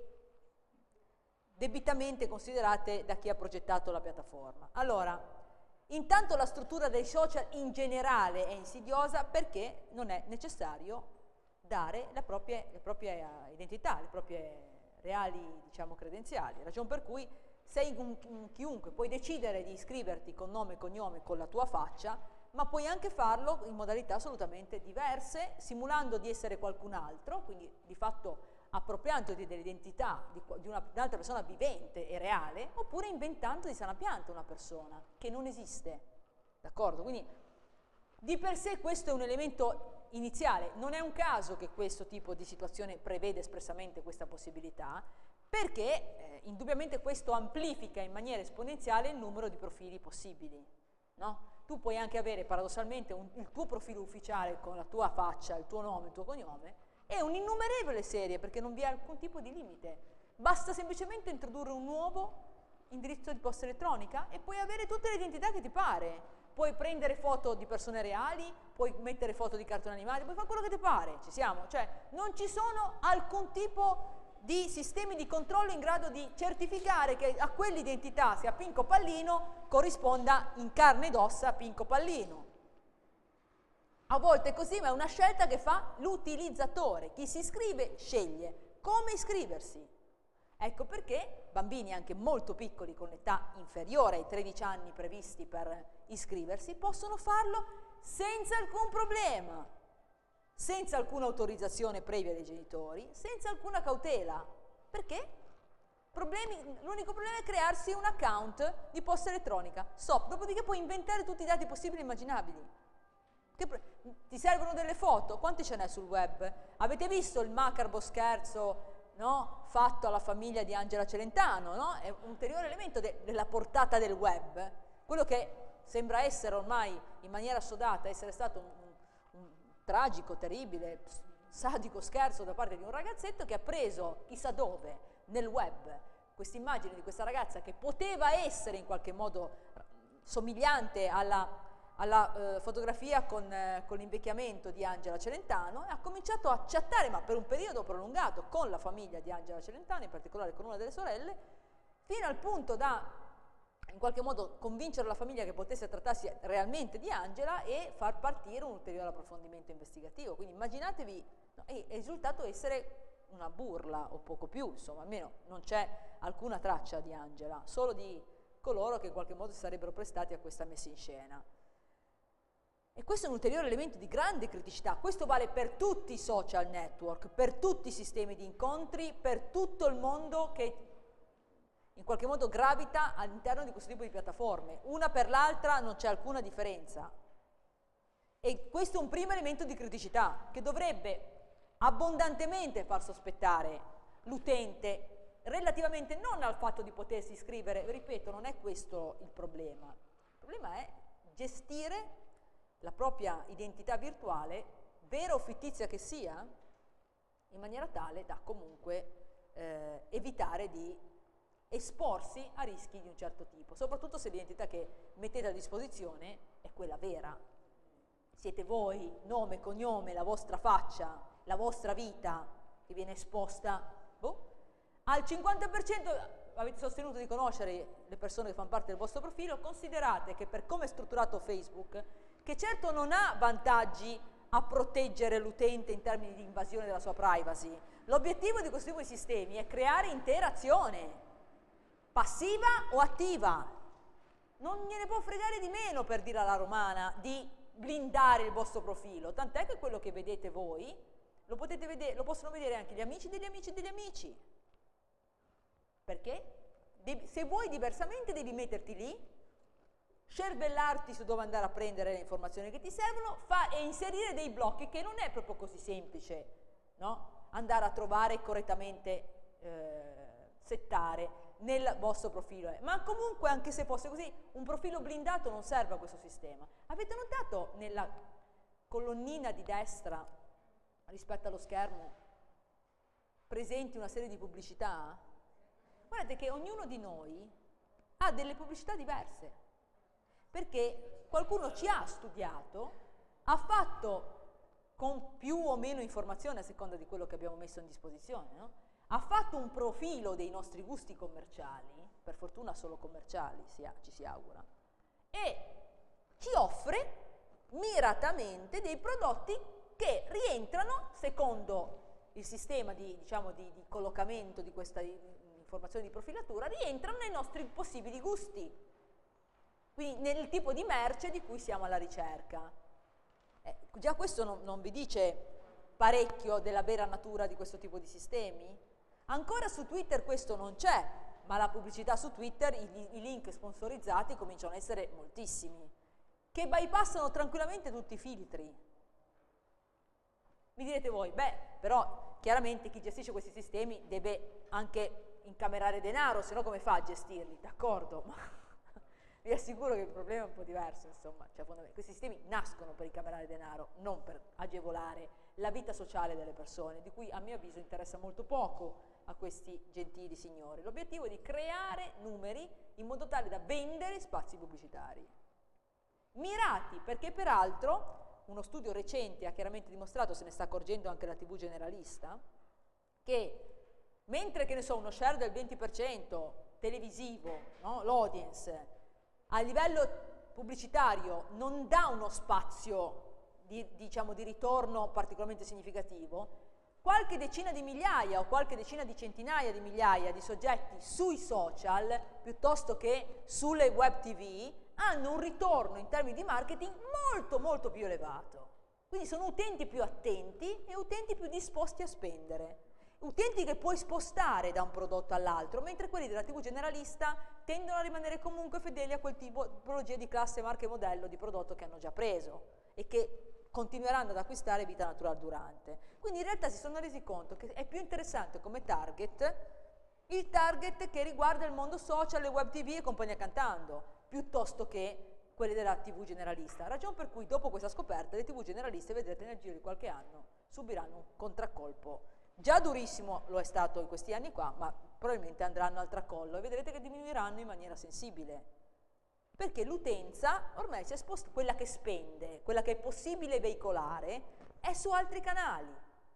debitamente considerate da chi ha progettato la piattaforma. Allora, intanto la struttura dei social in generale è insidiosa perché non è necessario dare la propria, le proprie identità, le proprie reali, diciamo, credenziali, ragion per cui sei un, un chiunque, puoi decidere di iscriverti con nome e cognome con la tua faccia, ma puoi anche farlo in modalità assolutamente diverse, simulando di essere qualcun altro, quindi di fatto appropriandoti dell'identità di, di un'altra persona vivente e reale, oppure inventando di sana pianta una persona che non esiste, d'accordo? Quindi di per sé questo è un elemento iniziale, non è un caso che questo tipo di situazione prevede espressamente questa possibilità, perché eh, indubbiamente questo amplifica in maniera esponenziale il numero di profili possibili, no? Tu puoi anche avere paradossalmente un, il tuo profilo ufficiale con la tua faccia, il tuo nome, il tuo cognome, e un'innumerevole serie, perché non vi è alcun tipo di limite. Basta semplicemente introdurre un nuovo indirizzo di posta elettronica e puoi avere tutte le identità che ti pare. Puoi prendere foto di persone reali, puoi mettere foto di cartoni animati, puoi fare quello che ti pare, ci siamo. Cioè, non ci sono alcun tipo di sistemi di controllo in grado di certificare che a quell'identità, sia Pinco Pallino, corrisponda in carne ed ossa a Pinco Pallino. A volte è così, ma è una scelta che fa l'utilizzatore. Chi si iscrive sceglie come iscriversi. Ecco perché bambini anche molto piccoli, con età inferiore ai tredici anni previsti per iscriversi, possono farlo senza alcun problema, senza alcuna autorizzazione previa dei genitori, senza alcuna cautela. Perché? L'unico problema è crearsi un account di posta elettronica, stop, dopodiché puoi inventare tutti i dati possibili e immaginabili. Che, ti servono delle foto? Quanti ce n'è sul web? Avete visto il macabro scherzo, no, fatto alla famiglia di Angela Celentano? No? È un ulteriore elemento de, della portata del web, quello che sembra essere ormai in maniera assodata essere stato un, un, un tragico, terribile, sadico scherzo da parte di un ragazzetto che ha preso chissà dove nel web questa immagine di questa ragazza che poteva essere in qualche modo somigliante alla alla eh, fotografia con, eh, con l'invecchiamento di Angela Celentano e ha cominciato a chattare, ma per un periodo prolungato, con la famiglia di Angela Celentano, in particolare con una delle sorelle, fino al punto da in qualche modo convincere la famiglia che potesse trattarsi realmente di Angela e far partire un ulteriore approfondimento investigativo. Quindi immaginatevi, no, è, è risultato essere una burla o poco più, insomma, almeno non c'è alcuna traccia di Angela, solo di coloro che in qualche modo si sarebbero prestati a questa messa in scena. E questo è un ulteriore elemento di grande criticità. Questo vale per tutti i social network, per tutti i sistemi di incontri, per tutto il mondo che in qualche modo gravita all'interno di questo tipo di piattaforme. Una per l'altra non c'è alcuna differenza. E questo è un primo elemento di criticità che dovrebbe abbondantemente far sospettare l'utente relativamente non al fatto di potersi iscrivere. Ripeto, non è questo il problema. Il problema è gestire la propria identità virtuale, vera o fittizia che sia, in maniera tale da comunque eh, evitare di esporsi a rischi di un certo tipo, soprattutto se l'identità che mettete a disposizione è quella vera. Siete voi, nome, cognome, la vostra faccia, la vostra vita che viene esposta. Boh. Al cinquanta per cento avete sostenuto di conoscere le persone che fanno parte del vostro profilo, considerate che per come è strutturato Facebook, che certo non ha vantaggi a proteggere l'utente in termini di invasione della sua privacy. L'obiettivo di questo tipo di sistemi è creare interazione, passiva o attiva. Non gliene può fregare di meno, per dire alla romana, di blindare il vostro profilo, tant'è che quello che vedete voi lo potete vedere, lo possono vedere anche gli amici degli amici degli amici. Perché? Devi, se vuoi diversamente devi metterti lì, cervellarti su dove andare a prendere le informazioni che ti servono fa, e inserire dei blocchi, che non è proprio così semplice, no? Andare a trovare correttamente, eh, settare nel vostro profilo. Ma comunque, anche se fosse così, un profilo blindato non serve a questo sistema. Avete notato nella colonnina di destra rispetto allo schermo presenti una serie di pubblicità? Guardate che ognuno di noi ha delle pubblicità diverse, perché qualcuno ci ha studiato, ha fatto con più o meno informazione a seconda di quello che abbiamo messo in disposizione, no? Ha fatto un profilo dei nostri gusti commerciali, per fortuna solo commerciali, si ha, ci si augura, e ci offre miratamente dei prodotti che rientrano, secondo il sistema di, diciamo, di, di collocamento di questa informazione di profilatura, rientrano nei nostri possibili gusti, quindi nel tipo di merce di cui siamo alla ricerca. Eh, già questo non, non vi dice parecchio della vera natura di questo tipo di sistemi? Ancora su Twitter questo non c'è, ma la pubblicità su Twitter, i, i link sponsorizzati cominciano a essere moltissimi, che bypassano tranquillamente tutti i filtri. Mi direte voi, beh, però chiaramente chi gestisce questi sistemi deve anche incamerare denaro, se no come fa a gestirli? D'accordo, ma vi assicuro che il problema è un po' diverso, insomma, cioè, questi sistemi nascono per incamerare denaro, non per agevolare la vita sociale delle persone, di cui a mio avviso interessa molto poco a questi gentili signori. L'obiettivo è di creare numeri in modo tale da vendere spazi pubblicitari mirati, perché peraltro uno studio recente ha chiaramente dimostrato, se ne sta accorgendo anche la tivù generalista, che mentre, che ne so, uno share del venti per cento televisivo, no, l'audience, a livello pubblicitario non dà uno spazio di, diciamo, di ritorno particolarmente significativo, qualche decina di migliaia o qualche decina di centinaia di migliaia di soggetti sui social, piuttosto che sulle web tivù, hanno un ritorno in termini di marketing molto molto più elevato. Quindi sono utenti più attenti e utenti più disposti a spendere. Utenti che puoi spostare da un prodotto all'altro, mentre quelli della tivù generalista tendono a rimanere comunque fedeli a quel tipo, tipologia di classe, marca e modello di prodotto che hanno già preso e che continueranno ad acquistare vita naturale durante. Quindi in realtà si sono resi conto che è più interessante come target il target che riguarda il mondo social, le web tivù e compagnia cantando, piuttosto che quelli della tivù generalista. Ragion per cui dopo questa scoperta le tivù generaliste, vedrete, nel giro di qualche anno subiranno un contraccolpo. Già durissimo lo è stato in questi anni qua, ma probabilmente andranno al tracollo e vedrete che diminuiranno in maniera sensibile. Perché l'utenza ormai si è spostata, quella che spende, quella che è possibile veicolare, è su altri canali.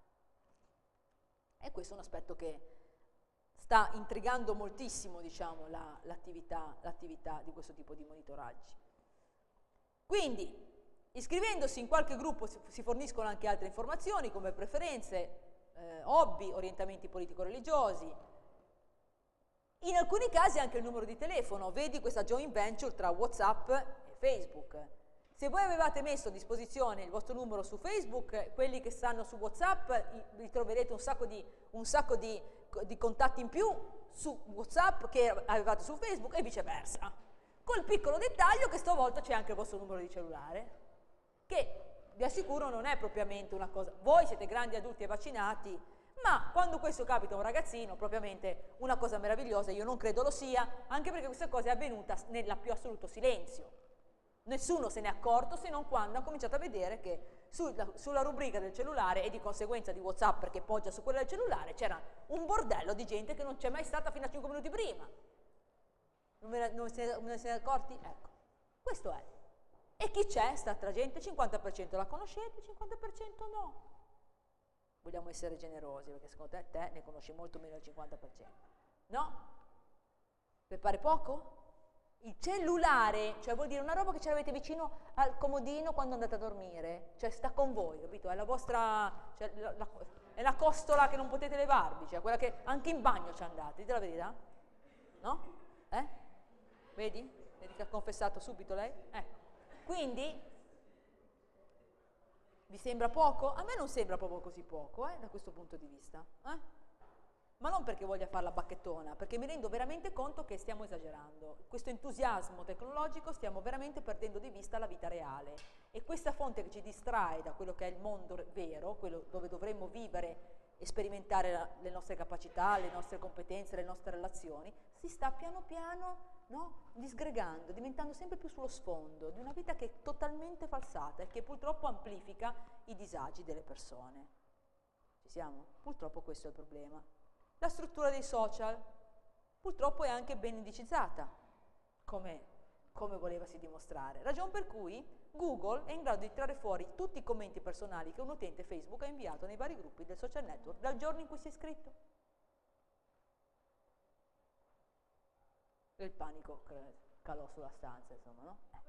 E questo è un aspetto che sta intrigando moltissimo, diciamo, la, l'attività, l'attività di questo tipo di monitoraggi. Quindi, iscrivendosi in qualche gruppo si, si forniscono anche altre informazioni come preferenze, eh, hobby, orientamenti politico-religiosi. In alcuni casi anche il numero di telefono, vedi questa joint venture tra WhatsApp e Facebook. Se voi avevate messo a disposizione il vostro numero su Facebook, quelli che stanno su WhatsApp vi troverete un sacco di, un sacco di, di contatti in più su WhatsApp che avevate su Facebook e viceversa. Col piccolo dettaglio che stavolta c'è anche il vostro numero di cellulare, che vi assicuro non è propriamente una cosa, voi siete grandi adulti e vaccinati, ma quando questo capita a un ragazzino, propriamente una cosa meravigliosa, io non credo lo sia, anche perché questa cosa è avvenuta nella più assoluto silenzio. Nessuno se n'è accorto se non quando ha cominciato a vedere che sulla, sulla rubrica del cellulare e di conseguenza di WhatsApp, perché poggia su quella del cellulare, c'era un bordello di gente che non c'è mai stata fino a cinque minuti prima. Non, me ne, non, se, non se ne è accorti? Ecco, questo è. E chi c'è? Sta tra gente, cinquanta per cento la conoscete, cinquanta per cento no. Vogliamo essere generosi, perché secondo te, te ne conosci molto meno del cinquanta per cento. No? Vi pare poco? Il cellulare, cioè vuol dire una roba che ce l'avete vicino al comodino quando andate a dormire, cioè sta con voi, capito? È la vostra, cioè, la, la, è la costola che non potete levarvi, cioè quella che anche in bagno ci andate, dite la verità? No? Eh? Vedi? Vedi che ha confessato subito lei? Ecco. Quindi, vi sembra poco? A me non sembra proprio così poco, eh, da questo punto di vista. Eh? Ma non perché voglia fare la bacchettona, perché mi rendo veramente conto che stiamo esagerando. Questo entusiasmo tecnologico stiamo veramente perdendo di vista la vita reale. E questa fonte che ci distrae da quello che è il mondo vero, quello dove dovremmo vivere e sperimentare la, le nostre capacità, le nostre competenze, le nostre relazioni, si sta piano piano, no, disgregando, diventando sempre più sullo sfondo di una vita che è totalmente falsata e che purtroppo amplifica i disagi delle persone. Ci siamo? Purtroppo questo è il problema. La struttura dei social purtroppo è anche ben indicizzata, come, come volevasi dimostrare. Ragion per cui Google è in grado di tirare fuori tutti i commenti personali che un utente Facebook ha inviato nei vari gruppi del social network dal giorno in cui si è iscritto. E il panico calò sulla stanza, insomma, no? Eh.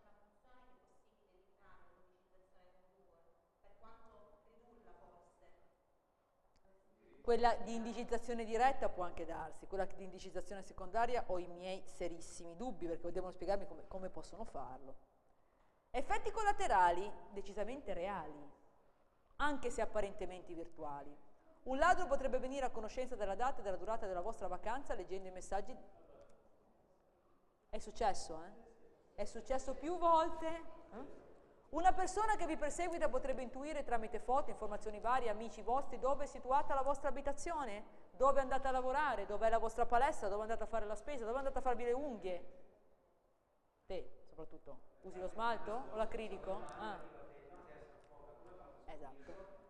Quella di indicizzazione diretta può anche darsi, quella di indicizzazione secondaria ho i miei serissimi dubbi, perché devono spiegarmi come, come possono farlo. Effetti collaterali decisamente reali, anche se apparentemente virtuali. Un ladro potrebbe venire a conoscenza della data e della durata della vostra vacanza leggendo i messaggi. È successo, eh? È successo più volte. Eh? Una persona che vi perseguita potrebbe intuire tramite foto, informazioni varie, amici vostri, dove è situata la vostra abitazione, dove andate a lavorare, dove è la vostra palestra, dove andate a fare la spesa, dove andate a farvi le unghie. Te, soprattutto, usi lo smalto o l'acrilico? Ah. Esatto.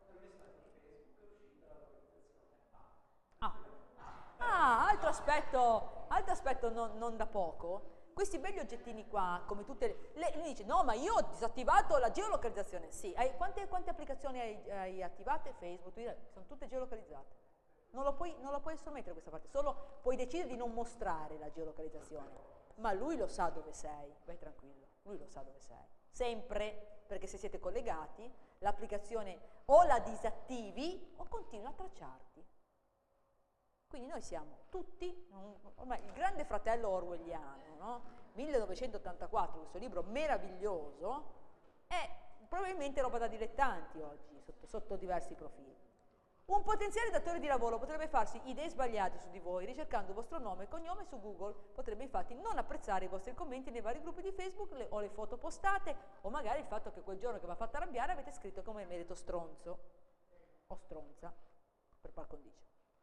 Ah, ah altro aspetto, altro aspetto non, non da poco. Questi belli oggettini qua, come tutte le... Lei, lei dice, no, ma io ho disattivato la geolocalizzazione. Sì, hai, quante, quante applicazioni hai, hai attivate? Facebook, Twitter, sono tutte geolocalizzate. Non lo puoi, non lo puoi estromettere questa parte, solo puoi decidere di non mostrare la geolocalizzazione. Ma lui lo sa dove sei, vai tranquillo, lui lo sa dove sei. Sempre, perché se siete collegati, l'applicazione o la disattivi o continua a tracciarti. Quindi noi siamo tutti, ormai il grande fratello orwelliano, no? millenovecentottantaquattro, questo libro meraviglioso, è probabilmente roba da dilettanti oggi, sotto, sotto diversi profili. Un potenziale datore di lavoro potrebbe farsi idee sbagliate su di voi, ricercando il vostro nome e cognome su Google, potrebbe infatti non apprezzare i vostri commenti nei vari gruppi di Facebook le, o le foto postate, o magari il fatto che quel giorno che vi ha fatto arrabbiare avete scritto come merito stronzo, o stronza, per par condicio.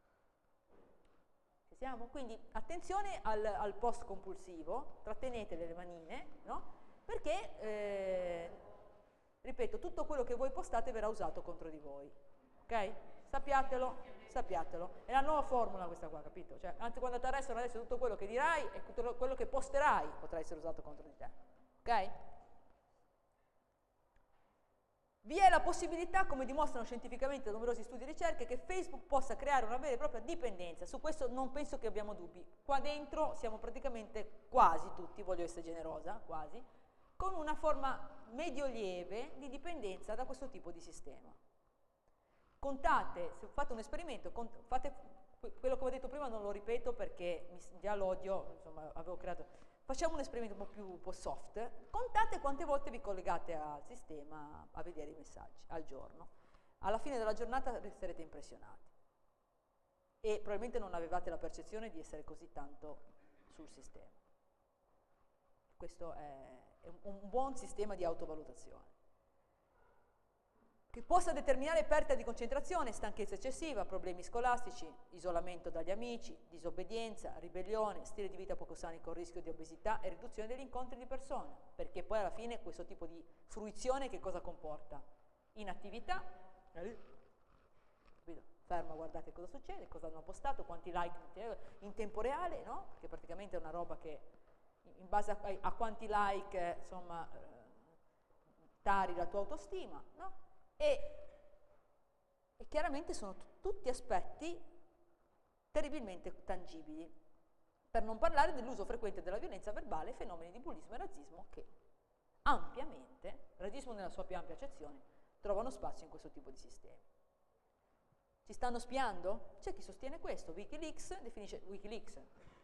Siamo? Quindi attenzione al, al post compulsivo, trattenete le manine, no? Perché, eh, ripeto, tutto quello che voi postate verrà usato contro di voi, ok? Sappiatelo, sappiatelo. È la nuova formula questa qua, capito? Cioè, anzi, quando ti arrestano adesso tutto quello che dirai e tutto quello che posterai potrà essere usato contro di te, ok? Vi è la possibilità, come dimostrano scientificamente numerosi studi e ricerche, che Facebook possa creare una vera e propria dipendenza. Su questo non penso che abbiamo dubbi. Qua dentro siamo praticamente quasi tutti, voglio essere generosa, quasi, con una forma medio-lieve di dipendenza da questo tipo di sistema. Contate, se fate un esperimento, fate, quello che ho detto prima non lo ripeto perché mi, già l'odio, insomma, avevo creato... Facciamo un esperimento un po' più un po' soft, contate quante volte vi collegate al sistema a vedere i messaggi al giorno. Alla fine della giornata resterete impressionati e probabilmente non avevate la percezione di essere così tanto sul sistema. Questo è, è un, un buon sistema di autovalutazione, che possa determinare perdita di concentrazione, stanchezza eccessiva, problemi scolastici, isolamento dagli amici, disobbedienza, ribellione, stile di vita poco sani con rischio di obesità e riduzione degli incontri di persona, perché poi alla fine questo tipo di fruizione che cosa comporta? Inattività, ferma, guardate cosa succede, cosa hanno postato, quanti like in tempo reale, no? Perché praticamente è una roba che in base a, a quanti like, insomma, tari la tua autostima, no? E, e chiaramente sono tutti aspetti terribilmente tangibili. Per non parlare dell'uso frequente della violenza verbale e fenomeni di bullismo e razzismo che ampiamente, razzismo nella sua più ampia accezione, trovano spazio in questo tipo di sistemi. Ci stanno spiando? C'è chi sostiene questo. Wikileaks definisce, Wikileaks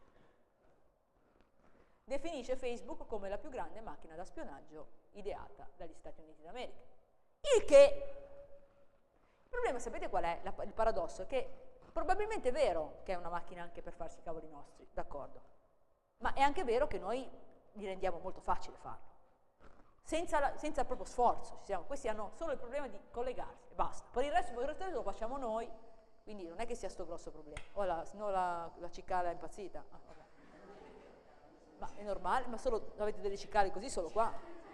definisce Facebook come la più grande macchina da spionaggio ideata dagli Stati Uniti d'America. Il che, il problema sapete qual è? La, il paradosso è che probabilmente è vero che è una macchina anche per farsi i cavoli nostri, d'accordo, ma è anche vero che noi gli rendiamo molto facile farlo, senza, la, senza proprio sforzo. Ci siamo, questi hanno solo il problema di collegarsi e basta. Per il resto, per il resto lo facciamo noi, quindi non è che sia sto grosso problema. Oh, la, no, la, la cicala è impazzita. Ah, vabbè. Ma è normale? Ma solo avete delle cicale così solo qua?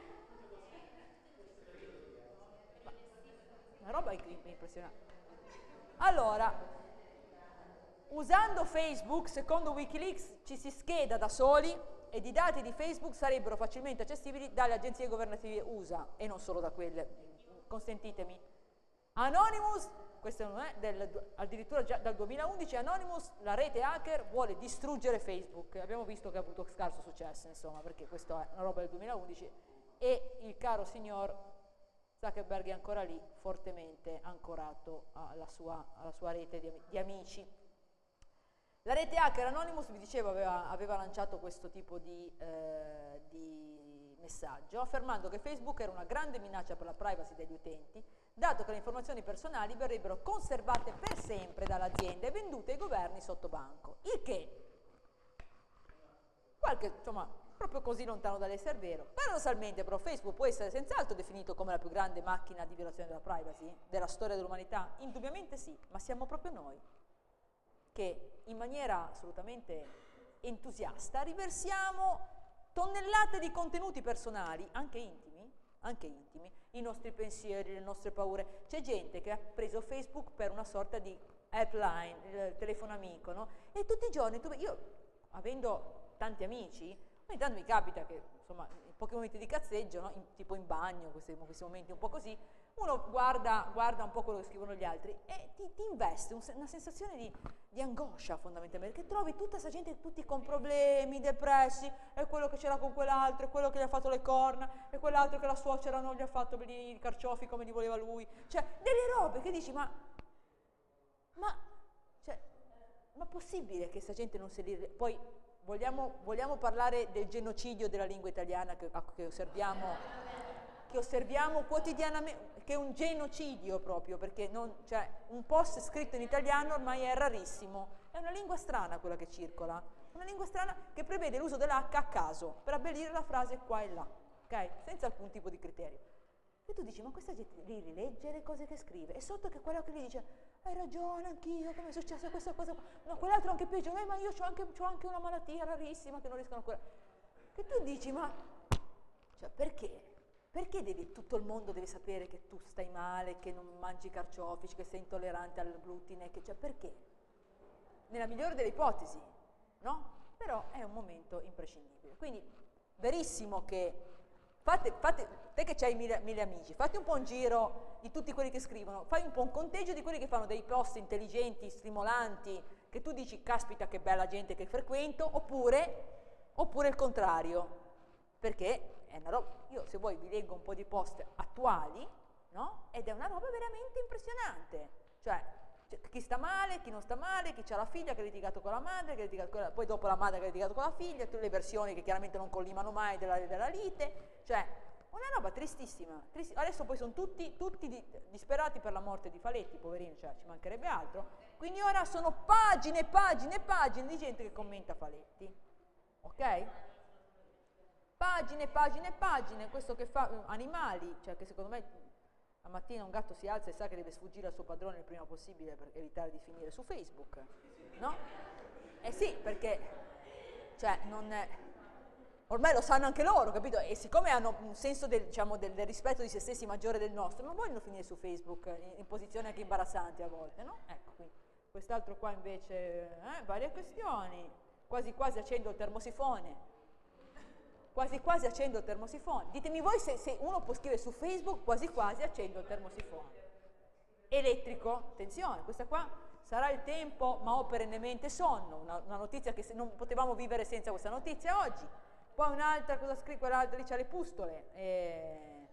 Ma, una roba impressionante. Allora, usando Facebook, secondo Wikileaks, ci si scheda da soli ed i dati di Facebook sarebbero facilmente accessibili dalle agenzie governative U S A e non solo da quelle. Consentitemi. Anonymous, questo non è del, addirittura già dal duemilaundici, Anonymous, la rete hacker, vuole distruggere Facebook. Abbiamo visto che ha avuto scarso successo, insomma, perché questa è una roba del duemilaundici e il caro signor Zuckerberg è ancora lì, fortemente ancorato alla sua, alla sua rete di, di amici. La rete hacker Anonymous, vi dicevo, aveva, aveva lanciato questo tipo di, eh, di messaggio, affermando che Facebook era una grande minaccia per la privacy degli utenti, dato che le informazioni personali verrebbero conservate per sempre dall'azienda e vendute ai governi sotto banco. Il che, qualche, insomma, proprio così lontano dall'essere vero. Paradossalmente però Facebook può essere senz'altro definito come la più grande macchina di violazione della privacy della storia dell'umanità? Indubbiamente sì, ma siamo proprio noi che in maniera assolutamente entusiasta riversiamo tonnellate di contenuti personali, anche intimi, anche intimi, i nostri pensieri, le nostre paure. C'è gente che ha preso Facebook per una sorta di helpline, il telefono amico, no? E tutti i giorni, tu, io avendo tanti amici, ogni tanto mi capita che, insomma, in pochi momenti di cazzeggio, no? in, tipo in bagno, questi, questi momenti un po' così, uno guarda, guarda un po' quello che scrivono gli altri e ti, ti investe un, una sensazione di, di angoscia fondamentalmente, che trovi tutta questa gente tutti con problemi, depressi, è quello che c'era con quell'altro, è quello che gli ha fatto le corna, è quell'altro che la suocera non gli ha fatto i carciofi come li voleva lui, cioè delle robe che dici ma, ma, cioè, ma possibile che questa gente non si li... Poi vogliamo, vogliamo parlare del genocidio della lingua italiana che, che osserviamo... che osserviamo quotidianamente, che è un genocidio proprio, perché non, cioè, un post scritto in italiano ormai è rarissimo, è una lingua strana quella che circola, una lingua strana che prevede l'uso dell'H a caso, per abbellire la frase qua e là, ok? Senza alcun tipo di criterio. E tu dici, ma questa gente li rilegge le cose che scrive, e sotto che quello che gli dice, hai ragione anch'io, come è successo questa cosa, no, quell'altro anche peggio, eh, ma io ho anche, anche una malattia rarissima che non riescono a curare. Che tu dici, ma, cioè, perché? Perché devi, tutto il mondo deve sapere che tu stai male, che non mangi carciofi, che sei intollerante al glutine, che, cioè perché? Nella migliore delle ipotesi, no? Però è un momento imprescindibile. Quindi, verissimo che, fate, fate, te che c'hai mille, mille amici, fate un po' un giro di tutti quelli che scrivono, fai un po' un conteggio di quelli che fanno dei post intelligenti, stimolanti, che tu dici, caspita che bella gente che frequento, oppure, oppure il contrario, perché... È una roba, io se vuoi vi leggo un po' di post attuali, no? Ed è una roba veramente impressionante, cioè, cioè chi sta male, chi non sta male, chi ha la figlia che ha litigato con la madre, che ha litigato con la, poi dopo la madre che ha litigato con la figlia, tutte le versioni che chiaramente non collimano mai della, della lite, cioè una roba tristissima, tristissima. Adesso poi sono tutti, tutti di, disperati per la morte di Faletti, poverino, cioè ci mancherebbe altro, quindi ora sono pagine e pagine e pagine di gente che commenta Faletti, ok? Pagine e pagine e pagine, questo che fa animali, cioè che secondo me la mattina un gatto si alza e sa che deve sfuggire al suo padrone il prima possibile per evitare di finire su Facebook, no? Eh sì, perché, cioè, non è, ormai lo sanno anche loro, capito? E siccome hanno un senso del, diciamo, del, del rispetto di se stessi maggiore del nostro, non vogliono finire su Facebook in, in posizioni anche imbarazzanti a volte, no? Ecco, quindi quest'altro qua invece, eh, varie questioni, quasi quasi accendo il termosifone. Quasi quasi accendo il termosifone. Ditemi voi se, se uno può scrivere su Facebook, quasi quasi accendo il termosifone. elettrico, attenzione, questa qua sarà il tempo, ma ho perennemente sonno, una, una notizia che se, non potevamo vivere senza questa notizia oggi. Poi un'altra, cosa scrive quell'altra, lì c'ha le pustole. Eh,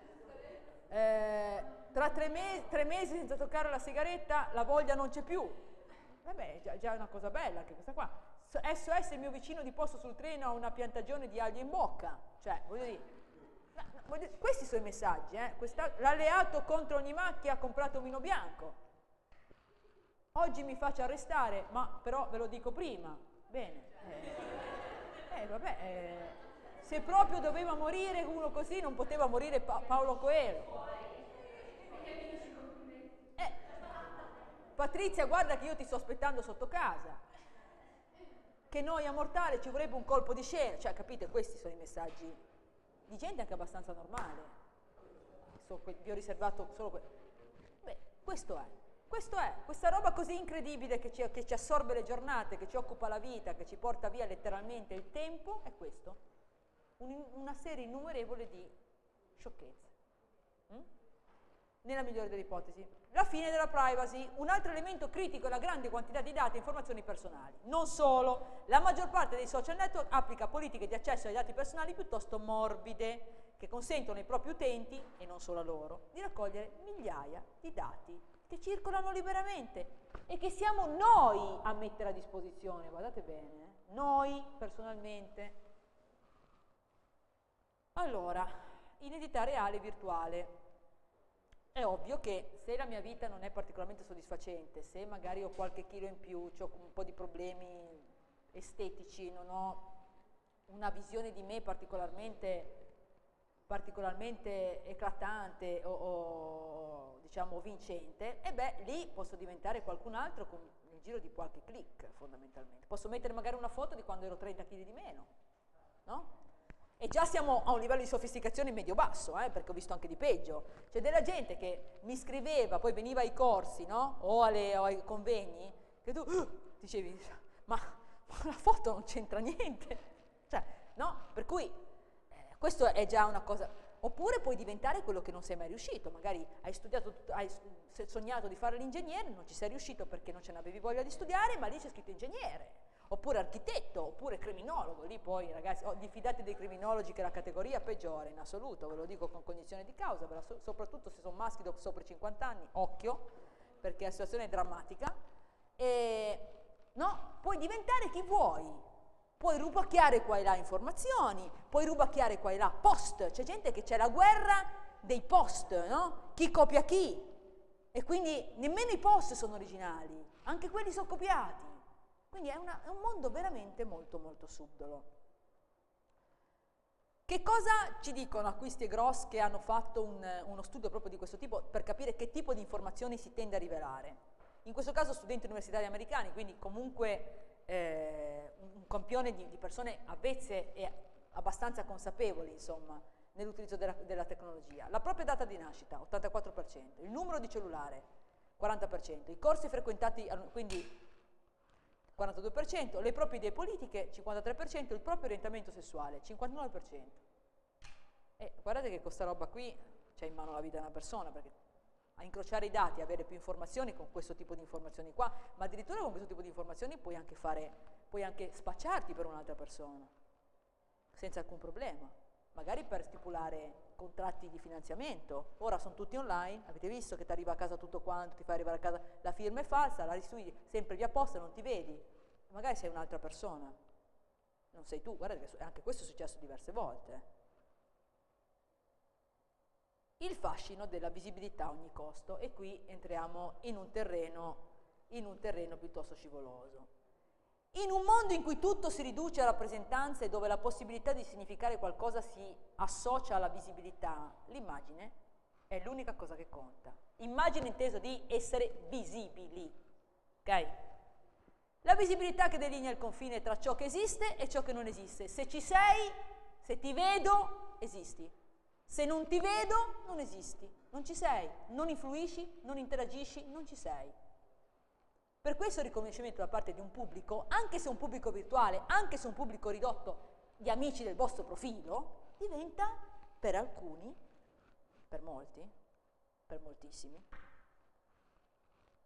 eh, tra tre, me tre mesi senza toccare la sigaretta la voglia non c'è più. Vabbè, già, già è una cosa bella anche questa qua. S O S, il mio vicino di posto sul treno ha una piantagione di aglio in bocca. Cioè, voglio dire, no, no, voglio dire questi sono i messaggi. Eh? L'alleato contro ogni macchia ha comprato un vino bianco. Oggi mi faccio arrestare, ma però ve lo dico prima. Bene. Eh, eh vabbè, eh, se proprio doveva morire uno così, non poteva morire pa Paolo Coelho. Eh, Patrizia, guarda che io ti sto aspettando sotto casa. Che noia mortale, ci vorrebbe un colpo di scena. Cioè, capite, questi sono i messaggi di gente anche abbastanza normale. So, vi ho riservato solo questo. Beh, questo è. Questo è, questa roba così incredibile che ci, che ci assorbe le giornate, che ci occupa la vita, che ci porta via letteralmente il tempo, è questo. Un, una serie innumerevole di sciocchezze. Mm? Nella migliore delle ipotesi. La fine della privacy. Un altro elemento critico è la grande quantità di dati e informazioni personali. Non solo, la maggior parte dei social network applica politiche di accesso ai dati personali piuttosto morbide, che consentono ai propri utenti, e non solo a loro, di raccogliere migliaia di dati che circolano liberamente e che siamo noi a mettere a disposizione, guardate bene, eh? Noi personalmente. Allora, identità reale e virtuale. È ovvio che se la mia vita non è particolarmente soddisfacente, se magari ho qualche chilo in più, ho un po' di problemi estetici, non ho una visione di me particolarmente particolarmente eclatante o, o diciamo vincente, e beh, lì posso diventare qualcun altro con il giro di qualche click, fondamentalmente. Posso mettere magari una foto di quando ero trenta chili di meno, no? E già siamo a un livello di sofisticazione medio-basso, eh, perché ho visto anche di peggio. C'è della gente che mi scriveva, poi veniva ai corsi, no? O, alle, o ai convegni, che tu uh, dicevi, ma, ma la foto non c'entra niente. Cioè, no? Per cui questo è già una cosa. Oppure puoi diventare quello che non sei mai riuscito, magari hai studiato, hai sognato di fare l'ingegnere, non ci sei riuscito perché non ce n'avevi voglia di studiare, ma lì c'è scritto ingegnere, oppure architetto, oppure criminologo, lì poi ragazzi, oh, diffidate dei criminologi che è la categoria peggiore in assoluto, ve lo dico con cognizione di causa, so, soprattutto se sono maschi dopo sopra i cinquanta anni, occhio, perché la situazione è drammatica, e no, puoi diventare chi vuoi. Puoi rubacchiare qua e là informazioni, puoi rubacchiare qua e là post, c'è gente che c'è la guerra dei post, no? Chi copia chi, e quindi nemmeno i post sono originali, anche quelli sono copiati, quindi è, una, è un mondo veramente molto molto subdolo. Che cosa ci dicono Acquisti e Gross, che hanno fatto un, uno studio proprio di questo tipo per capire che tipo di informazioni si tende a rivelare? In questo caso studenti universitari americani, quindi comunque Eh, un campione di, di persone avvezze e abbastanza consapevoli, insomma, nell'utilizzo della, della tecnologia. La propria data di nascita, ottantaquattro per cento, il numero di cellulare, quaranta per cento, i corsi frequentati, quindi quarantadue per cento, le proprie idee politiche, cinquantatré per cento, il proprio orientamento sessuale, cinquantanove per cento. E guardate che con questa roba qui c'è in mano la vita di una persona, perché a incrociare i dati, avere più informazioni con questo tipo di informazioni qua, ma addirittura con questo tipo di informazioni puoi anche fare, puoi anche spacciarti per un'altra persona, senza alcun problema, magari per stipulare contratti di finanziamento. Ora sono tutti online, avete visto che ti arriva a casa tutto quanto, ti fa arrivare a casa, la firma è falsa, la ristudi sempre via posta, non ti vedi, magari sei un'altra persona, non sei tu, guarda che anche questo è successo diverse volte. Il fascino della visibilità a ogni costo, e qui entriamo in un terreno, in un terreno piuttosto scivoloso. In un mondo in cui tutto si riduce a rappresentanze e dove la possibilità di significare qualcosa si associa alla visibilità, l'immagine è l'unica cosa che conta. Immagine inteso di essere visibili, ok? La visibilità che delinea il confine tra ciò che esiste e ciò che non esiste. Se ci sei, se ti vedo, esisti. Se non ti vedo, non esisti, non ci sei, non influisci, non interagisci, non ci sei. Per questo il riconoscimento da parte di un pubblico, anche se un pubblico virtuale, anche se un pubblico ridotto di amici del vostro profilo, diventa per alcuni, per molti, per moltissimi,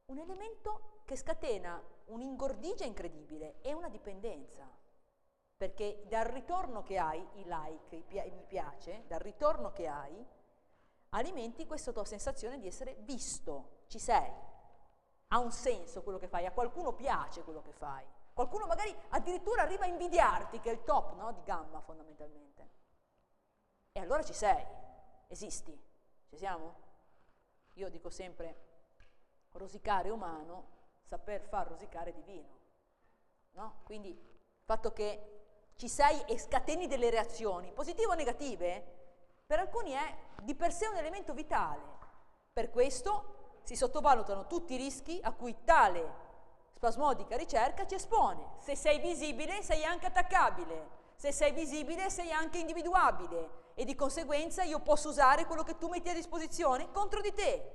un elemento che scatena un'ingordigia incredibile e una dipendenza, perché dal ritorno che hai, i like, i pi- mi piace, dal ritorno che hai, alimenti questa tua sensazione di essere visto, ci sei, ha un senso quello che fai, a qualcuno piace quello che fai, qualcuno magari addirittura arriva a invidiarti, che è il top, no, di gamma fondamentalmente, e allora ci sei, esisti, ci siamo? Io dico sempre, rosicare è umano, saper far rosicare è divino, no? Quindi il fatto che ci sei e scateni delle reazioni, positive o negative, per alcuni è di per sé un elemento vitale. Per questo si sottovalutano tutti i rischi a cui tale spasmodica ricerca ci espone. Se sei visibile sei anche attaccabile, se sei visibile sei anche individuabile e di conseguenza io posso usare quello che tu metti a disposizione contro di te.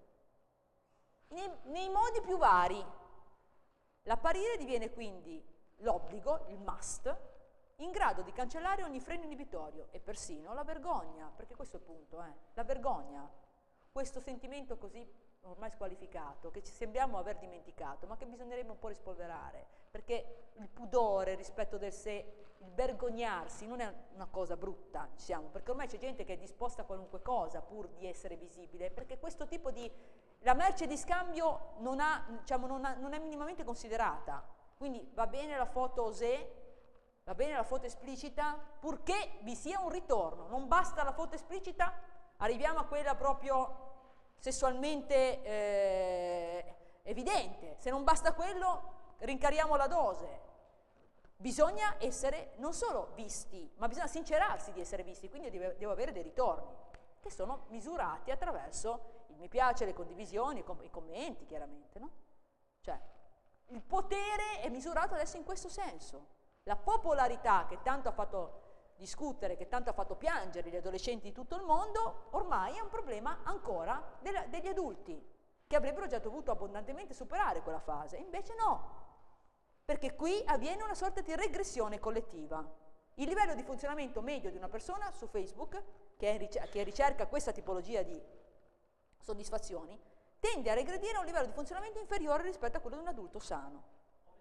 Nei, nei modi più vari. L'apparire diviene quindi l'obbligo, il must, in grado di cancellare ogni freno inibitorio e persino la vergogna, perché questo è il punto, eh? La vergogna, questo sentimento così ormai squalificato, che ci sembriamo aver dimenticato, ma che bisognerebbe un po' rispolverare, perché il pudore, il rispetto del sé, il vergognarsi non è una cosa brutta, diciamo, perché ormai c'è gente che è disposta a qualunque cosa pur di essere visibile, perché questo tipo di... la merce di scambio non, ha, diciamo, non, ha, non è minimamente considerata, quindi va bene la foto osé, va bene la foto esplicita, purché vi sia un ritorno, non basta la foto esplicita, arriviamo a quella proprio sessualmente eh, evidente, se non basta quello rincariamo la dose. Bisogna essere non solo visti, ma bisogna sincerarsi di essere visti, quindi deve, devo avere dei ritorni, che sono misurati attraverso il mi piace, le condivisioni, i, com- i commenti chiaramente, no? Cioè, il potere è misurato adesso in questo senso. La popolarità che tanto ha fatto discutere, che tanto ha fatto piangere gli adolescenti di tutto il mondo, ormai è un problema ancora della, degli adulti, che avrebbero già dovuto abbondantemente superare quella fase, invece no, perché qui avviene una sorta di regressione collettiva. Il livello di funzionamento medio di una persona su Facebook, che, è ricer- che ricerca questa tipologia di soddisfazioni, tende a regredire a un livello di funzionamento inferiore rispetto a quello di un adulto sano.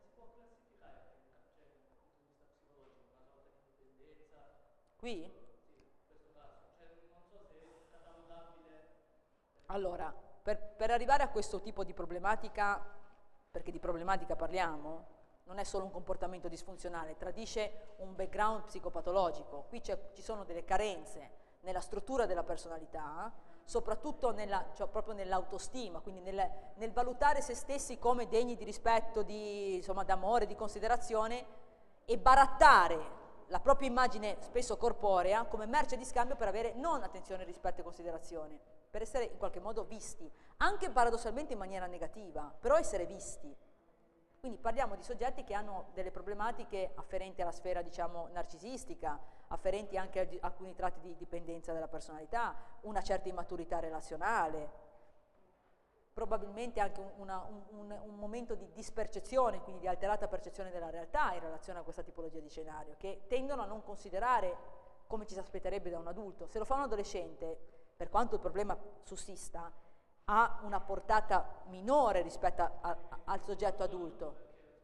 Qui? Allora, per, per arrivare a questo tipo di problematica, perché di problematica parliamo, non è solo un comportamento disfunzionale, tradisce un background psicopatologico. Qui ci sono delle carenze nella struttura della personalità, soprattutto nella, cioè proprio nell'autostima, quindi nel, nel valutare se stessi come degni di rispetto, di, insomma, d'amore, di considerazione, e barattare la propria immagine spesso corporea come merce di scambio per avere non attenzione, rispetto e considerazione, per essere in qualche modo visti, anche paradossalmente in maniera negativa, però essere visti. Quindi parliamo di soggetti che hanno delle problematiche afferenti alla sfera, diciamo, narcisistica, afferenti anche a alcuni tratti di dipendenza della personalità, una certa immaturità relazionale, probabilmente anche un, una, un, un, un momento di dispercezione, quindi di alterata percezione della realtà in relazione a questa tipologia di scenario, che tendono a non considerare come ci si aspetterebbe da un adulto. Se lo fa un adolescente, per quanto il problema sussista, ha una portata minore rispetto a, a, al soggetto adulto.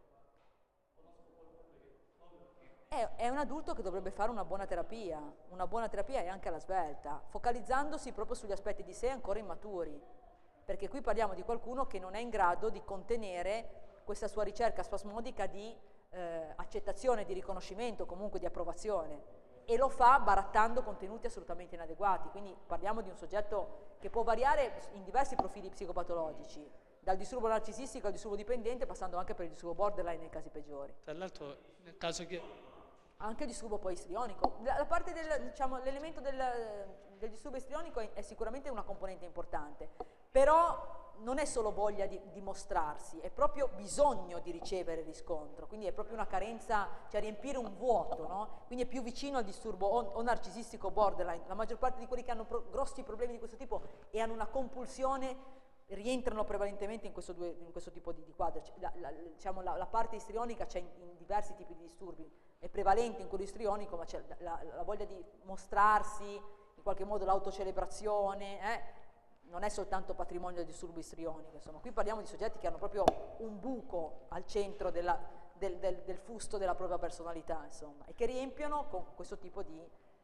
È, è un adulto che dovrebbe fare una buona terapia, una buona terapia e anche alla svelta, focalizzandosi proprio sugli aspetti di sé ancora immaturi, perché qui parliamo di qualcuno che non è in grado di contenere questa sua ricerca spasmodica di eh, accettazione, di riconoscimento, comunque di approvazione, e lo fa barattando contenuti assolutamente inadeguati. Quindi parliamo di un soggetto che può variare in diversi profili psicopatologici, dal disturbo narcisistico al disturbo dipendente, passando anche per il disturbo borderline nei casi peggiori. Tra l'altro, nel caso che... Anche il disturbo poi istrionico. La, la parte del, diciamo, l'elemento del, del disturbo istrionico è, è sicuramente una componente importante, però non è solo voglia di, di mostrarsi, è proprio bisogno di ricevere riscontro, quindi è proprio una carenza, cioè riempire un vuoto, no? Quindi è più vicino al disturbo o, o narcisistico borderline. La maggior parte di quelli che hanno pro, grossi problemi di questo tipo e hanno una compulsione rientrano prevalentemente in questo, due, in questo tipo di, di quadro. La, la, diciamo, la, la parte istrionica c'è in, in diversi tipi di disturbi, è prevalente in quello istrionico, ma c'è la, la, la voglia di mostrarsi, in qualche modo l'autocelebrazione, eh? non è soltanto patrimonio dei disturbi istrionici, insomma, qui parliamo di soggetti che hanno proprio un buco al centro della, del, del, del fusto della propria personalità, insomma, e che riempiono con questo tipo di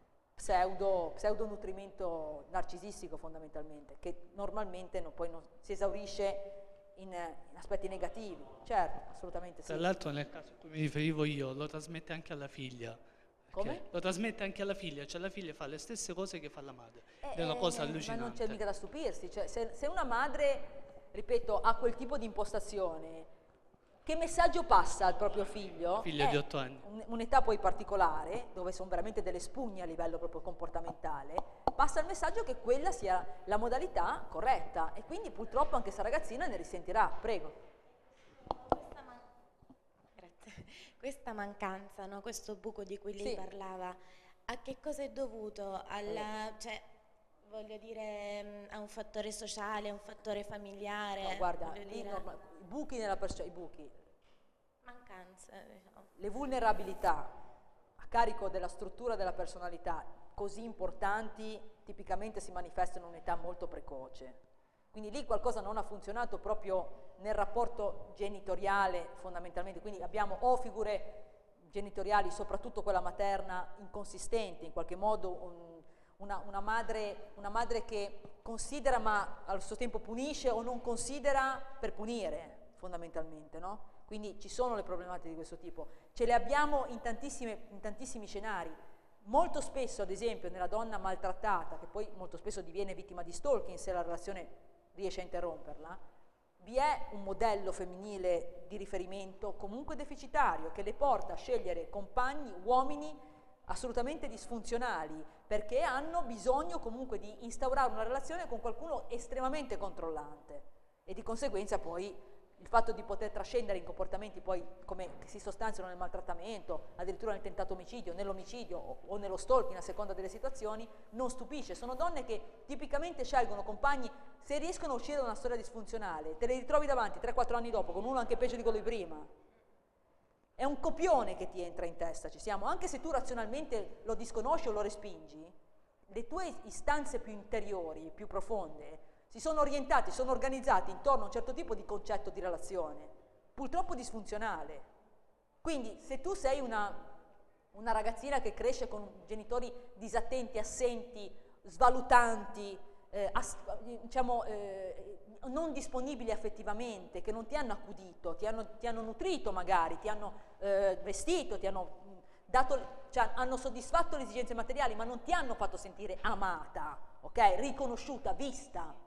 pseudo, pseudo nutrimento narcisistico fondamentalmente, che normalmente non, poi non si esaurisce in, in aspetti negativi. Certo, assolutamente sì. Tra l'altro nel caso a cui mi riferivo io, lo trasmette anche alla figlia. Come? Lo trasmette anche alla figlia, cioè la figlia fa le stesse cose che fa la madre. Eh, È una cosa eh, allucinante. Ma non c'è mica da stupirsi, cioè, se, se una madre, ripeto, ha quel tipo di impostazione, che messaggio passa al proprio figlio? Figlio di otto anni. Un, un'età poi particolare, dove sono veramente delle spugne a livello proprio comportamentale, passa il messaggio che quella sia la modalità corretta, e quindi purtroppo anche questa ragazzina ne risentirà. Prego. Questa, man- Grazie. Questa mancanza, no? Questo buco di cui lei Sì. parlava, a che cosa è dovuto? Alla, cioè, voglio dire, mh, a un fattore sociale, a un fattore familiare? No, guarda, voglio lì dire, norma- i buchi nella persona, i buchi, mancanza, diciamo. le vulnerabilità a carico della struttura della personalità così importanti tipicamente si manifestano in un'età molto precoce. Quindi lì qualcosa non ha funzionato proprio nel rapporto genitoriale fondamentalmente, quindi abbiamo o figure genitoriali, soprattutto quella materna, inconsistenti, in qualche modo un, una, una, madre, una madre che considera ma allo stesso tempo punisce o non considera per punire fondamentalmente, no? Quindi ci sono le problematiche di questo tipo, ce le abbiamo in, tantissime, in tantissimi scenari. Molto spesso, ad esempio, nella donna maltrattata, che poi molto spesso diviene vittima di stalking se la relazione riesce a interromperla, vi è un modello femminile di riferimento comunque deficitario che le porta a scegliere compagni, uomini assolutamente disfunzionali, perché hanno bisogno comunque di instaurare una relazione con qualcuno estremamente controllante, e di conseguenza poi il fatto di poter trascendere in comportamenti poi come che si sostanziano nel maltrattamento, addirittura nel tentato omicidio, nell'omicidio o, o nello stalking a seconda delle situazioni, non stupisce. Sono donne che tipicamente scelgono compagni, se riescono a uscire da una storia disfunzionale, te le ritrovi davanti tre quattro anni dopo con uno anche peggio di quello di prima. È un copione che ti entra in testa, ci siamo, anche se tu razionalmente lo disconosci o lo respingi, le tue istanze più interiori, più profonde, si sono orientati, sono organizzati intorno a un certo tipo di concetto di relazione, purtroppo disfunzionale. Quindi se tu sei una, una ragazzina che cresce con genitori disattenti, assenti, svalutanti, eh, as, diciamo, eh, non disponibili affettivamente, che non ti hanno accudito, ti hanno, ti hanno nutrito magari, ti hanno eh, vestito, ti hanno dato, cioè, hanno soddisfatto le esigenze materiali, ma non ti hanno fatto sentire amata, ok? Riconosciuta, vista.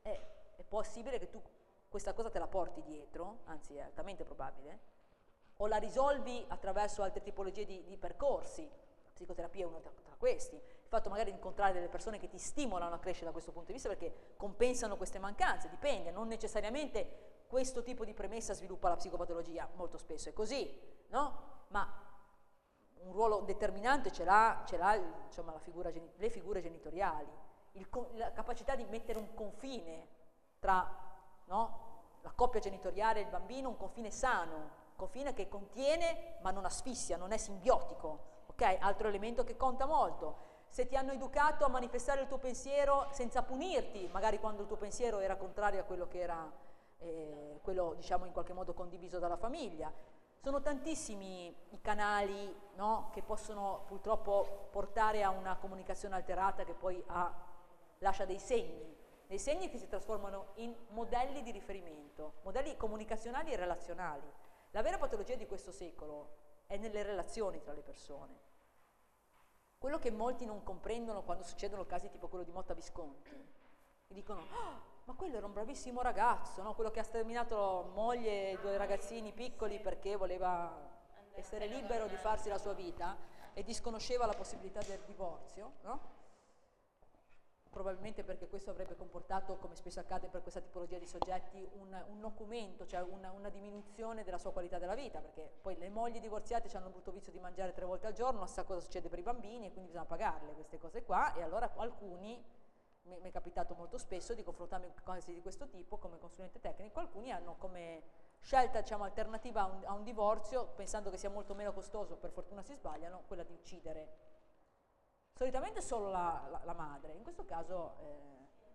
È possibile che tu questa cosa te la porti dietro, anzi è altamente probabile, o la risolvi attraverso altre tipologie di, di percorsi. La psicoterapia è uno tra, tra questi, il fatto magari di incontrare delle persone che ti stimolano a crescere da questo punto di vista perché compensano queste mancanze, dipende, non necessariamente questo tipo di premessa sviluppa la psicopatologia, molto spesso è così, no? Ma un ruolo determinante ce l'ha, ce l'ha insomma, la figura, le figure genitoriali, il, la capacità di mettere un confine tra, no, la coppia genitoriale e il bambino, un confine sano, un confine che contiene ma non asfissia, non è simbiotico, ok? Altro elemento che conta molto. Se ti hanno educato a manifestare il tuo pensiero senza punirti, magari quando il tuo pensiero era contrario a quello che era eh, quello, diciamo, in qualche modo condiviso dalla famiglia. Sono tantissimi i canali, no, che possono purtroppo portare a una comunicazione alterata che poi ha, lascia dei segni, dei segni che si trasformano in modelli di riferimento, modelli comunicazionali e relazionali. La vera patologia di questo secolo è nelle relazioni tra le persone. Quello che molti non comprendono quando succedono casi tipo quello di Motta Visconti, che dicono, oh, ma quello era un bravissimo ragazzo, no? Quello che ha sterminato moglie e due ragazzini piccoli perché voleva essere libero di farsi la sua vita e disconosceva la possibilità del divorzio, no? Probabilmente perché questo avrebbe comportato, come spesso accade per questa tipologia di soggetti, un, un nocumento, cioè una, una diminuzione della sua qualità della vita, perché poi le mogli divorziate hanno il brutto vizio di mangiare tre volte al giorno, non sa cosa succede per i bambini e quindi bisogna pagarle queste cose qua, e allora alcuni, mi è capitato molto spesso di confrontarmi con casi di questo tipo come consulente tecnico, alcuni hanno come scelta, diciamo, alternativa a un, a un divorzio, pensando che sia molto meno costoso, per fortuna si sbagliano, quella di uccidere solitamente solo la, la, la madre, in questo caso eh,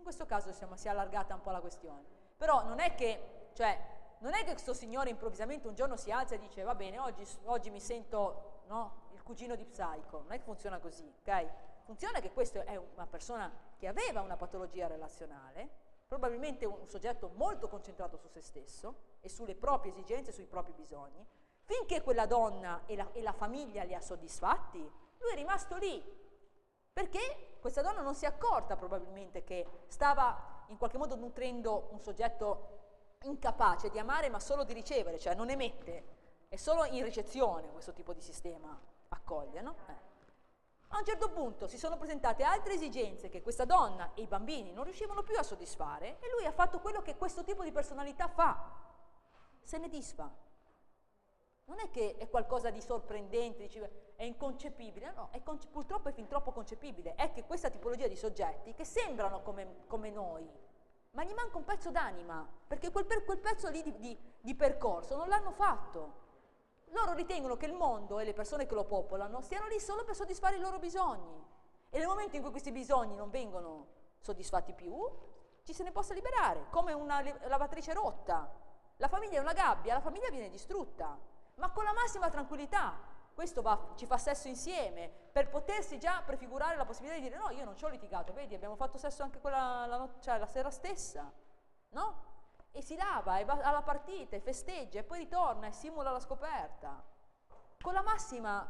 In questo caso siamo, si è allargata un po' la questione. Però non è che, cioè, non è che questo signore improvvisamente un giorno si alza e dice va bene, oggi, oggi mi sento, no, il cugino di Psycho. Non è che funziona così, ok? Funziona che questo è una persona che aveva una patologia relazionale, probabilmente un soggetto molto concentrato su se stesso e sulle proprie esigenze, sui propri bisogni. Finché quella donna e la, e la famiglia li ha soddisfatti, lui è rimasto lì, perché questa donna non si è accorta probabilmente che stava in qualche modo nutrendo un soggetto incapace di amare ma solo di ricevere, cioè non emette, è solo in ricezione questo tipo di sistema accoglie, no? Eh. A un certo punto si sono presentate altre esigenze che questa donna e i bambini non riuscivano più a soddisfare e lui ha fatto quello che questo tipo di personalità fa, se ne disfa. Non è che è qualcosa di sorprendente, dice, è inconcepibile, no, è conce- purtroppo è fin troppo concepibile, è che questa tipologia di soggetti che sembrano come, come noi, ma gli manca un pezzo d'anima, perché quel, per, quel pezzo lì di, di, di percorso non l'hanno fatto. Loro ritengono che il mondo e le persone che lo popolano siano lì solo per soddisfare i loro bisogni e nel momento in cui questi bisogni non vengono soddisfatti più, ci se ne possa liberare, come una lavatrice rotta. La famiglia è una gabbia, la famiglia viene distrutta, ma con la massima tranquillità. Questo va, ci fa sesso insieme, per potersi già prefigurare la possibilità di dire no, io non ci ho litigato, vedi, abbiamo fatto sesso anche quella, la, not- cioè, la sera stessa, no? E si lava, e va alla partita, e festeggia, e poi ritorna e simula la scoperta, con la massima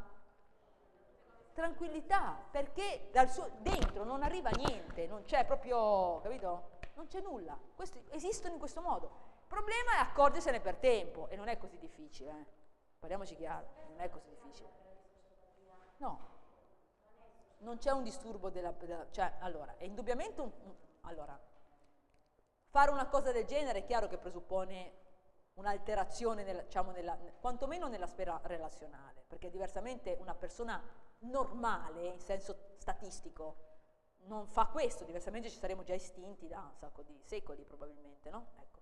tranquillità, perché dal suo, dentro non arriva niente, non c'è proprio, capito? Non c'è nulla, questi esistono in questo modo. Il problema è accorgersene per tempo, e non è così difficile, eh. Parliamoci chiaro, non è così difficile. No, non c'è un disturbo della, della cioè, allora, è indubbiamente un, un allora, fare una cosa del genere è chiaro che presuppone un'alterazione, nella, diciamo, nella, quantomeno nella sfera relazionale, perché diversamente una persona normale, in senso statistico, non fa questo, diversamente ci saremmo già estinti da un sacco di secoli probabilmente, no? Ecco.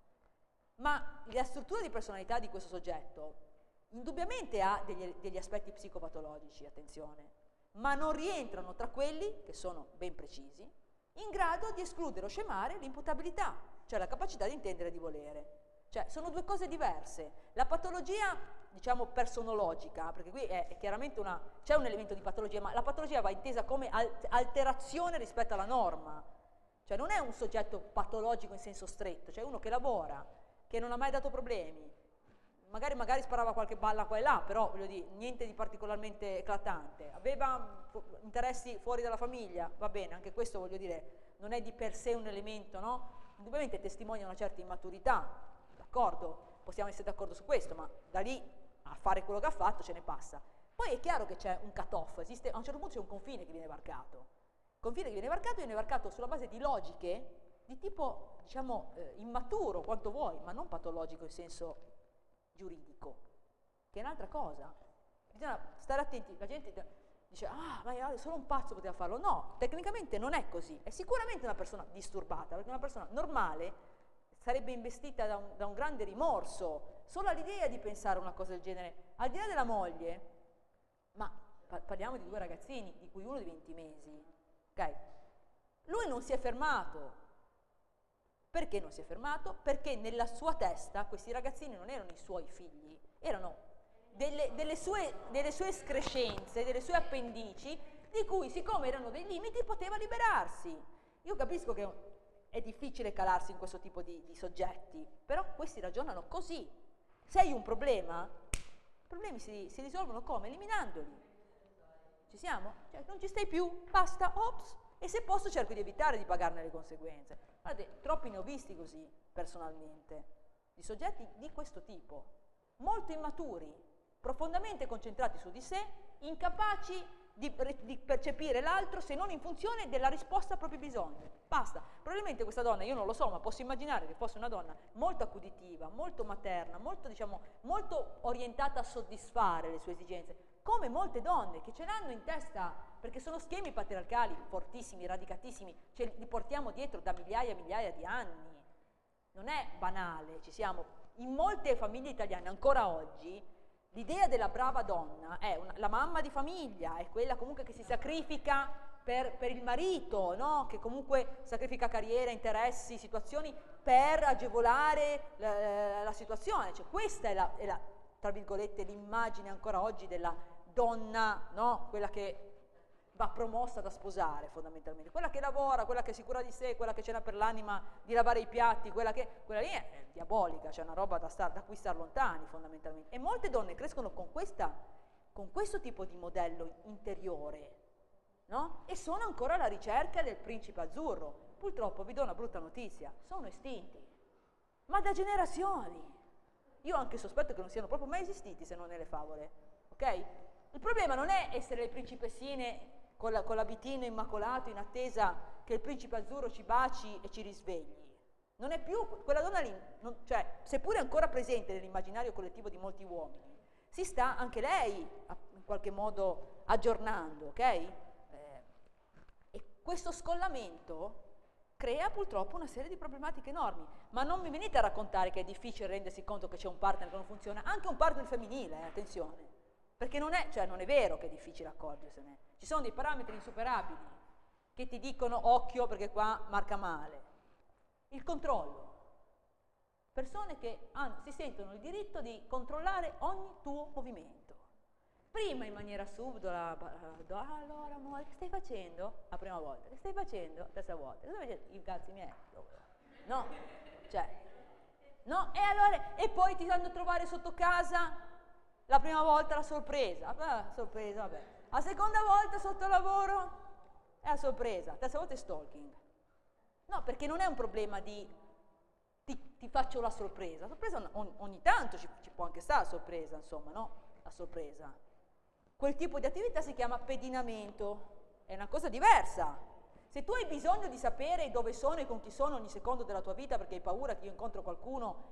Ma la struttura di personalità di questo soggetto indubbiamente ha degli, degli aspetti psicopatologici, attenzione, ma non rientrano tra quelli, che sono ben precisi, in grado di escludere o scemare l'imputabilità, cioè la capacità di intendere e di volere. Cioè, sono due cose diverse. La patologia, diciamo, personologica, perché qui è, è chiaramente una, c'è un elemento di patologia, ma la patologia va intesa come al, alterazione rispetto alla norma. Cioè, non è un soggetto patologico in senso stretto, cioè uno che lavora, che non ha mai dato problemi, magari, magari sparava qualche balla qua e là, però, voglio dire, niente di particolarmente eclatante. Aveva interessi fuori dalla famiglia, va bene, anche questo, voglio dire, non è di per sé un elemento, no? Indubbiamente testimonia una certa immaturità, d'accordo? Possiamo essere d'accordo su questo, ma da lì a fare quello che ha fatto ce ne passa. Poi è chiaro che c'è un cut-off, esiste, a un certo punto c'è un confine che viene varcato. Il confine che viene varcato viene varcato sulla base di logiche di tipo, diciamo, eh, immaturo, quanto vuoi, ma non patologico in senso giuridico, che è un'altra cosa. Bisogna stare attenti, la gente dice, ah, ma solo un pazzo poteva farlo. No, tecnicamente non è così, è sicuramente una persona disturbata, perché una persona normale sarebbe investita da un, da un grande rimorso, solo all'idea di pensare una cosa del genere, al di là della moglie, ma pa- parliamo di due ragazzini, di cui uno di venti mesi, ok? Lui non si è fermato. Perché non si è fermato? Perché nella sua testa questi ragazzini non erano i suoi figli, erano delle, delle, sue, delle sue escrescenze, delle sue appendici, di cui, siccome erano dei limiti, poteva liberarsi. Io capisco che è difficile calarsi in questo tipo di, di soggetti, però questi ragionano così. Se hai un problema, i problemi si, si risolvono come? Eliminandoli. Ci siamo? Cioè, non ci stai più, basta, ops, e se posso cerco di evitare di pagarne le conseguenze. Guardate, troppi ne ho visti così, personalmente, di soggetti di questo tipo, molto immaturi, profondamente concentrati su di sé, incapaci di, di percepire l'altro se non in funzione della risposta ai propri bisogni. Basta. Probabilmente questa donna, io non lo so, ma posso immaginare che fosse una donna molto accuditiva, molto materna, molto, diciamo, molto orientata a soddisfare le sue esigenze, come molte donne che ce l'hanno in testa, perché sono schemi patriarcali fortissimi, radicatissimi, ce li portiamo dietro da migliaia e migliaia di anni. Non è banale, ci siamo. In molte famiglie italiane ancora oggi l'idea della brava donna è una, la mamma di famiglia, è quella comunque che si sacrifica per, per il marito, no? Che comunque sacrifica carriera, interessi, situazioni per agevolare la, la situazione. Cioè, questa è la, è la, tra virgolette, l'immagine ancora oggi della donna, no? Quella che va promossa da sposare fondamentalmente, quella che lavora, quella che è sicura di sé, quella che ce n'ha per l'anima di lavare i piatti, quella che quella lì è, è diabolica, c'è una roba da, star, da cui star lontani fondamentalmente. E molte donne crescono con, questa, con questo tipo di modello interiore, no? E sono ancora alla ricerca del principe azzurro. Purtroppo vi do una brutta notizia, sono estinti, ma da generazioni. Io ho anche sospetto che non siano proprio mai esistiti se non nelle favole, ok? Il problema non è essere le principessine con, la, con l'abitino immacolato in attesa che il principe azzurro ci baci e ci risvegli. Non è più, quella donna lì, non, cioè, seppure ancora presente nell'immaginario collettivo di molti uomini, si sta anche lei in qualche modo aggiornando, ok? Eh, e questo scollamento crea purtroppo una serie di problematiche enormi, ma non mi venite a raccontare che è difficile rendersi conto che c'è un partner che non funziona, anche un partner femminile, eh, attenzione, perché non è, cioè non è vero che è difficile accorgersene, ci sono dei parametri insuperabili che ti dicono occhio perché qua marca male. Il controllo, persone che hanno, si sentono il diritto di controllare ogni tuo movimento. Prima in maniera subdola, ah, allora amore, che stai facendo? La prima volta, che stai facendo? La terza volta, cosa stai facendo? I cazzi miei. No, cioè, no, e allora, e poi ti vanno a trovare sotto casa, la prima volta la sorpresa, ah, sorpresa, vabbè. La seconda volta sotto lavoro è la sorpresa, la terza volta è stalking. No, perché non è un problema di ti, ti faccio la sorpresa, la sorpresa ogni, ogni tanto ci, ci può anche stare la sorpresa, insomma, no? La sorpresa. Quel tipo di attività si chiama pedinamento, è una cosa diversa. Se tu hai bisogno di sapere dove sono e con chi sono ogni secondo della tua vita perché hai paura che io incontro qualcuno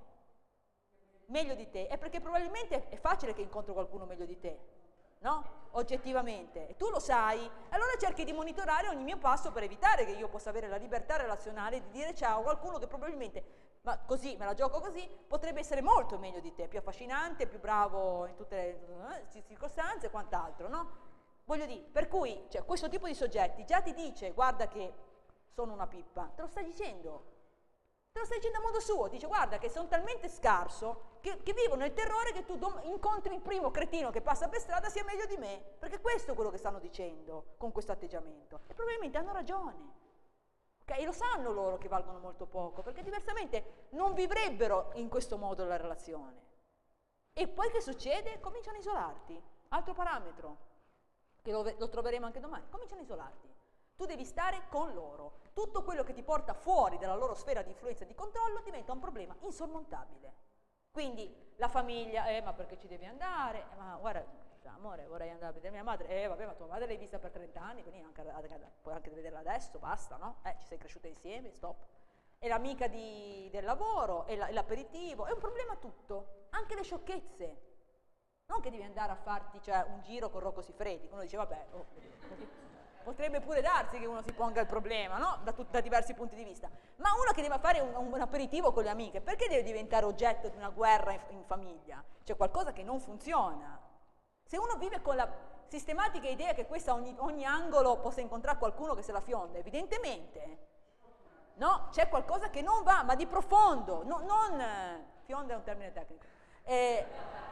meglio di te, è perché probabilmente è facile che incontro qualcuno meglio di te, no? Oggettivamente, e tu lo sai, allora cerchi di monitorare ogni mio passo per evitare che io possa avere la libertà relazionale di dire ciao a qualcuno che probabilmente, ma così, me la gioco così, potrebbe essere molto meglio di te, più affascinante, più bravo in tutte le eh, circostanze e quant'altro, no? Voglio dire, per cui, cioè, questo tipo di soggetti già ti dice, guarda che sono una pippa, te lo sta dicendo, te lo stai dicendo a modo suo, dice guarda che sono talmente scarso che, che vivo nel terrore che tu dom- incontri il primo cretino che passa per strada sia meglio di me, perché questo è quello che stanno dicendo con questo atteggiamento e probabilmente hanno ragione, ok? E lo sanno loro che valgono molto poco, perché diversamente non vivrebbero in questo modo la relazione. E poi che succede? Cominciano a isolarti, altro parametro, che lo, lo troveremo anche domani, cominciano a isolarti. Tu devi stare con loro. Tutto quello che ti porta fuori dalla loro sfera di influenza e di controllo diventa un problema insormontabile. Quindi la famiglia, eh ma perché ci devi andare? Eh, ma guarda, cioè, amore, vorrei andare a vedere mia madre. Eh vabbè, ma tua madre l'hai vista per trenta anni, quindi anche, puoi anche vederla adesso, basta, no? Eh, ci sei cresciuta insieme, stop. È l'amica di, del lavoro, è, la, è l'aperitivo, è un problema tutto. Anche le sciocchezze. Non che devi andare a farti, cioè, un giro con Rocco Siffredi. Uno dice, vabbè, oh, potrebbe pure darsi che uno si ponga il problema, no? Da, tut- da diversi punti di vista. Ma uno che deve fare un, un aperitivo con le amiche, perché deve diventare oggetto di una guerra in, in famiglia? C'è qualcosa che non funziona. Se uno vive con la sistematica idea che questa ogni, ogni angolo possa incontrare qualcuno che se la fionda, evidentemente, no? C'è qualcosa che non va, ma di profondo, no, non... Fionda è un termine tecnico. Eh,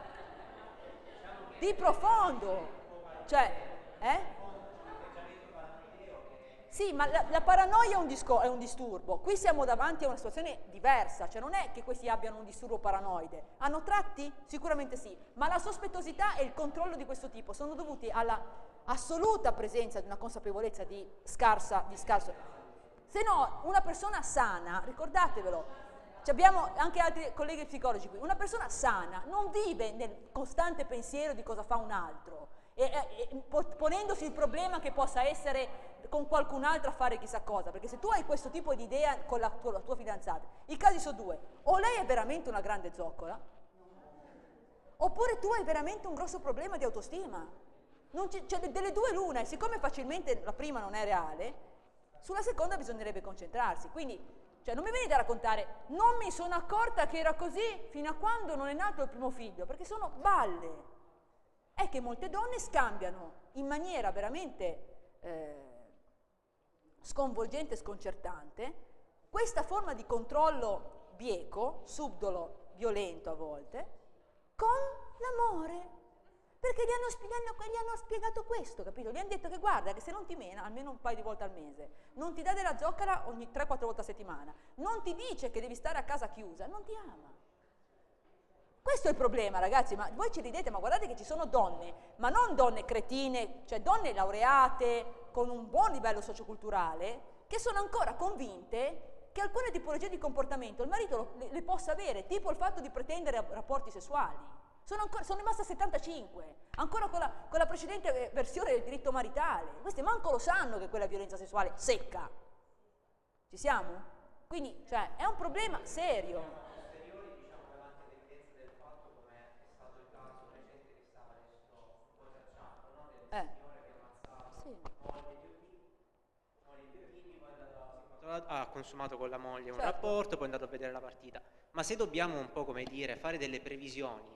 di profondo, cioè, eh? Sì, ma la, la paranoia è un, disco, è un disturbo. Qui siamo davanti a una situazione diversa, cioè non è che questi abbiano un disturbo paranoide. Hanno tratti? Sicuramente sì, ma la sospettosità e il controllo di questo tipo sono dovuti alla assoluta presenza di una consapevolezza di scarsa, di scarso. Se no, una persona sana, ricordatevelo, abbiamo anche altri colleghi psicologi qui, una persona sana non vive nel costante pensiero di cosa fa un altro, e, e, e, ponendosi il problema che possa essere con qualcun altro a fare chissà cosa, perché se tu hai questo tipo di idea con la tua, la tua fidanzata, i casi sono due: o lei è veramente una grande zoccola, oppure tu hai veramente un grosso problema di autostima. Non c'è, cioè, delle due l'una, e siccome facilmente la prima non è reale, sulla seconda bisognerebbe concentrarsi. Quindi, cioè, non mi venite a raccontare non mi sono accorta che era così fino a quando non è nato il primo figlio, perché sono balle. È che molte donne scambiano in maniera veramente eh, sconvolgente e sconcertante, questa forma di controllo bieco, subdolo, violento a volte, con l'amore. Perché gli hanno, gli, hanno, gli hanno spiegato questo, capito? Gli hanno detto che guarda che se non ti mena almeno un paio di volte al mese, non ti dà della zoccala ogni tre quattro volte a settimana, non ti dice che devi stare a casa chiusa, non ti ama. Questo è il problema, ragazzi, ma voi ci ridete, ma guardate che ci sono donne, ma non donne cretine, cioè donne laureate con un buon livello socioculturale, che sono ancora convinte che alcune tipologie di comportamento il marito lo, le, le possa avere, tipo il fatto di pretendere rapporti sessuali. Sono, ancora, sono rimasta a settantacinque, ancora con la, con la precedente versione del diritto maritale. Questi manco lo sanno che quella è violenza sessuale secca. Ci siamo? Quindi, cioè, è un problema serio. Eh. Sì. Ha consumato con la moglie un Certo. rapporto, poi è andato a vedere la partita. Ma se dobbiamo un po', come dire, fare delle previsioni,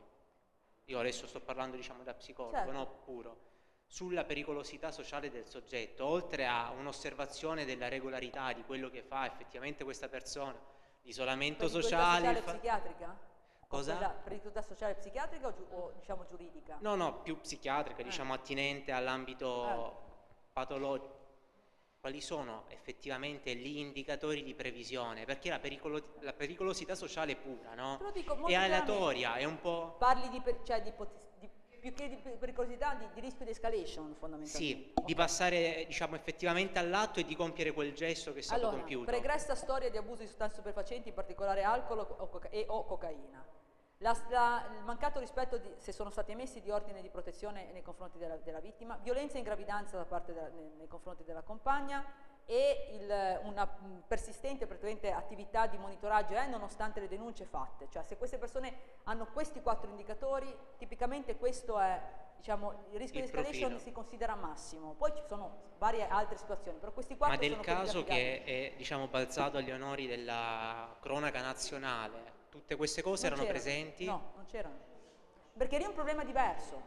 io adesso sto parlando, diciamo, da psicologo, Certo. no, puro, sulla pericolosità sociale del soggetto, oltre a un'osservazione della regolarità di quello che fa effettivamente questa persona, l'isolamento Pericolosità sociale... sociale il fa- psichiatrica? Cosa? O quella pericolosità sociale psichiatrica o, giu- o diciamo giuridica? No, no, più psichiatrica, Eh. diciamo attinente all'ambito Eh. patologico. Quali sono effettivamente gli indicatori di previsione? Perché la, pericolo- la pericolosità sociale pura, no? Te lo dico molto È chiaramente. aleatoria, è un po'... Parli di, per- cioè di, ipotesi- di- più che di pericolosità, di, di rischio di escalation fondamentalmente. Sì, di passare, diciamo, effettivamente all'atto e di compiere quel gesto che è stato Allora, compiuto. pregressa storia di abuso di sostanze stupefacenti, in particolare alcol o, coca- e o cocaina. La, la- il mancato rispetto, di, se sono stati emessi, di ordine di protezione nei confronti della, della vittima, violenza in gravidanza da parte della, nei, nei confronti della compagna e il, una mh, persistente praticamente attività di monitoraggio eh, nonostante le denunce fatte. Cioè se queste persone hanno questi quattro indicatori, tipicamente questo è, diciamo, il rischio Il di escalation profilo. si considera massimo. Poi ci sono varie altre situazioni, però questi quattro Ma del sono quelli da caso affidare. che è, diciamo, balzato agli onori della cronaca nazionale, tutte queste cose Non erano c'erano. presenti? No, non c'erano. Perché lì è un problema diverso.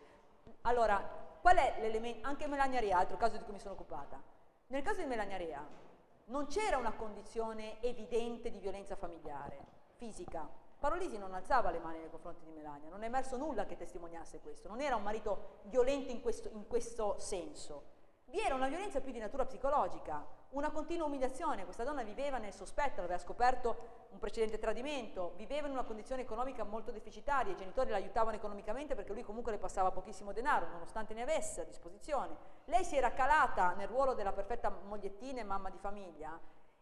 Allora, qual è l'elemento? Anche Melania Rea, altro caso di cui mi sono occupata. Nel caso di Melania Rea non c'era una condizione evidente di violenza familiare, fisica. Parolisi non alzava le mani nei confronti di Melania, non è emerso nulla che testimoniasse questo, non era un marito violento in questo, in questo senso. Vi era una violenza più di natura psicologica, una continua umiliazione. Questa donna viveva nel sospetto, aveva scoperto un precedente tradimento, viveva in una condizione economica molto deficitaria, i genitori la aiutavano economicamente perché lui comunque le passava pochissimo denaro, nonostante ne avesse a disposizione. Lei si era calata nel ruolo della perfetta mogliettina e mamma di famiglia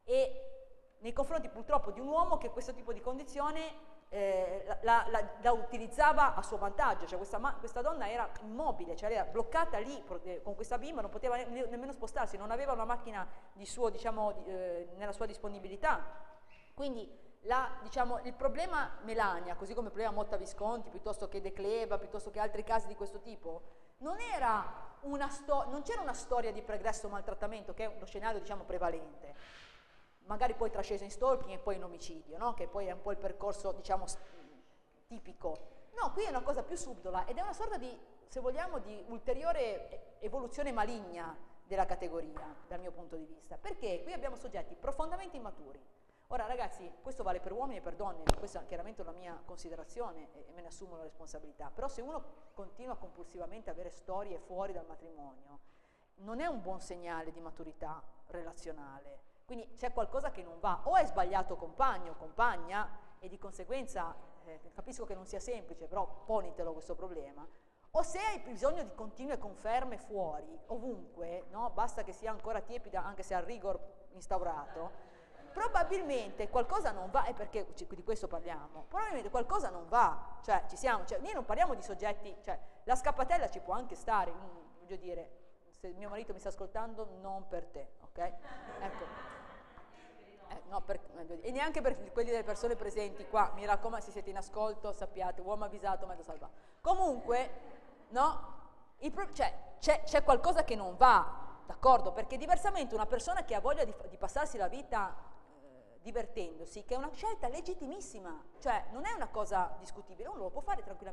e nei confronti purtroppo di un uomo che questo tipo di condizione eh, la, la, la, la utilizzava a suo vantaggio, cioè questa, questa donna era immobile, cioè era bloccata lì eh, con questa bimba, non poteva ne, nemmeno spostarsi, non aveva una macchina di suo, diciamo, di, eh, nella sua disponibilità. Quindi la, diciamo, il problema Melania, così come il problema Motta Visconti, piuttosto che De Cleva, piuttosto che altri casi di questo tipo, non era una sto- non c'era una storia di pregresso maltrattamento, che è lo scenario, diciamo, prevalente. Magari poi trasceso in stalking e poi in omicidio, no? Che poi è un po' il percorso, diciamo, tipico. No, qui è una cosa più subdola ed è una sorta di, se vogliamo, di ulteriore evoluzione maligna della categoria, dal mio punto di vista. Perché qui abbiamo soggetti profondamente immaturi. Ora, ragazzi, questo vale per uomini e per donne, questa è chiaramente una mia considerazione e me ne assumo la responsabilità. Però se uno continua compulsivamente a avere storie fuori dal matrimonio, non è un buon segnale di maturità relazionale. Quindi c'è qualcosa che non va, o è sbagliato compagno o compagna e di conseguenza eh, capisco che non sia semplice, però ponitelo questo problema, o se hai bisogno di continue conferme fuori, ovunque, no? Basta che sia ancora tiepida anche se ha il rigor instaurato, probabilmente qualcosa non va, e perché di questo parliamo, probabilmente qualcosa non va, cioè ci siamo, cioè, noi non parliamo di soggetti, cioè la scappatella ci può anche stare, mm, voglio dire, se mio marito mi sta ascoltando, non per te, ok? Ecco. Eh, no, per, e neanche per quelli delle persone presenti qua, mi raccomando, se siete in ascolto sappiate, uomo avvisato, mezzo salvato. Comunque, no, il pro, cioè, c'è, c'è qualcosa che non va, d'accordo? Perché diversamente una persona che ha voglia di, di passarsi la vita eh, divertendosi, che è una scelta legittimissima, cioè non è una cosa discutibile, uno lo può fare tranquillamente.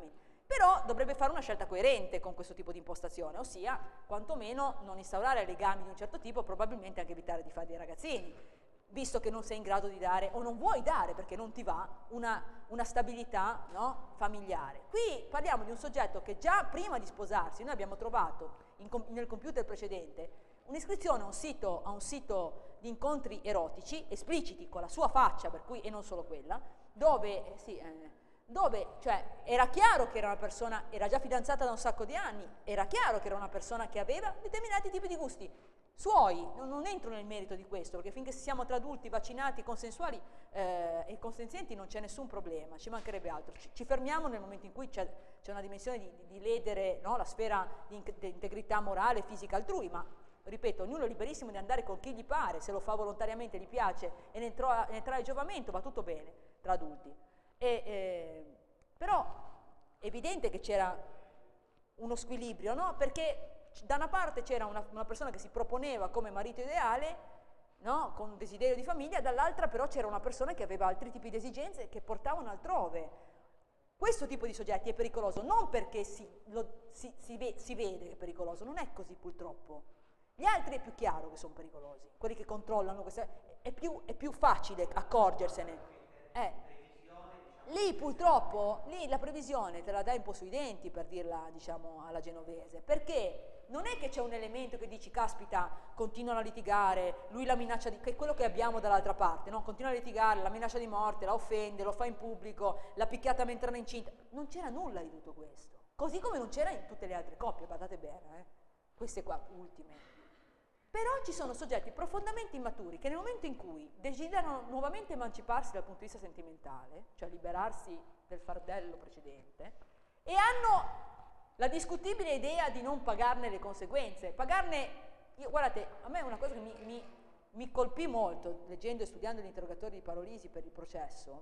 però dovrebbe fare una scelta coerente con questo tipo di impostazione, ossia quantomeno non instaurare legami di un certo tipo, probabilmente anche evitare di fare dei ragazzini, visto che non sei in grado di dare, o non vuoi dare perché non ti va, una, una stabilità, no, familiare. Qui parliamo di un soggetto che già prima di sposarsi, noi abbiamo trovato in, nel computer precedente un'iscrizione a un sito, a un sito di incontri erotici, espliciti, con la sua faccia, per cui, e non solo quella, dove, eh, sì, eh, dove cioè, era chiaro che era una persona, era già fidanzata da un sacco di anni, era chiaro che era una persona che aveva determinati tipi di gusti suoi, non, non entro nel merito di questo, perché finché siamo tra adulti, vaccinati, consensuali eh, e consenzienti non c'è nessun problema, ci mancherebbe altro. Ci, ci fermiamo nel momento in cui c'è una dimensione di, di, di ledere, no, la sfera di, di integrità morale e fisica altrui, ma ripeto, ognuno è liberissimo di andare con chi gli pare, se lo fa volontariamente, gli piace e ne, tro- ne trae giovamento, va tutto bene tra adulti. E, eh, però è evidente che c'era uno squilibrio, no? Perché da una parte c'era una, una persona che si proponeva come marito ideale, no? Con un desiderio di famiglia, dall'altra però c'era una persona che aveva altri tipi di esigenze che portavano altrove. Questo tipo di soggetti è pericoloso, non perché si, lo, si, si, ve, si vede che è pericoloso, non è così purtroppo. Gli altri è più chiaro che sono pericolosi, quelli che controllano, queste, è, più, è più facile accorgersene. Eh. Lì purtroppo, lì la previsione te la dai un po' sui denti, per dirla, diciamo, alla genovese, perché non è che c'è un elemento che dici, caspita, continuano a litigare, lui la minaccia di, che è quello che abbiamo dall'altra parte, no? Continua a litigare, la minaccia di morte, la offende, lo fa in pubblico, l'ha picchiata mentre era incinta. Non c'era nulla di tutto questo, così come non c'era in tutte le altre coppie, guardate bene, eh? Queste qua ultime. Però ci sono soggetti profondamente immaturi che nel momento in cui desiderano nuovamente emanciparsi dal punto di vista sentimentale, cioè liberarsi del fardello precedente, e hanno la discutibile idea di non pagarne le conseguenze, pagarne, io, guardate, a me è una cosa che mi, mi, mi colpì molto leggendo e studiando gli interrogatori di Parolisi per il processo,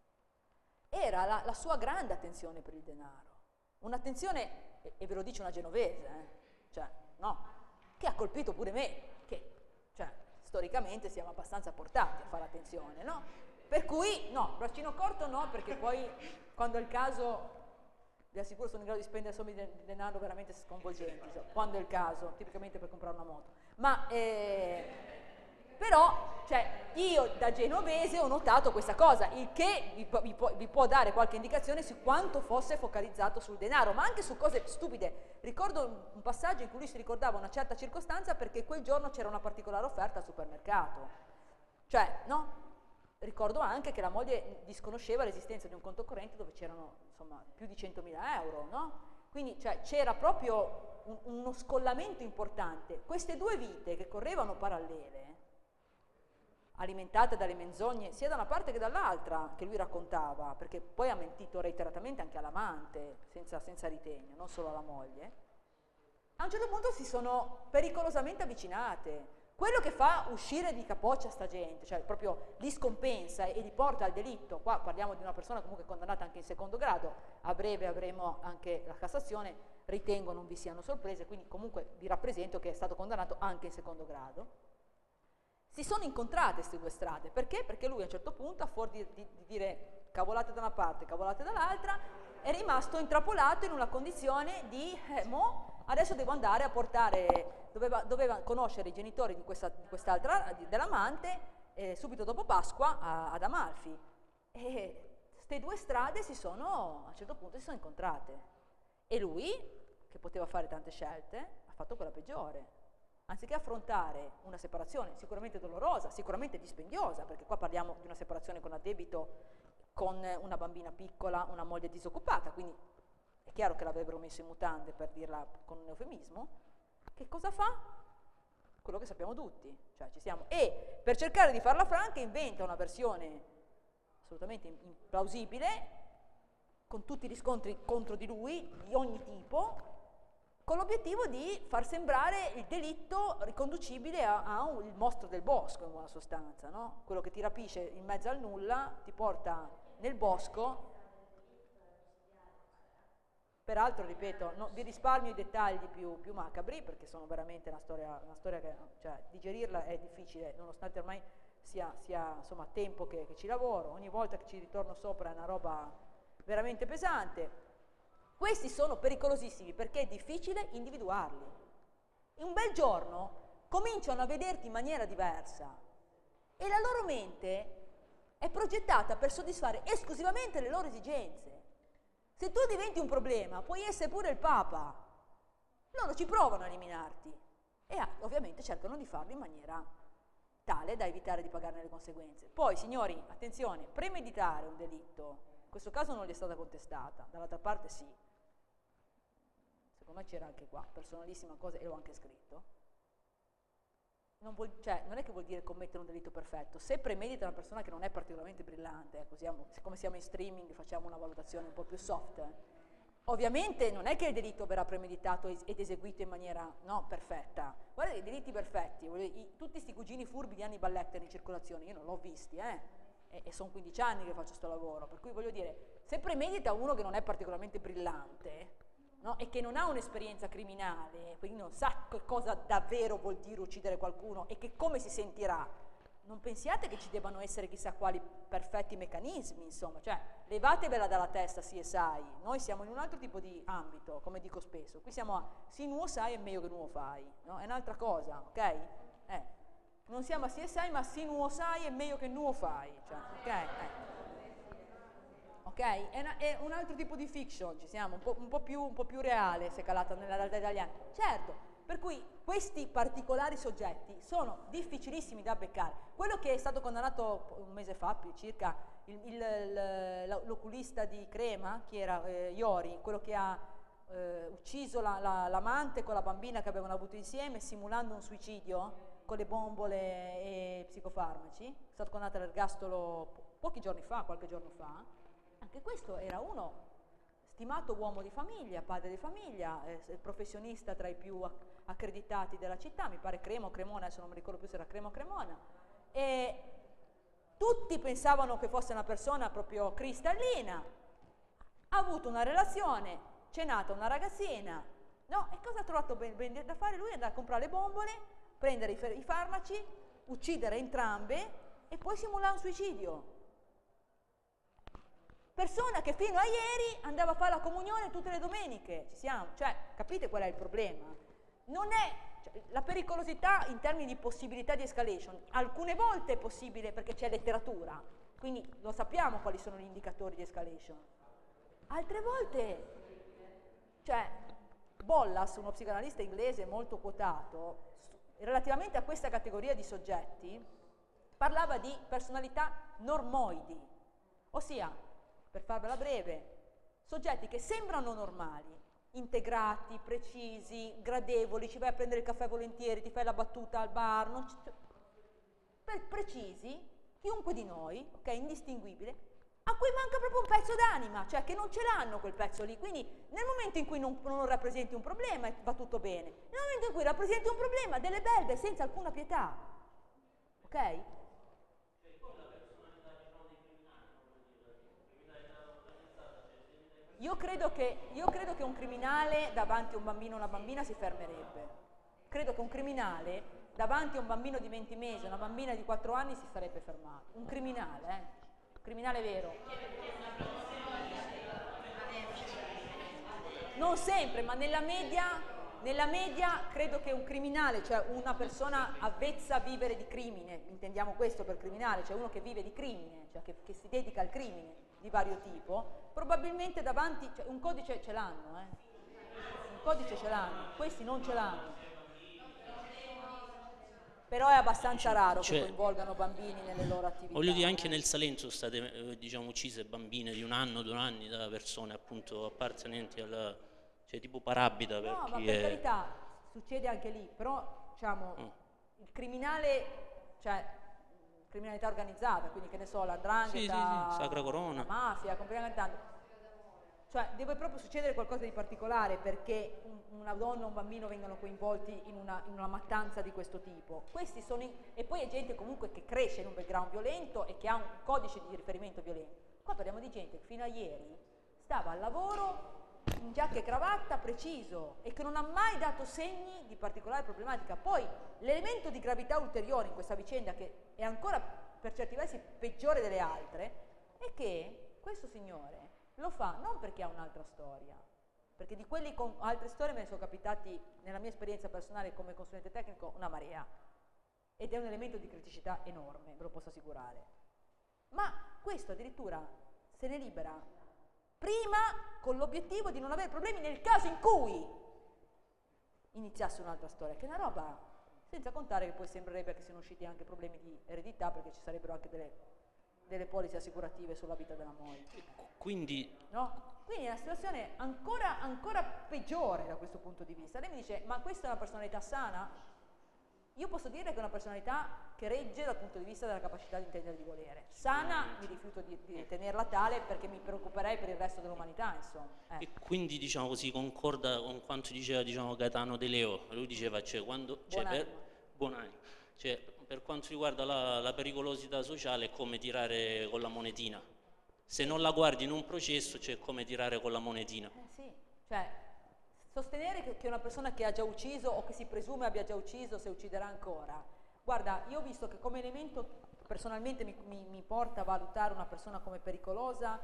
era la, la sua grande attenzione per il denaro, un'attenzione, e, e ve lo dice una genovese, eh, cioè, no, che ha colpito pure me, che cioè, storicamente siamo abbastanza portati a fare attenzione, no? Per cui, no, braccino corto no, perché poi quando è il caso, vi assicuro, sono in grado di spendere somme di denaro veramente sconvolgenti, so, quando è il caso, tipicamente per comprare una moto. Ma, eh, però, cioè, io da genovese ho notato questa cosa, il che vi, vi, può, vi può dare qualche indicazione su quanto fosse focalizzato sul denaro, ma anche su cose stupide. Ricordo un, un passaggio in cui lui si ricordava una certa circostanza perché quel giorno c'era una particolare offerta al supermercato. Cioè, no? Ricordo anche che la moglie disconosceva l'esistenza di un conto corrente dove c'erano, insomma, più di centomila euro, no? Quindi, cioè, c'era proprio un, uno scollamento importante. Queste due vite che correvano parallele, alimentate dalle menzogne sia da una parte che dall'altra che lui raccontava, perché poi ha mentito reiteratamente anche all'amante, senza, senza ritegno, non solo alla moglie, a un certo punto si sono pericolosamente avvicinate. Quello che fa uscire di capoccia sta gente, cioè proprio li scompensa e li porta al delitto, qua parliamo di una persona comunque condannata anche in secondo grado, a breve avremo anche la Cassazione, ritengo non vi siano sorprese, quindi comunque vi rappresento che è stato condannato anche in secondo grado. Si sono incontrate queste due strade, perché? Perché lui a un certo punto, a fuori di, di, di dire cavolate da una parte, cavolate dall'altra, è rimasto intrappolato in una condizione di, eh, mo, adesso devo andare a portare, doveva, doveva conoscere i genitori di, questa, di quest'altra, dell'amante, eh, subito dopo Pasqua a, ad Amalfi. E queste due strade si sono, a un certo punto si sono incontrate. E lui, che poteva fare tante scelte, ha fatto quella peggiore. Anziché affrontare una separazione sicuramente dolorosa, sicuramente dispendiosa, perché qua parliamo di una separazione con addebito, con una bambina piccola, una moglie disoccupata, quindi è chiaro che l'avrebbero messo in mutande, per dirla con un eufemismo, che cosa fa? Quello che sappiamo tutti, cioè ci siamo. E per cercare di farla franca inventa una versione assolutamente implausibile, con tutti i riscontri contro di lui, di ogni tipo, con l'obiettivo di far sembrare il delitto riconducibile a, a un, il mostro del bosco, in buona sostanza, no? Quello che ti rapisce in mezzo al nulla, ti porta nel bosco. Peraltro, ripeto, no, vi risparmio i dettagli più, più macabri, perché sono veramente una storia, una storia che, cioè, digerirla è difficile, nonostante ormai sia, sia insomma, tempo che, che ci lavoro, ogni volta che ci ritorno sopra è una roba veramente pesante. questi sono pericolosissimi perché è difficile individuarli. In un bel giorno cominciano a vederti in maniera diversa e la loro mente è progettata per soddisfare esclusivamente le loro esigenze. Se tu diventi un problema, puoi essere pure il Papa. Loro ci provano a eliminarti e ah, ovviamente cercano di farlo in maniera tale da evitare di pagarne le conseguenze. Poi, signori, attenzione, premeditare un delitto, in questo caso non gli è stata contestata, dall'altra parte sì. Secondo me c'era anche qua, personalissima cosa, e l'ho anche scritto. Non, vuol, cioè, non è che vuol dire commettere un delitto perfetto. Se premedita una persona che non è particolarmente brillante, ecco, siamo, siccome siamo in streaming facciamo una valutazione un po' più soft, eh. Ovviamente non è che il delitto verrà premeditato ed eseguito in maniera no, perfetta. Guarda, i delitti perfetti, i, tutti questi cugini furbi di Hannibal Lecter in circolazione, io non l'ho visti, eh, e, e sono quindici anni che faccio questo lavoro, per cui voglio dire, se premedita uno che non è particolarmente brillante, no, e che non ha un'esperienza criminale, quindi non sa che cosa davvero vuol dire uccidere qualcuno e che come si sentirà, non pensiate che ci debbano essere chissà quali perfetti meccanismi, insomma, cioè levatevela dalla testa C S I, noi siamo in un altro tipo di ambito, come dico spesso, qui siamo a sì nuo sai è meglio che nuo fai, no? È un'altra cosa, ok? Eh, non siamo a C S I ma sì nuo sai è meglio che nuo fai, cioè, ok? Eh. Ok? È, una, è un altro tipo di fiction, ci siamo, un po', un po' più, un po' più reale se calata nella realtà italiana, certo. Per cui questi particolari soggetti sono difficilissimi da beccare. Quello che è stato condannato un mese fa più circa, il, il, il, l'oculista di Crema, che era eh, Iori, quello che ha eh, ucciso la, la, l'amante con la bambina che avevano avuto insieme simulando un suicidio con le bombole e psicofarmaci, è stato condannato all'ergastolo po- pochi giorni fa, qualche giorno fa. Anche questo era uno stimato uomo di famiglia, padre di famiglia, eh, professionista tra i più accreditati della città, mi pare Crema o Cremona, adesso non mi ricordo più se era Crema o Cremona, e tutti pensavano che fosse una persona proprio cristallina, ha avuto una relazione, c'è nata una ragazzina, no? E cosa ha trovato ben, ben da fare? Lui è andato a comprare le bombole, prendere i, i farmaci, uccidere entrambe e poi simulare un suicidio. Persona che fino a ieri andava a fare la comunione tutte le domeniche, ci siamo, cioè capite qual è il problema? Non è, cioè, la pericolosità in termini di possibilità di escalation, alcune volte è possibile perché c'è letteratura, quindi lo sappiamo quali sono gli indicatori di escalation, altre volte, cioè Bollas, uno psicanalista inglese molto quotato, relativamente a questa categoria di soggetti, parlava di personalità normoidi, ossia, per farvela breve, soggetti che sembrano normali, integrati, precisi, gradevoli, ci vai a prendere il caffè volentieri, ti fai la battuta al bar, non ci... per precisi, chiunque di noi, ok, indistinguibile, a cui manca proprio un pezzo d'anima, cioè che non ce l'hanno quel pezzo lì, quindi nel momento in cui non, non rappresenti un problema va tutto bene, nel momento in cui rappresenti un problema delle belve senza alcuna pietà, ok? Io credo, che, io credo che un criminale davanti a un bambino o una bambina si fermerebbe. Credo che un criminale davanti a un bambino di venti mesi, una bambina di quattro anni si sarebbe fermato. Un criminale, eh? Un criminale vero. Non sempre, ma nella media, nella media credo che un criminale, cioè una persona avvezza a vivere di crimine, intendiamo questo per criminale, cioè uno che vive di crimine, cioè che, che si dedica al crimine di vario tipo, probabilmente davanti, cioè un codice ce l'hanno, eh? Un codice ce l'hanno, questi non ce l'hanno. Però è abbastanza raro cioè, che coinvolgano bambini nelle loro attività. Voglio dire, anche eh? nel Salento sono state eh, diciamo, uccise bambine di un anno, due anni da persone appunto appartenenti al, cioè tipo Parabita per no, chi ma per è... carità, succede anche lì, però diciamo, mm. il criminale, cioè criminalità organizzata, quindi che ne so, la 'ndrangheta, sì, sì, sì, Sacra Corona, la mafia, completamente. Cioè deve proprio succedere qualcosa di particolare perché un, una donna o un bambino vengano coinvolti in una, in una mattanza di questo tipo. Questi sono in, e poi è gente comunque che cresce in un background violento e che ha un codice di riferimento violento. Qua parliamo di gente che fino a ieri stava al lavoro in giacca e cravatta preciso e che non ha mai dato segni di particolare problematica. Poi l'elemento di gravità ulteriore in questa vicenda, che è ancora per certi versi peggiore delle altre, è che questo signore lo fa non perché ha un'altra storia, perché di quelli con altre storie me ne sono capitati, nella mia esperienza personale come consulente tecnico, una marea, ed è un elemento di criticità enorme, ve lo posso assicurare. Ma questo addirittura se ne libera prima con l'obiettivo di non avere problemi nel caso in cui iniziasse un'altra storia, che è una roba, senza contare che poi sembrerebbe che siano usciti anche problemi di eredità, perché ci sarebbero anche delle, delle polizze assicurative sulla vita della moglie. Quindi, No? Quindi è una situazione ancora, ancora peggiore da questo punto di vista. Lei mi dice, ma questa è una personalità sana? Io posso dire che è una personalità che regge dal punto di vista della capacità di intendere e di volere. Sana, mi rifiuto di, di tenerla tale perché mi preoccuperei per il resto dell'umanità, insomma. Eh. e quindi diciamo così concorda con quanto diceva diciamo, Gaetano De Leo, lui diceva cioè, quando, cioè, per, Buonanima. buonanima. Cioè, per quanto riguarda la, la pericolosità sociale è come tirare con la monetina, se non la guardi in un processo c'è cioè come tirare con la monetina. Eh sì, cioè sostenere che, che una persona che ha già ucciso o che si presume abbia già ucciso se ucciderà ancora, guarda, io ho visto che come elemento personalmente mi, mi, mi porta a valutare una persona come pericolosa,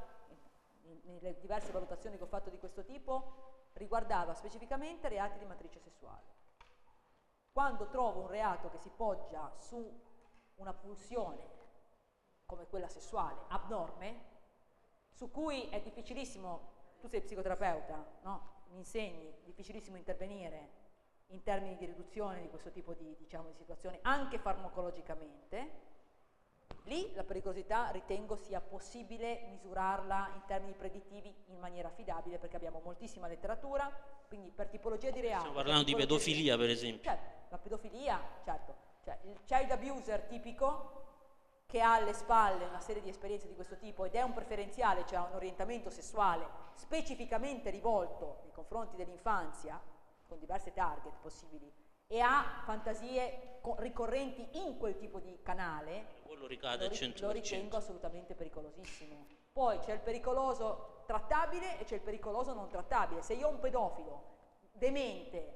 nelle diverse valutazioni che ho fatto di questo tipo, riguardava specificamente reati di matrice sessuale. Quando trovo un reato che si poggia su una pulsione come quella sessuale abnorme, su cui è difficilissimo, tu sei psicoterapeuta, no? Mi insegni, difficilissimo intervenire in termini di riduzione di questo tipo di, diciamo, di situazioni, anche farmacologicamente. Lì la pericolosità ritengo sia possibile misurarla in termini predittivi in maniera affidabile, perché abbiamo moltissima letteratura, quindi per tipologia di reato. Stiamo parlando di pedofilia, per esempio. Certo, la pedofilia, certo, cioè il child abuser tipico che ha alle spalle una serie di esperienze di questo tipo ed è un preferenziale, cioè un orientamento sessuale specificamente rivolto nei confronti dell'infanzia, con diverse target possibili, e ha fantasie ricorrenti in quel tipo di canale, Quello ricade al cento lo per cento. ritengo assolutamente pericolosissimo. Poi c'è il pericoloso trattabile e c'è il pericoloso non trattabile. Se io ho un pedofilo demente,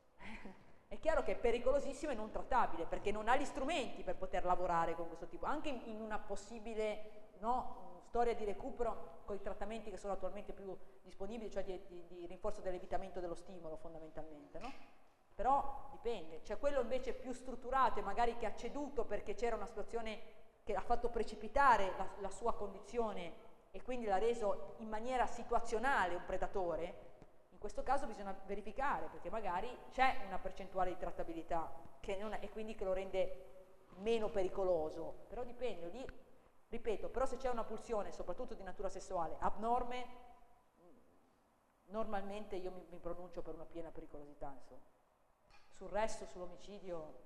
è chiaro che è pericolosissimo e non trattabile, perché non ha gli strumenti per poter lavorare con questo tipo, anche in, in una possibile no, storia di recupero con i trattamenti che sono attualmente più disponibili, cioè di, di, di rinforzo dell'evitamento dello stimolo fondamentalmente, no? Però dipende, c'è quello invece più strutturato e magari che ha ceduto perché c'era una situazione che ha fatto precipitare la, la sua condizione e quindi l'ha reso in maniera situazionale un predatore. In questo caso bisogna verificare, perché magari c'è una percentuale di trattabilità che non è, e quindi che lo rende meno pericoloso, però dipende, lì, ripeto, però se c'è una pulsione, soprattutto di natura sessuale, abnorme, normalmente io mi, mi pronuncio per una piena pericolosità, insomma. Sul resto, sull'omicidio,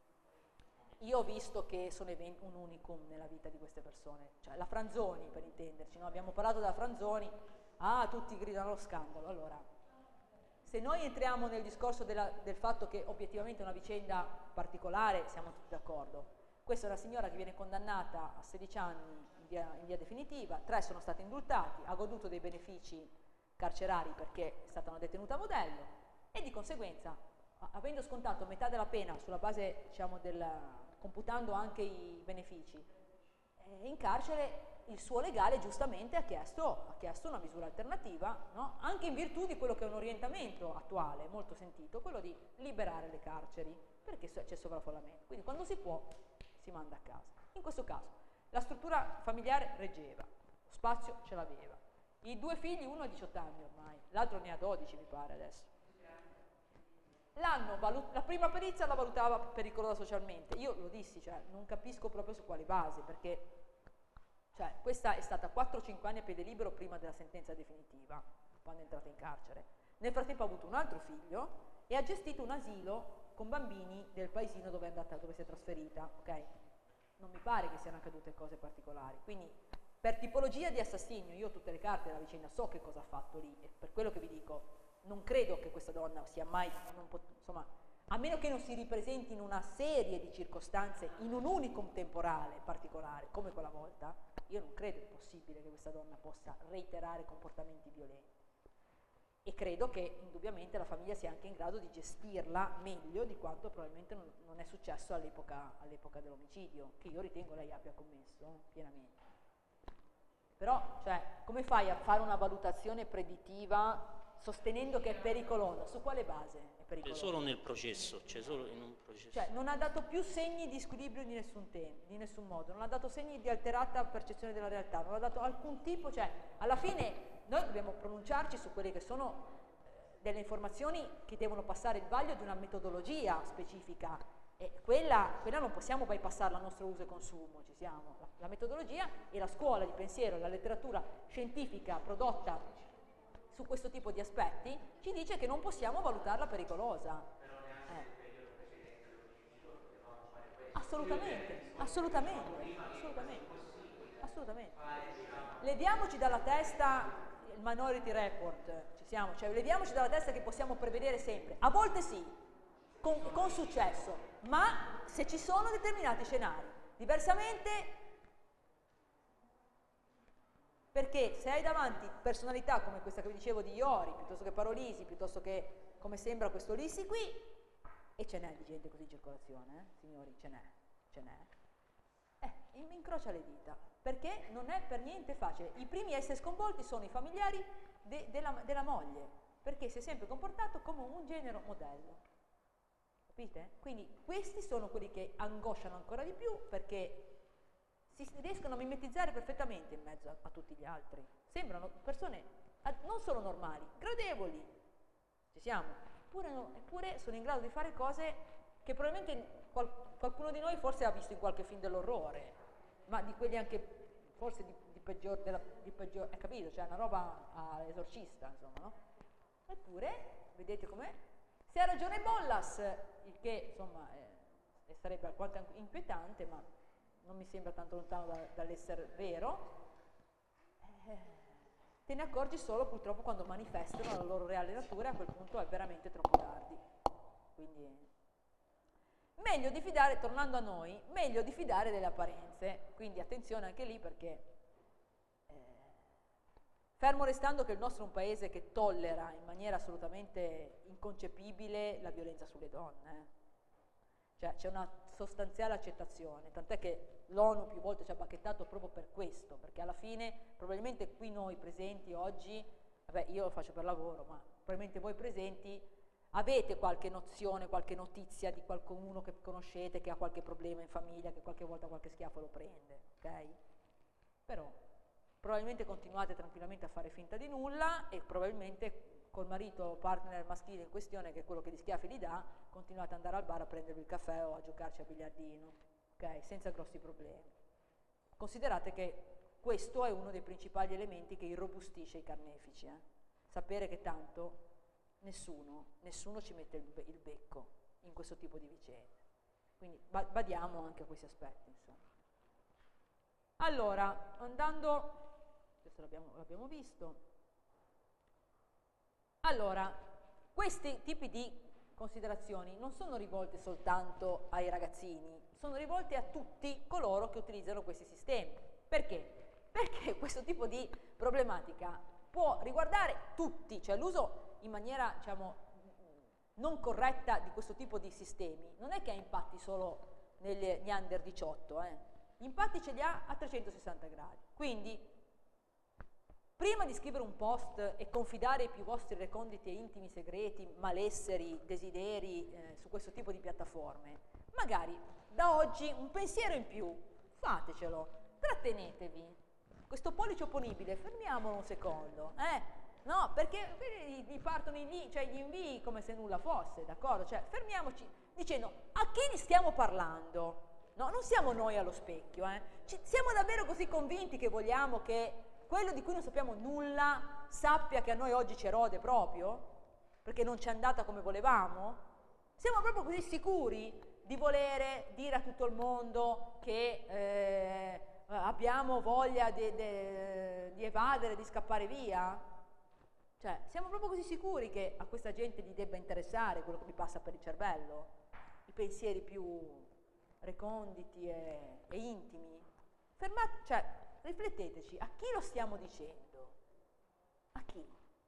io ho visto che sono eventi, un unicum nella vita di queste persone, cioè la Franzoni per intenderci, no? Abbiamo parlato della Franzoni, ah tutti gridano allo scandalo, allora se noi entriamo nel discorso della, del fatto che obiettivamente è una vicenda particolare, siamo tutti d'accordo. Questa è una signora che viene condannata a sedici anni in via, in via definitiva, tre sono stati indultati, ha goduto dei benefici carcerari perché è stata una detenuta modello e di conseguenza, avendo scontato metà della pena sulla base, diciamo, del, computando anche i benefici, eh, in carcere il suo legale giustamente ha chiesto, ha chiesto una misura alternativa, no? Anche in virtù di quello che è un orientamento attuale, molto sentito, quello di liberare le carceri, perché c'è sovraffollamento. Quindi quando si può si manda a casa. In questo caso la struttura familiare reggeva, lo spazio ce l'aveva. I due figli, uno ha diciotto anni ormai, l'altro ne ha dodici mi pare adesso. L'hanno valut- la prima perizia la valutava pericolosa socialmente. Io lo dissi, cioè, non capisco proprio su quali basi, perché cioè, questa è stata quattro cinque anni a piede libero prima della sentenza definitiva, quando è entrata in carcere. Nel frattempo ha avuto un altro figlio e ha gestito un asilo con bambini del paesino dove è andata, dove si è trasferita, ok? Non mi pare che siano accadute cose particolari. Quindi, per tipologia di assassinio, io ho tutte le carte della vicenda, so che cosa ha fatto lì, e per quello che vi dico, non credo che questa donna sia mai, non pot- insomma, a meno che non si ripresenti in una serie di circostanze, in un unicum temporale particolare, come quella volta, io non credo possibile che questa donna possa reiterare comportamenti violenti. E credo che indubbiamente la famiglia sia anche in grado di gestirla meglio di quanto probabilmente non, non è successo all'epoca, all'epoca dell'omicidio, che io ritengo lei abbia commesso eh, pienamente. Però, cioè, come fai a fare una valutazione preditiva sostenendo che è pericolosa. Su quale base è C'è pericolosa? solo nel processo, c'è solo in un processo. Cioè non ha dato più segni di squilibrio di nessun tempo, di nessun modo, non ha dato segni di alterata percezione della realtà, non ha dato alcun tipo, cioè alla fine noi dobbiamo pronunciarci su quelle che sono delle informazioni che devono passare il vaglio di una metodologia specifica e quella, quella non possiamo bypassarla a nostro uso e consumo, ci siamo. La, la metodologia e la scuola di pensiero, la letteratura scientifica prodotta su questo tipo di aspetti ci dice che non possiamo valutarla pericolosa. Eh. Assolutamente, assolutamente, assolutamente, assolutamente. Leviamoci dalla testa il Minority Report, ci siamo, cioè leviamoci dalla testa che possiamo prevedere sempre, a volte sì, con, con successo, ma se ci sono determinati scenari, diversamente, perché se hai davanti personalità come questa che vi dicevo di Iori, piuttosto che Parolisi, piuttosto che come sembra questo Lissi qui, e ce n'è di gente così in circolazione, eh? Signori, ce n'è, ce n'è, eh, incrocia le dita, perché non è per niente facile. I primi a essere sconvolti sono i familiari de, della, della moglie, perché si è sempre comportato come un genero modello, capite? Quindi questi sono quelli che angosciano ancora di più, perché si riescono a mimetizzare perfettamente in mezzo a, a tutti gli altri, sembrano persone a, non solo normali, gradevoli, ci siamo, eppure, no, eppure sono in grado di fare cose che probabilmente qual, qualcuno di noi forse ha visto in qualche film dell'orrore, ma di quelli anche forse di, di peggior, della, di peggior, hai capito? Cioè una roba a esorcista, insomma, no? Eppure, vedete com'è? Se ha ragione Bollas, il che insomma è, sarebbe alquanto inquietante, ma non mi sembra tanto lontano da, dall'essere vero, eh, te ne accorgi solo purtroppo quando manifestano la loro reale natura e a quel punto è veramente troppo tardi. Quindi meglio diffidare, tornando a noi, meglio diffidare delle apparenze, quindi attenzione anche lì perché eh, fermo restando che il nostro è un paese che tollera in maniera assolutamente inconcepibile la violenza sulle donne, eh. Cioè c'è una sostanziale accettazione, tant'è che l'ONU più volte ci ha bacchettato proprio per questo, perché alla fine probabilmente qui noi presenti oggi, vabbè io lo faccio per lavoro, ma probabilmente voi presenti avete qualche nozione, qualche notizia di qualcuno che conoscete che ha qualche problema in famiglia, che qualche volta qualche schiaffo lo prende, ok? Però probabilmente continuate tranquillamente a fare finta di nulla e probabilmente col marito o partner maschile in questione, che è quello che gli schiaffi li dà, continuate ad andare al bar a prendervi il caffè o a giocarci a biliardino, ok? Senza grossi problemi. Considerate che questo è uno dei principali elementi che irrobustisce i carnefici, eh? Sapere che tanto nessuno, nessuno ci mette il, be il becco in questo tipo di vicende. Quindi ba badiamo anche a questi aspetti, insomma. Allora, andando, questo l'abbiamo visto. Allora, questi tipi di considerazioni non sono rivolte soltanto ai ragazzini, sono rivolte a tutti coloro che utilizzano questi sistemi. Perché? Perché questo tipo di problematica può riguardare tutti, cioè l'uso in maniera, diciamo, non corretta di questo tipo di sistemi non è che ha impatti solo negli under diciotto, eh. Gli impatti ce li ha a trecentosessanta gradi. Quindi, prima di scrivere un post e confidare i più vostri reconditi e intimi segreti, malesseri, desideri eh, su questo tipo di piattaforme, magari da oggi un pensiero in più, fatecelo, trattenetevi. Questo pollice opponibile, fermiamolo un secondo, eh? No, perché gli partono gli, cioè gli invii come se nulla fosse, d'accordo? Cioè, fermiamoci dicendo a chi stiamo parlando? No, non siamo noi allo specchio, eh? Ci, siamo davvero così convinti che vogliamo che quello di cui non sappiamo nulla sappia che a noi oggi ci erode proprio? Perché non ci è andata come volevamo? Siamo proprio così sicuri di volere dire a tutto il mondo che eh, abbiamo voglia di, di, di evadere, di scappare via? Cioè, siamo proprio così sicuri che a questa gente gli debba interessare quello che vi passa per il cervello? I pensieri più reconditi e, e intimi? Fermate, cioè, rifletteteci, a chi lo stiamo dicendo? A chi?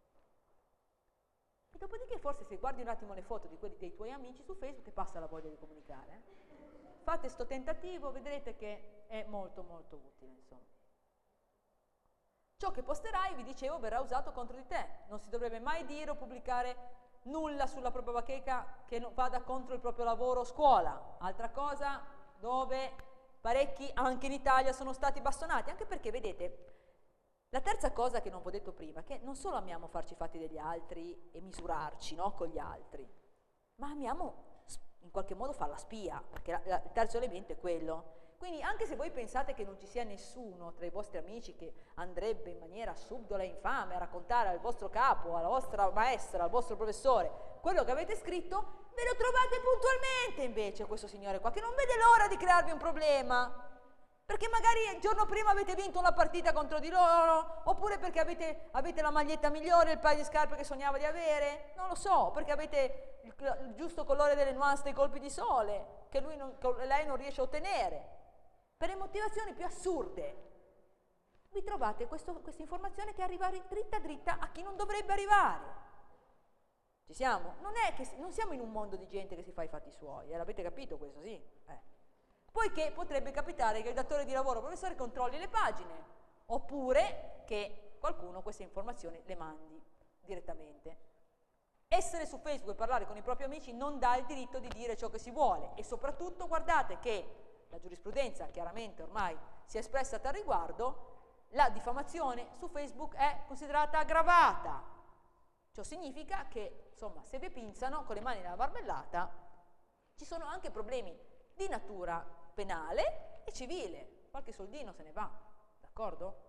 E dopodiché forse se guardi un attimo le foto di quelli dei tuoi amici su Facebook ti passa la voglia di comunicare. Eh? Fate sto tentativo, vedrete che è molto molto utile, insomma. ciò che posterai, vi dicevo, verrà usato contro di te. Non si dovrebbe mai dire o pubblicare nulla sulla propria bacheca che non vada contro il proprio lavoro o scuola. Altra cosa dove parecchi anche in Italia sono stati bastonati, anche perché, vedete, la terza cosa che non vi ho detto prima è che non solo amiamo farci i fatti degli altri e misurarci, no, con gli altri, ma amiamo in qualche modo fare la spia, perché la, la, il terzo elemento è quello. Quindi anche se voi pensate che non ci sia nessuno tra i vostri amici che andrebbe in maniera subdola e infame a raccontare al vostro capo, alla vostra maestra, al vostro professore quello che avete scritto, ve lo trovate puntualmente invece questo signore qua, che non vede l'ora di crearvi un problema. Perché magari il giorno prima avete vinto una partita contro di loro, oppure perché avete, avete la maglietta migliore, il paio di scarpe che sognava di avere, non lo so, perché avete il, il giusto colore delle nuance dei colpi di sole, che, lui non, che lei non riesce a ottenere. Per le motivazioni più assurde, vi trovate questa informazione che arriva dritta dritta a chi non dovrebbe arrivare. Ci siamo? Non è che non siamo in un mondo di gente che si fa i fatti suoi, eh, l'avete capito questo, sì? Eh. Poiché potrebbe capitare che il datore di lavoro o il professore controlli le pagine, oppure che qualcuno queste informazioni le mandi direttamente. Essere su Facebook e parlare con i propri amici non dà il diritto di dire ciò che si vuole, e soprattutto guardate che la giurisprudenza chiaramente ormai si è espressa a tal riguardo, la diffamazione su Facebook è considerata aggravata. Ciò significa che, insomma, se vi pinzano con le mani nella marmellata, ci sono anche problemi di natura penale e civile, qualche soldino se ne va, d'accordo?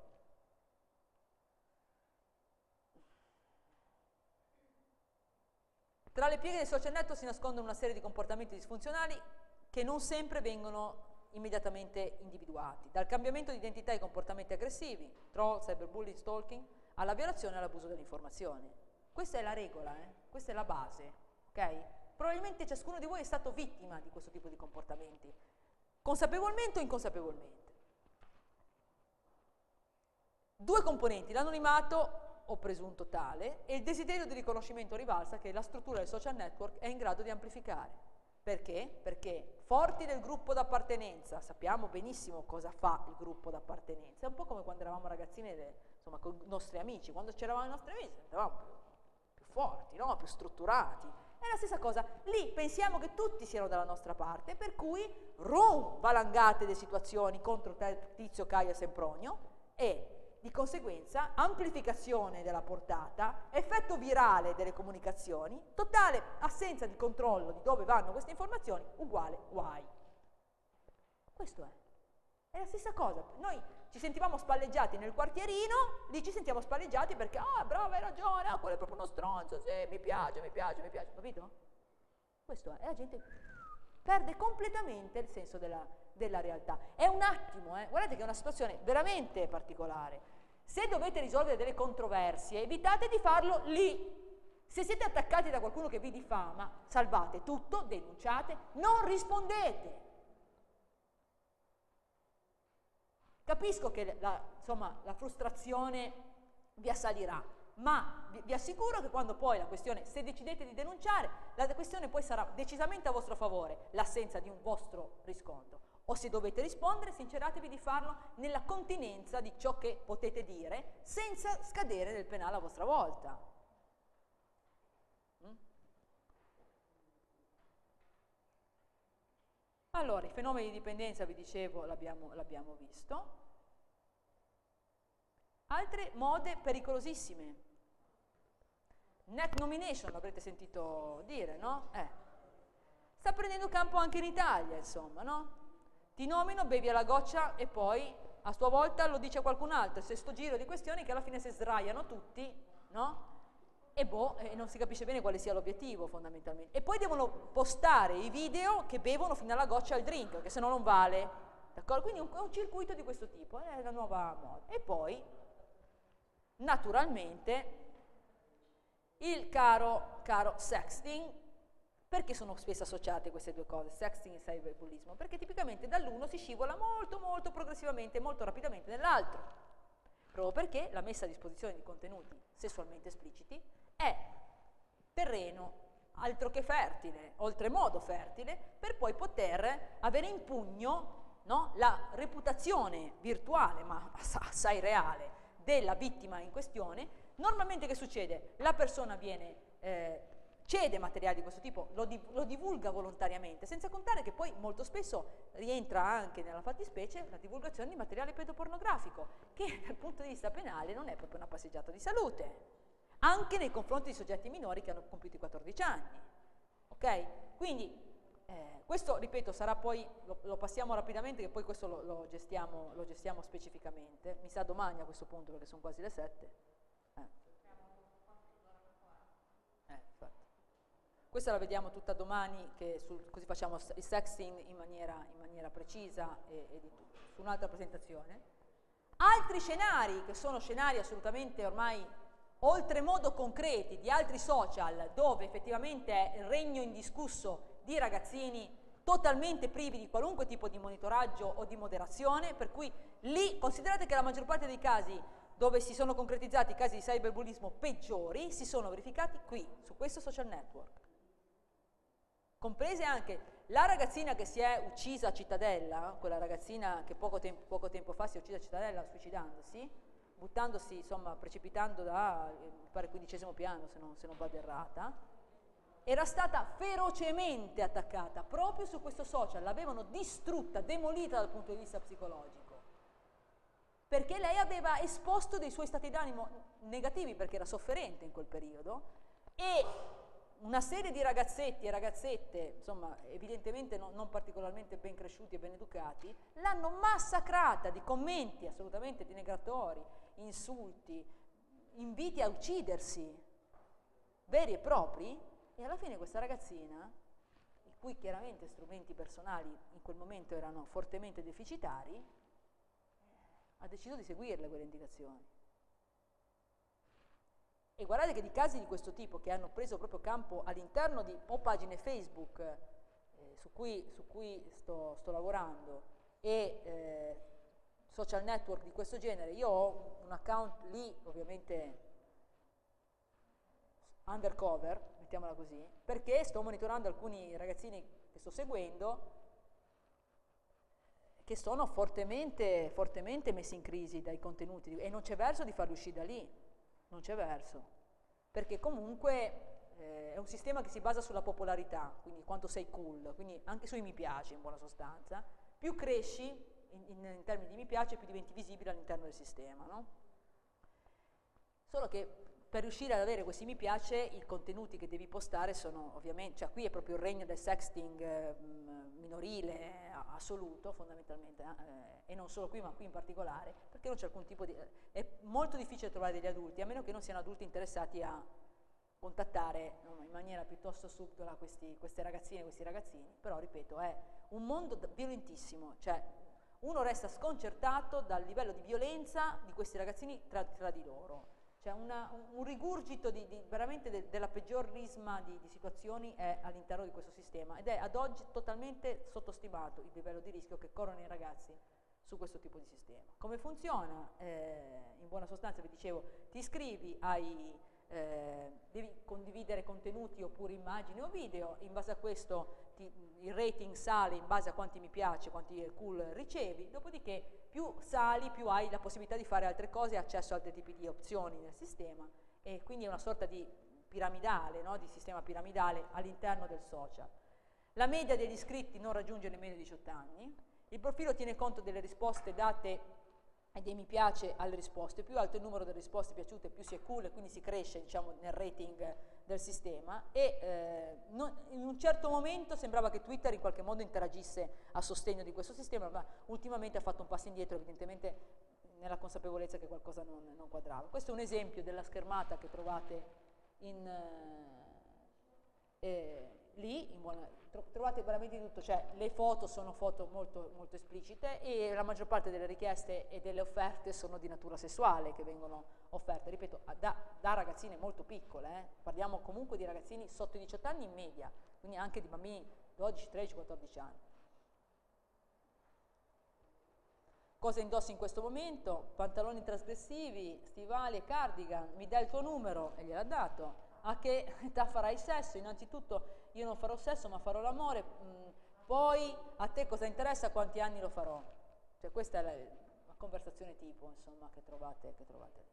Tra le pieghe dei social network si nascondono una serie di comportamenti disfunzionali che non sempre vengono immediatamente individuati, dal cambiamento di identità ai comportamenti aggressivi, troll, cyberbullying, stalking, alla violazione e all'abuso dell'informazione. Questa è la regola, eh? Questa è la base, ok? Probabilmente ciascuno di voi è stato vittima di questo tipo di comportamenti, consapevolmente o inconsapevolmente. Due componenti, l'anonimato o presunto tale e il desiderio di riconoscimento rivalsa che la struttura del social network è in grado di amplificare. Perché? Perché forti del gruppo d'appartenenza, sappiamo benissimo cosa fa il gruppo d'appartenenza, è un po' come quando eravamo ragazzini, insomma, con i nostri amici, quando c'eravamo i nostri amici, eravamo più, più forti, no? Più strutturati. È la stessa cosa, lì pensiamo che tutti siano dalla nostra parte, per cui rum, valangate le situazioni contro Tizio, Caio e Sempronio, e di conseguenza amplificazione della portata, effetto virale delle comunicazioni, totale assenza di controllo di dove vanno queste informazioni, uguale guai. Questo è. È la stessa cosa. Noi ci sentivamo spalleggiati nel quartierino, lì ci sentiamo spalleggiati perché, ah, bravo, hai ragione, ah, quello è proprio uno stronzo, sì, mi piace, mi piace, mi piace, capito? Questo è. E la gente perde completamente il senso della, della realtà. È un attimo, eh. Guardate che è una situazione veramente particolare. Se dovete risolvere delle controversie, evitate di farlo lì. Se siete attaccati da qualcuno che vi diffama, salvate tutto, denunciate, non rispondete. Capisco che la, insomma, la frustrazione vi assalirà, ma vi, vi assicuro che quando poi la questione, se decidete di denunciare, la questione poi sarà decisamente a vostro favore, l'assenza di un vostro riscontro. O se dovete rispondere, sinceratevi di farlo nella continenza di ciò che potete dire, senza scadere nel penale a vostra volta. Mm? Allora, i fenomeni di dipendenza, vi dicevo, l'abbiamo l'abbiamo visto. Altre mode pericolosissime. Neck nomination, l'avrete sentito dire, no? Eh. Sta prendendo campo anche in Italia, insomma, no? Ti nomino, bevi alla goccia e poi a sua volta lo dice a qualcun altro. C'è sto giro di questioni che alla fine si sdraiano tutti, no? E boh, e non si capisce bene quale sia l'obiettivo fondamentalmente. E poi devono postare i video che bevono fino alla goccia al drink, perché se no non vale. D'accordo? Quindi è un, un circuito di questo tipo, è la nuova moda. E poi, naturalmente, il caro, caro sexting. Perché sono spesso associate queste due cose, sexting e cyberbullismo? Perché tipicamente dall'uno si scivola molto molto progressivamente, molto rapidamente nell'altro. Proprio perché la messa a disposizione di contenuti sessualmente espliciti è terreno altro che fertile, oltremodo fertile, per poi poter avere in pugno, no, la reputazione virtuale, ma assai reale, della vittima in questione. Normalmente che succede? La persona viene, eh, cede materiali di questo tipo, lo, di, lo divulga volontariamente, senza contare che poi molto spesso rientra anche nella fattispecie la divulgazione di materiale pedopornografico, che dal punto di vista penale non è proprio una passeggiata di salute, anche nei confronti di soggetti minori che hanno compiuto i quattordici anni. Ok? Quindi eh, questo, ripeto, sarà poi, lo, lo passiamo rapidamente, che poi questo lo, lo, gestiamo, lo gestiamo specificamente. Mi sa domani a questo punto, perché sono quasi le sette. Eh. Eh, infatti. Questa la vediamo tutta domani, che sul, così facciamo il sexting in maniera, in maniera precisa e, e di tutto, su un'altra presentazione. Altri scenari, che sono scenari assolutamente ormai oltremodo concreti, di altri social, dove effettivamente è il regno indiscusso di ragazzini totalmente privi di qualunque tipo di monitoraggio o di moderazione, per cui lì considerate che la maggior parte dei casi dove si sono concretizzati i casi di cyberbullismo peggiori si sono verificati qui, su questo social network. Comprese anche la ragazzina che si è uccisa a Cittadella, quella ragazzina che poco tempo, poco tempo fa si è uccisa a Cittadella suicidandosi, buttandosi, insomma, precipitando da, mi pare, quindicesimo piano, se non, se non vado errata, era stata ferocemente attaccata proprio su questo social, l'avevano distrutta, demolita dal punto di vista psicologico, perché lei aveva esposto dei suoi stati d'animo negativi, perché era sofferente in quel periodo, e una serie di ragazzetti e ragazzette, insomma, evidentemente non, non particolarmente ben cresciuti e ben educati, l'hanno massacrata di commenti assolutamente denigratori, insulti, inviti a uccidersi, veri e propri. E alla fine questa ragazzina, i cui chiaramente strumenti personali in quel momento erano fortemente deficitari, ha deciso di seguirle quelle indicazioni. E guardate che di casi di questo tipo, che hanno preso proprio campo all'interno di o pagine Facebook eh, su cui, su cui sto, sto lavorando, e eh, social network di questo genere, io ho un account lì ovviamente undercover, mettiamola così, perché sto monitorando alcuni ragazzini che sto seguendo che sono fortemente, fortemente messi in crisi dai contenuti, e non c'è verso di farli uscire da lì, non c'è verso, perché comunque eh, è un sistema che si basa sulla popolarità, quindi quanto sei cool, quindi anche sui mi piace in buona sostanza, più cresci in, in, in termini di mi piace, più diventi visibile all'interno del sistema, no? Solo che per riuscire ad avere questi mi piace, i contenuti che devi postare sono ovviamente, cioè qui è proprio il regno del sexting eh, minorile eh, assoluto fondamentalmente, eh, e non solo qui ma qui in particolare, perché non c'è alcun tipo di... è molto difficile trovare degli adulti, a meno che non siano adulti interessati a contattare no, in maniera piuttosto subdola questi, queste ragazzine, questi ragazzini, però ripeto è un mondo violentissimo, cioè uno resta sconcertato dal livello di violenza di questi ragazzini tra, tra di loro. Cioè una, un, un rigurgito di, di, veramente de, della peggior risma di, di situazioni è all'interno di questo sistema, ed è ad oggi totalmente sottostimato il livello di rischio che corrono i ragazzi su questo tipo di sistema. Come funziona? Eh, in buona sostanza vi dicevo, ti iscrivi, hai, eh, devi condividere contenuti oppure immagini o video, in base a questo ti, il rating sale in base a quanti mi piace, quanti cool ricevi, dopodiché più sali, più hai la possibilità di fare altre cose e accesso a altri tipi di opzioni nel sistema, e quindi è una sorta di piramidale, no? Di sistema piramidale all'interno del social. La media degli iscritti non raggiunge nemmeno i diciotto anni, il profilo tiene conto delle risposte date e dei mi piace alle risposte, più alto il numero delle risposte piaciute più si è cool e quindi si cresce, diciamo, nel rating del sistema, e eh, non, in un certo momento sembrava che Twitter in qualche modo interagisse a sostegno di questo sistema, ma ultimamente ha fatto un passo indietro, evidentemente nella consapevolezza che qualcosa non, non quadrava. Questo è un esempio della schermata che trovate in, eh, eh, lì, in buona, tro, trovate veramente di tutto, cioè le foto sono foto molto, molto esplicite, e la maggior parte delle richieste e delle offerte sono di natura sessuale che vengono offerte, ripeto, da, da ragazzine molto piccole, eh. Parliamo comunque di ragazzini sotto i diciotto anni in media, quindi anche di bambini dodici, tredici, quattordici anni. Cosa indossi in questo momento? Pantaloni trasgressivi, stivali e cardigan, mi dai il tuo numero, e gliel'ha dato. A che età farai sesso? Innanzitutto io non farò sesso ma farò l'amore, mh, poi a te cosa interessa, quanti anni lo farò? Cioè questa è la, la conversazione tipo, insomma, che trovate, che trovate.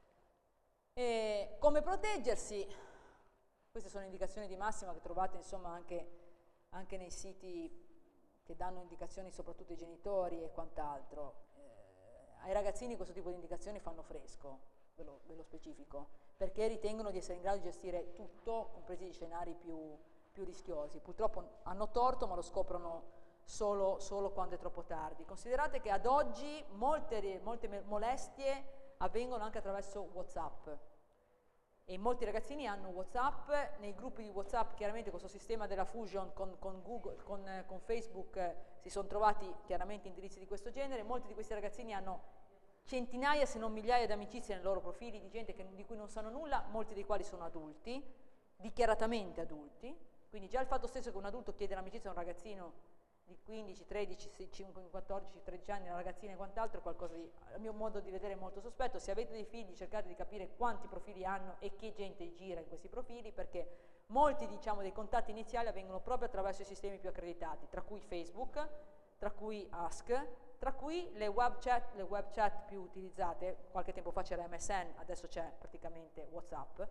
E come proteggersi? Queste sono indicazioni di massima che trovate, insomma, anche, anche nei siti che danno indicazioni soprattutto ai genitori e quant'altro. Eh, ai ragazzini questo tipo di indicazioni fanno fresco, ve lo, ve lo specifico, perché ritengono di essere in grado di gestire tutto, compresi gli scenari più, più rischiosi. Purtroppo hanno torto, ma lo scoprono solo, solo quando è troppo tardi. Considerate che ad oggi molte, molte molestie avvengono anche attraverso WhatsApp, e molti ragazzini hanno WhatsApp. Nei gruppi di WhatsApp, chiaramente questo sistema della fusion con, con, Google, con, con Facebook eh, si sono trovati chiaramente indirizzi di questo genere. Molti di questi ragazzini hanno centinaia se non migliaia di amicizie nei loro profili, di gente che, di cui non sanno nulla, molti dei quali sono adulti, dichiaratamente adulti. Quindi già il fatto stesso che un adulto chiede l'amicizia a un ragazzino di quindici, tredici, quattordici, tredici anni, una ragazzina e quant'altro, è qualcosa di, a mio modo di vedere, molto sospetto. Se avete dei figli, cercate di capire quanti profili hanno e che gente gira in questi profili, perché molti, diciamo, dei contatti iniziali avvengono proprio attraverso i sistemi più accreditati, tra cui Facebook, tra cui Ask, tra cui le web chat, le web chat più utilizzate. Qualche tempo fa c'era M S N, adesso c'è praticamente WhatsApp,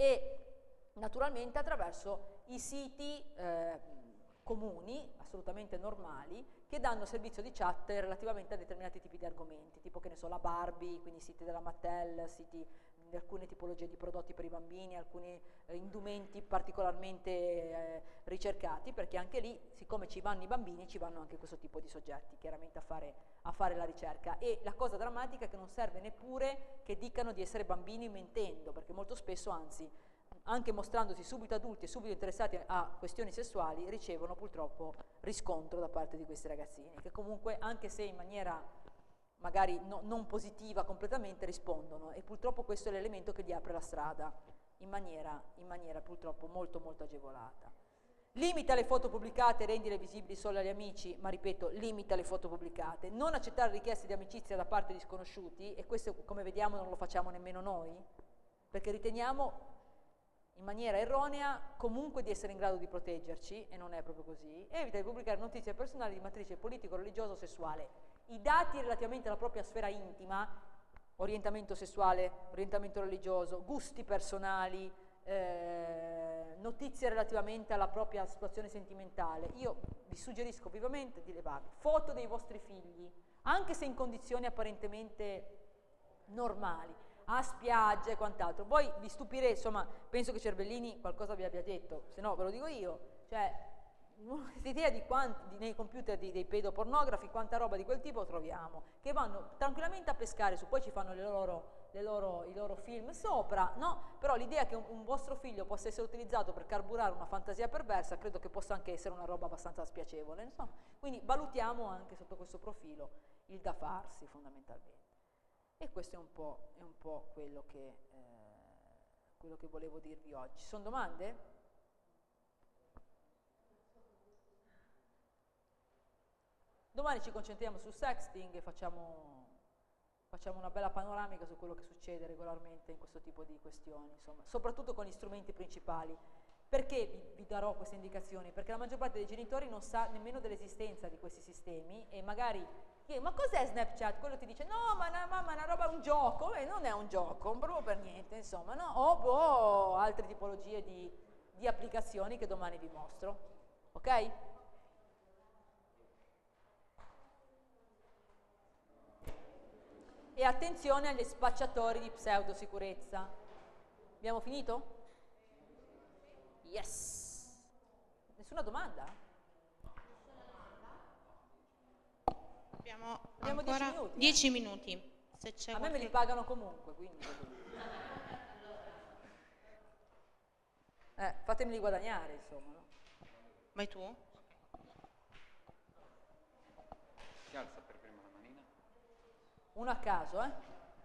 e naturalmente attraverso i siti eh, comuni, assolutamente normali, che danno servizio di chat relativamente a determinati tipi di argomenti, tipo, che ne so, la Barbie, quindi siti della Mattel, siti di alcune tipologie di prodotti per i bambini, alcuni eh, indumenti particolarmente eh, ricercati, perché anche lì, siccome ci vanno i bambini, ci vanno anche questo tipo di soggetti, chiaramente a fare, a fare la ricerca. E la cosa drammatica è che non serve neppure che dicano di essere bambini mentendo, perché molto spesso, anzi, anche mostrandosi subito adulti e subito interessati a questioni sessuali, ricevono purtroppo riscontro da parte di questi ragazzini, che comunque, anche se in maniera magari no, non positiva completamente, rispondono, e purtroppo questo è l'elemento che gli apre la strada in maniera, in maniera purtroppo molto molto agevolata. Limita le foto pubblicate, rendile visibili solo agli amici, ma ripeto, limita le foto pubblicate. Non accettare richieste di amicizia da parte di sconosciuti, e questo, come vediamo, non lo facciamo nemmeno noi, perché riteniamo in maniera erronea comunque di essere in grado di proteggerci, e non è proprio così. E evita di pubblicare notizie personali di matrice politico, religioso o sessuale. I dati relativamente alla propria sfera intima, orientamento sessuale, orientamento religioso, gusti personali, eh, notizie relativamente alla propria situazione sentimentale, io vi suggerisco vivamente di levarli. Foto dei vostri figli, anche se in condizioni apparentemente normali, a spiaggia e quant'altro. Voi vi stupirete, insomma, penso che Cervellini qualcosa vi abbia detto, se no ve lo dico io, cioè questa idea di quanti di, nei computer di, dei pedopornografi, quanta roba di quel tipo troviamo, che vanno tranquillamente a pescare su, poi ci fanno le loro, le loro, i loro film sopra, no? Però l'idea che un, un vostro figlio possa essere utilizzato per carburare una fantasia perversa, credo che possa anche essere una roba abbastanza spiacevole, insomma. Quindi valutiamo anche sotto questo profilo il da farsi, fondamentalmente. E questo è un po', è un po' quello, che, eh, quello che volevo dirvi oggi. Ci sono domande? Domani ci concentriamo sul sexting e facciamo, facciamo una bella panoramica su quello che succede regolarmente in questo tipo di questioni, insomma, soprattutto con gli strumenti principali. Perché vi, vi darò queste indicazioni? Perché la maggior parte dei genitori non sa nemmeno dell'esistenza di questi sistemi, e magari chiede: ma cos'è Snapchat? Quello ti dice: no, ma no, mamma, è una roba, è un gioco. Beh, non è un gioco, non proprio per niente, insomma, no? O boh, altre tipologie di, di applicazioni che domani vi mostro, ok? E attenzione agli spacciatori di pseudosicurezza. Abbiamo finito? Yes! Nessuna domanda? Abbiamo, Abbiamo ancora dieci minuti. dieci eh? minuti. Se c'è A me qualche... me li pagano comunque, quindi... Eh, fatemeli guadagnare, insomma. No? Vai tu? Si alza per prima la manina. Uno a caso, eh?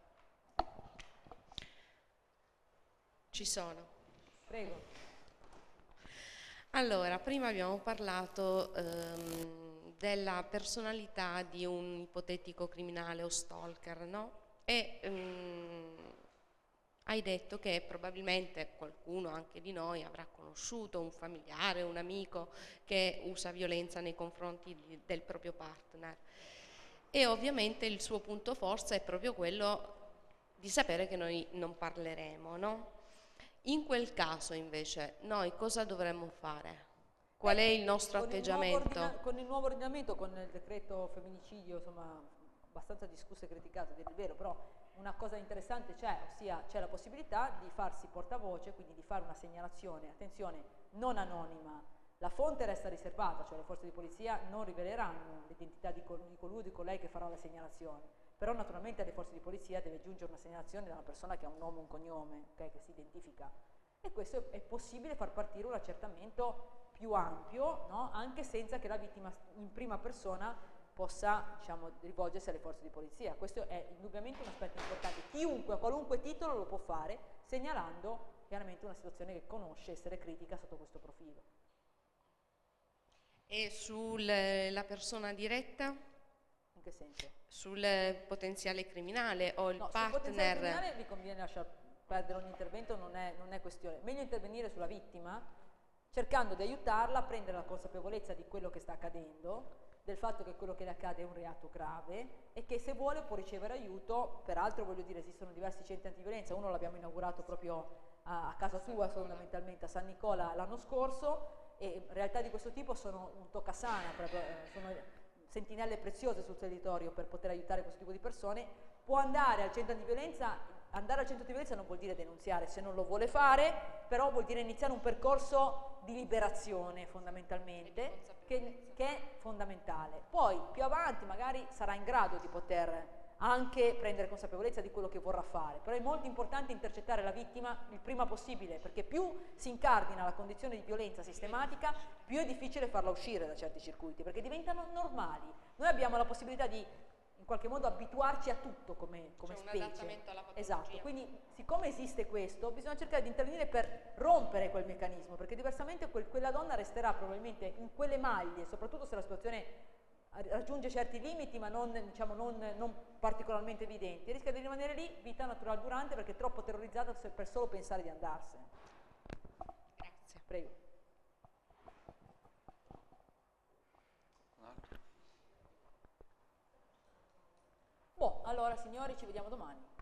Ci sono. Prego. Allora, prima abbiamo parlato ehm, della personalità di un ipotetico criminale o stalker, no? E ehm, hai detto che probabilmente qualcuno anche di noi avrà conosciuto un familiare, un amico che usa violenza nei confronti di, del proprio partner. e ovviamente il suo punto forza è proprio quello di sapere che noi non parleremo, no? In quel caso invece noi cosa dovremmo fare? Qual è il nostro con atteggiamento? Il ordina- con il nuovo ordinamento, con il decreto femminicidio, insomma, abbastanza discusso e criticato, a dire il vero, però una cosa interessante c'è, ossia c'è la possibilità di farsi portavoce, quindi di fare una segnalazione, attenzione, non anonima. La fonte resta riservata, cioè le forze di polizia non riveleranno l'identità di, col- di colui o di colei che farà la segnalazione, però naturalmente alle forze di polizia deve giungere una segnalazione da una persona che ha un nome e un cognome, okay, che si identifica, e questo è possibile far partire un accertamento più ampio, no? Anche senza che la vittima in prima persona possa, diciamo, rivolgersi alle forze di polizia. Questo è indubbiamente un aspetto importante. Chiunque a qualunque titolo lo può fare, segnalando chiaramente una situazione che conosce, essere critica sotto questo profilo. E sulla persona diretta? In che senso? Sul potenziale criminale o il No, sul potenziale partner? criminale vi conviene lasciare perdere ogni intervento, non è, non è questione. Meglio intervenire sulla vittima, cercando di aiutarla a prendere la consapevolezza di quello che sta accadendo, del fatto che quello che le accade è un reato grave e che se vuole può ricevere aiuto. Peraltro, voglio dire, esistono diversi centri antiviolenza, uno l'abbiamo inaugurato proprio a, a casa sua, fondamentalmente a San Nicola l'anno scorso, e realtà di questo tipo sono un toccasana, proprio, eh, sono sentinelle preziose sul territorio per poter aiutare questo tipo di persone. Può andare al centro antiviolenza, andare al centro antiviolenza non vuol dire denunziare se non lo vuole fare, però vuol dire iniziare un percorso di liberazione fondamentalmente, che, che è fondamentale. Poi più avanti magari sarà in grado di poter anche prendere consapevolezza di quello che vorrà fare, però è molto importante intercettare la vittima il prima possibile, perché più si incardina la condizione di violenza sistematica, più è difficile farla uscire da certi circuiti, perché diventano normali. Noi abbiamo la possibilità di in qualche modo abituarci a tutto come, come Cioè un specie. adattamento alla patologia. Esatto, quindi siccome esiste questo, bisogna cercare di intervenire per rompere quel meccanismo, perché diversamente quel, quella donna resterà probabilmente in quelle maglie, soprattutto se la situazione raggiunge certi limiti ma non, diciamo, non, non particolarmente evidenti, rischia di rimanere lì vita naturale durante, perché è troppo terrorizzata per solo pensare di andarsene. Grazie. Prego. Boh, allora signori, ci vediamo domani.